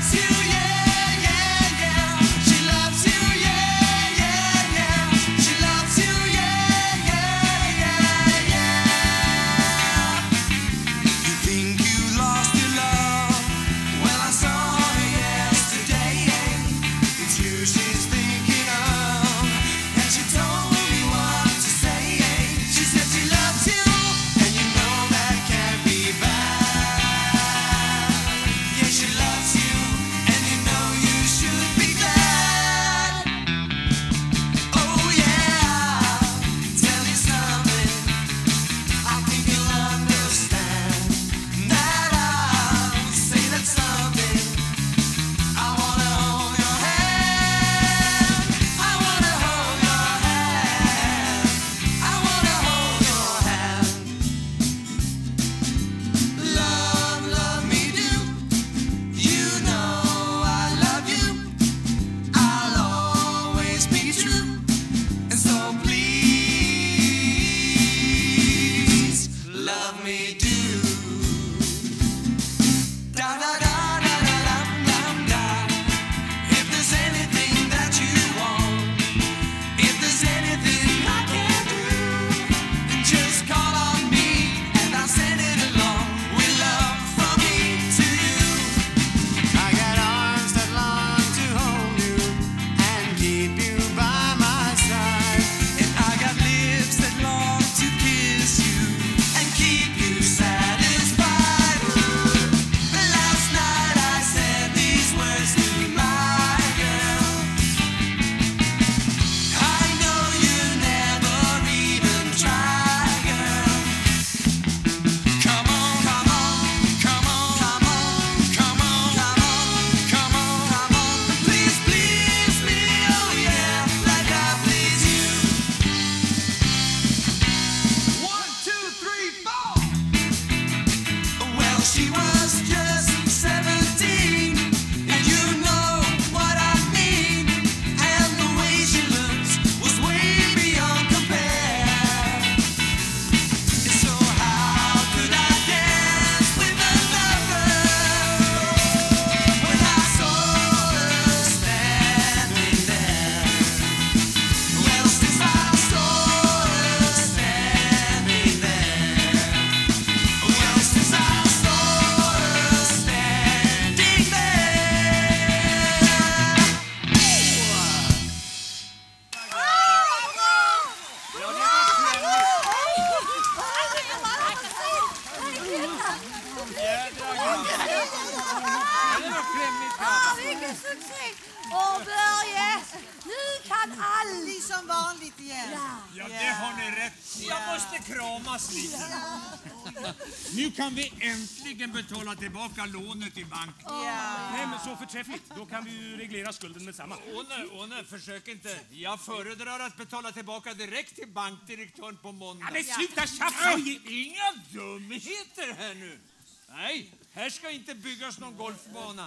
all. Vi som vanligt igen. Ja, det har ni rätt. Jag måste kramas lite. Nu kan vi äntligen betala tillbaka lånet i banken. Nej, men så förträffligt. Då kan vi ju reglera skulden med samma. Åne, försök inte. Jag föredrar att betala tillbaka direkt till bankdirektören på måndag. Ja, men sluta tjafsa! Inga dumheter här nu. Nej, här ska inte byggas någon golfbana.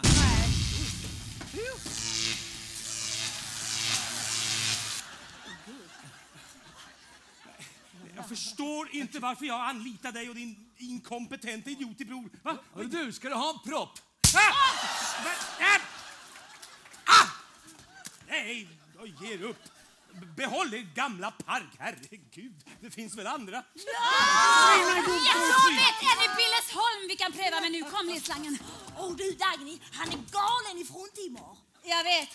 Jag förstår inte varför jag anlitar dig och din inkompetenta idiotibror. Va? Du, ska du ha en propp? Nej, jag ger upp. Behåll er gamla park, herregud. Det finns väl andra? Jag vet en i Billesholm vi kan pröva med nu. Kom, Lislangen. Du, Dagny, han är galen i fruntimmer. Jag vet.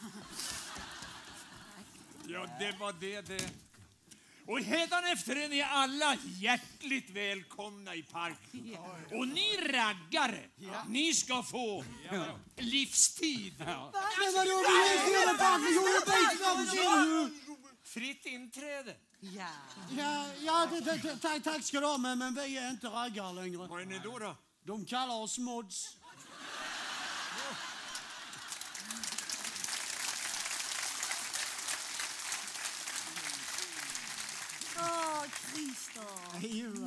Ja, det var det. Och hädanefter är ni alla hjärtligt välkomna i parken. Och ni raggare, ni ska få livstid. Fritt inträde. Tack ska du ha, men vi är inte raggare längre. Vad är ni då? De kallar oss mods. Christer.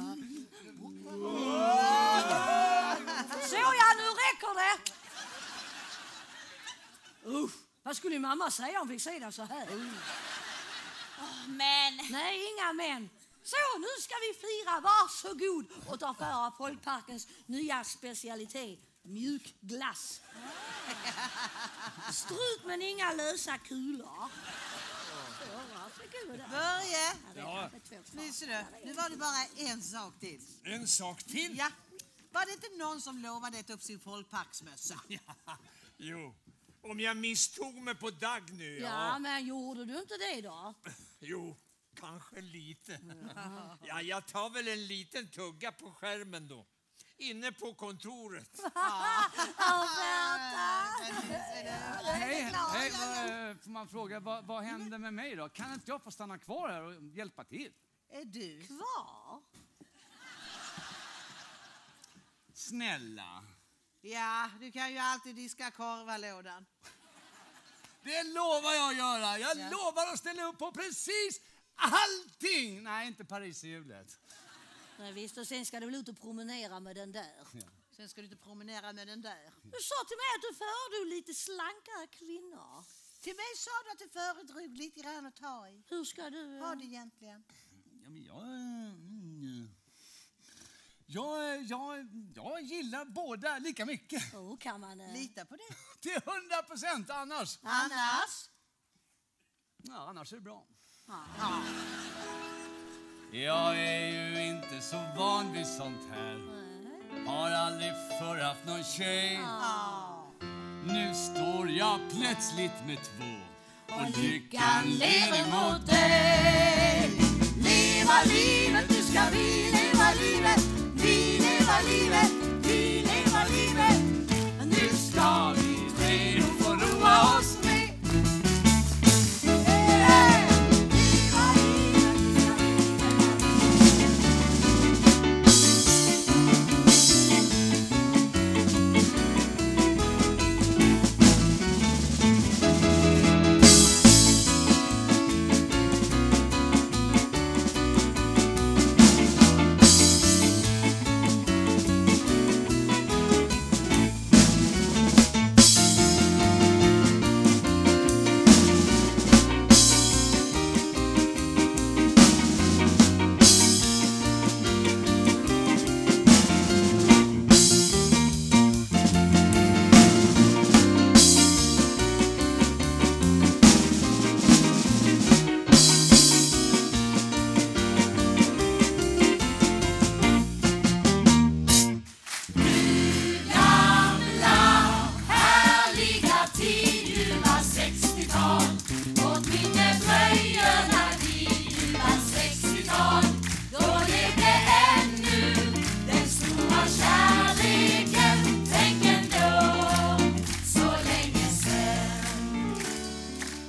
Så ja, nu räcker det. Vad skulle mamma säga om vi ser den så här? Men. Nej, inga men. Så, nu ska vi fira. Varsågod och ta för av Folkparkens nya specialitet. Mjukglass. Strut men inga lösa kulor. Börje. Ja. Nu var det bara en sak till. En sak till? Ja. Var det inte någon som lovade att upp sin folkparksmössa? Ja. Jo. Om jag misstog mig på Dag nu, Ja, men gjorde du inte det då? Jo, kanske lite. Ja, jag tar väl en liten tugga på skärmen då. Inne på kontoret. Hej, får man fråga, vad händer med mig då? Kan inte jag få stanna kvar här och hjälpa till? Är du kvar? Snälla. Ja, du kan ju alltid diska korvalådan. Det lovar jag att göra. Jag lovar att ställa upp på precis allting. Nej, inte Paris i hjulet. Nej, visst, och sen ska du väl ut och promenera med den där. Ja. Sen ska du inte promenera med den där. Du sa till mig att du föredrog lite slankare kvinnor. Till mig sa du att du föredrog lite grann att ta i. Hur ska du... Ha det egentligen. Ja, men jag gillar båda lika mycket. Kan man... Lita på det. Till 100% annars. Annars? Ja, annars är det bra. Ja. Jag är ju inte så van vid sånt här. Har aldrig förr haft någon tjej. Nu står jag plötsligt med två. Och lyckan lever mot dig. Leva livet, nu ska vi leva livet. Vi leva livet, vi leva livet. Nu ska vi tre och få roa oss med.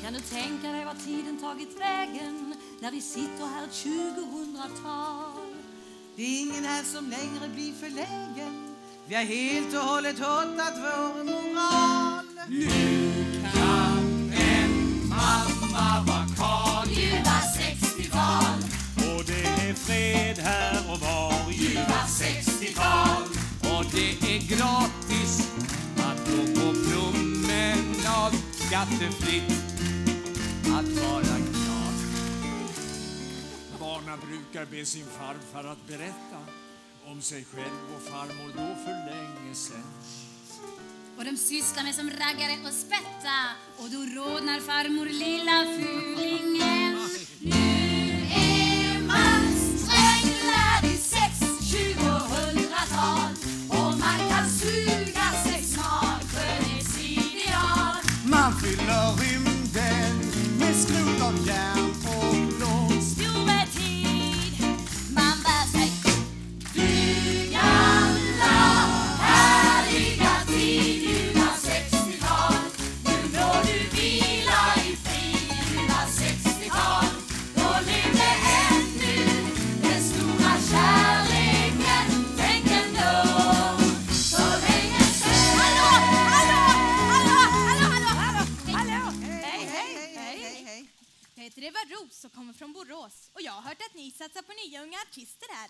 Kan du tänka dig vad tiden tagit vägen när vi sitter här 2000-tal? Det är ingen här som längre blir förlägen. Vi har helt och hållet hållit vår moral. Nu kan en mamma vara karl. Ljuva 60-tal. Och det är fred här och var. Ljuva 60-tal. Och det är gratis att gå på promenad. Skattefritt att vara glad. Barnen brukar be sin farfar att berätta om sig själv och farmor då för länge sedan. Och de sysslar med som raggare och spätta. Och då rådnar farmor lilla fulingen. Nu är man stränglad i 2000-tal. Och man kan suga sig snart skönhetsideal. Man fyller rymden med skrot av järn och blås. Stor tid, man bär sig. Du gamla härliga tid, ljuva 60-tal. Nu må du vila i frid, ljuva 60-tal. Då levde ännu den stora kärleken. Tänk ändå, så länge sedan. Hej. Jag heter Eva Ros och kommer från Borås. Och jag har hört att ni satsar på nya unga artister här.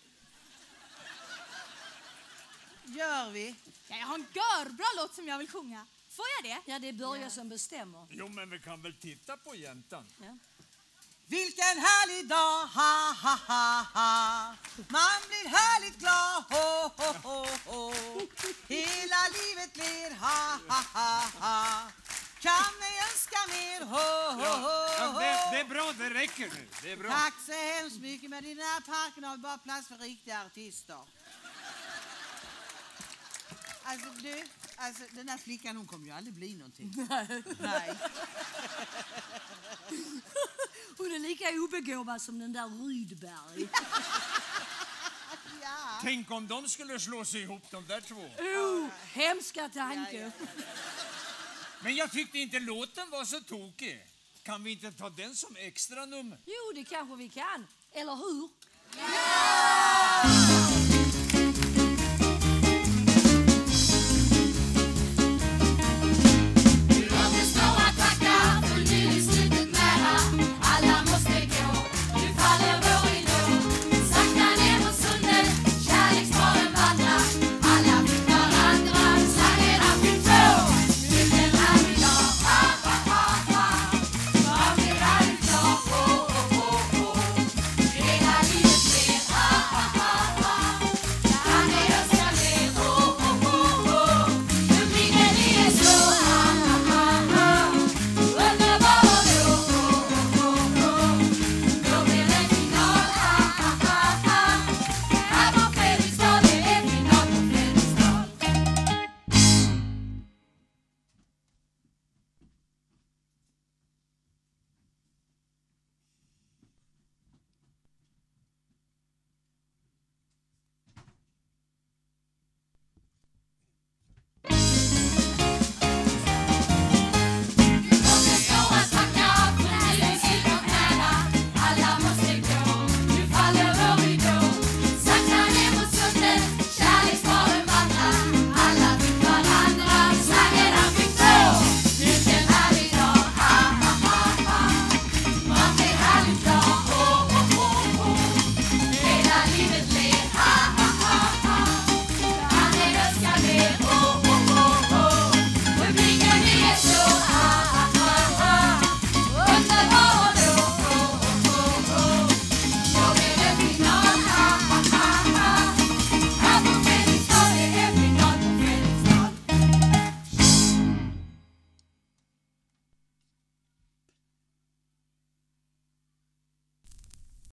Gör vi? Ja, jag har en görbra låt som jag vill sjunga. Får jag det? Ja, det är Börje som bestämmer. Jo, men vi kan väl titta på jäntan. Ja. Vilken härlig dag, ha ha ha ha. Man blir härligt glad, ho ho ho ho. Hela livet ler, ha ha ha ha. Kan ni önska mer, ho ho ho ho. Det är bra, det räcker nu. Det är bra. Tack så hemskt mycket, men i den här parken har vi bara plats för riktiga artister. Alltså den här flickan, hon kommer ju aldrig bli någonting. Nej. Hon är lika obegåvad som den där Rydberg. Ja. Tänk om de skulle slå sig ihop, de där två. Hemska tanke. Men jag tyckte inte låten var så tokig. Kan vi inte ta den som extra nummer? Jo, det kanske vi kan. Eller hur? Ja!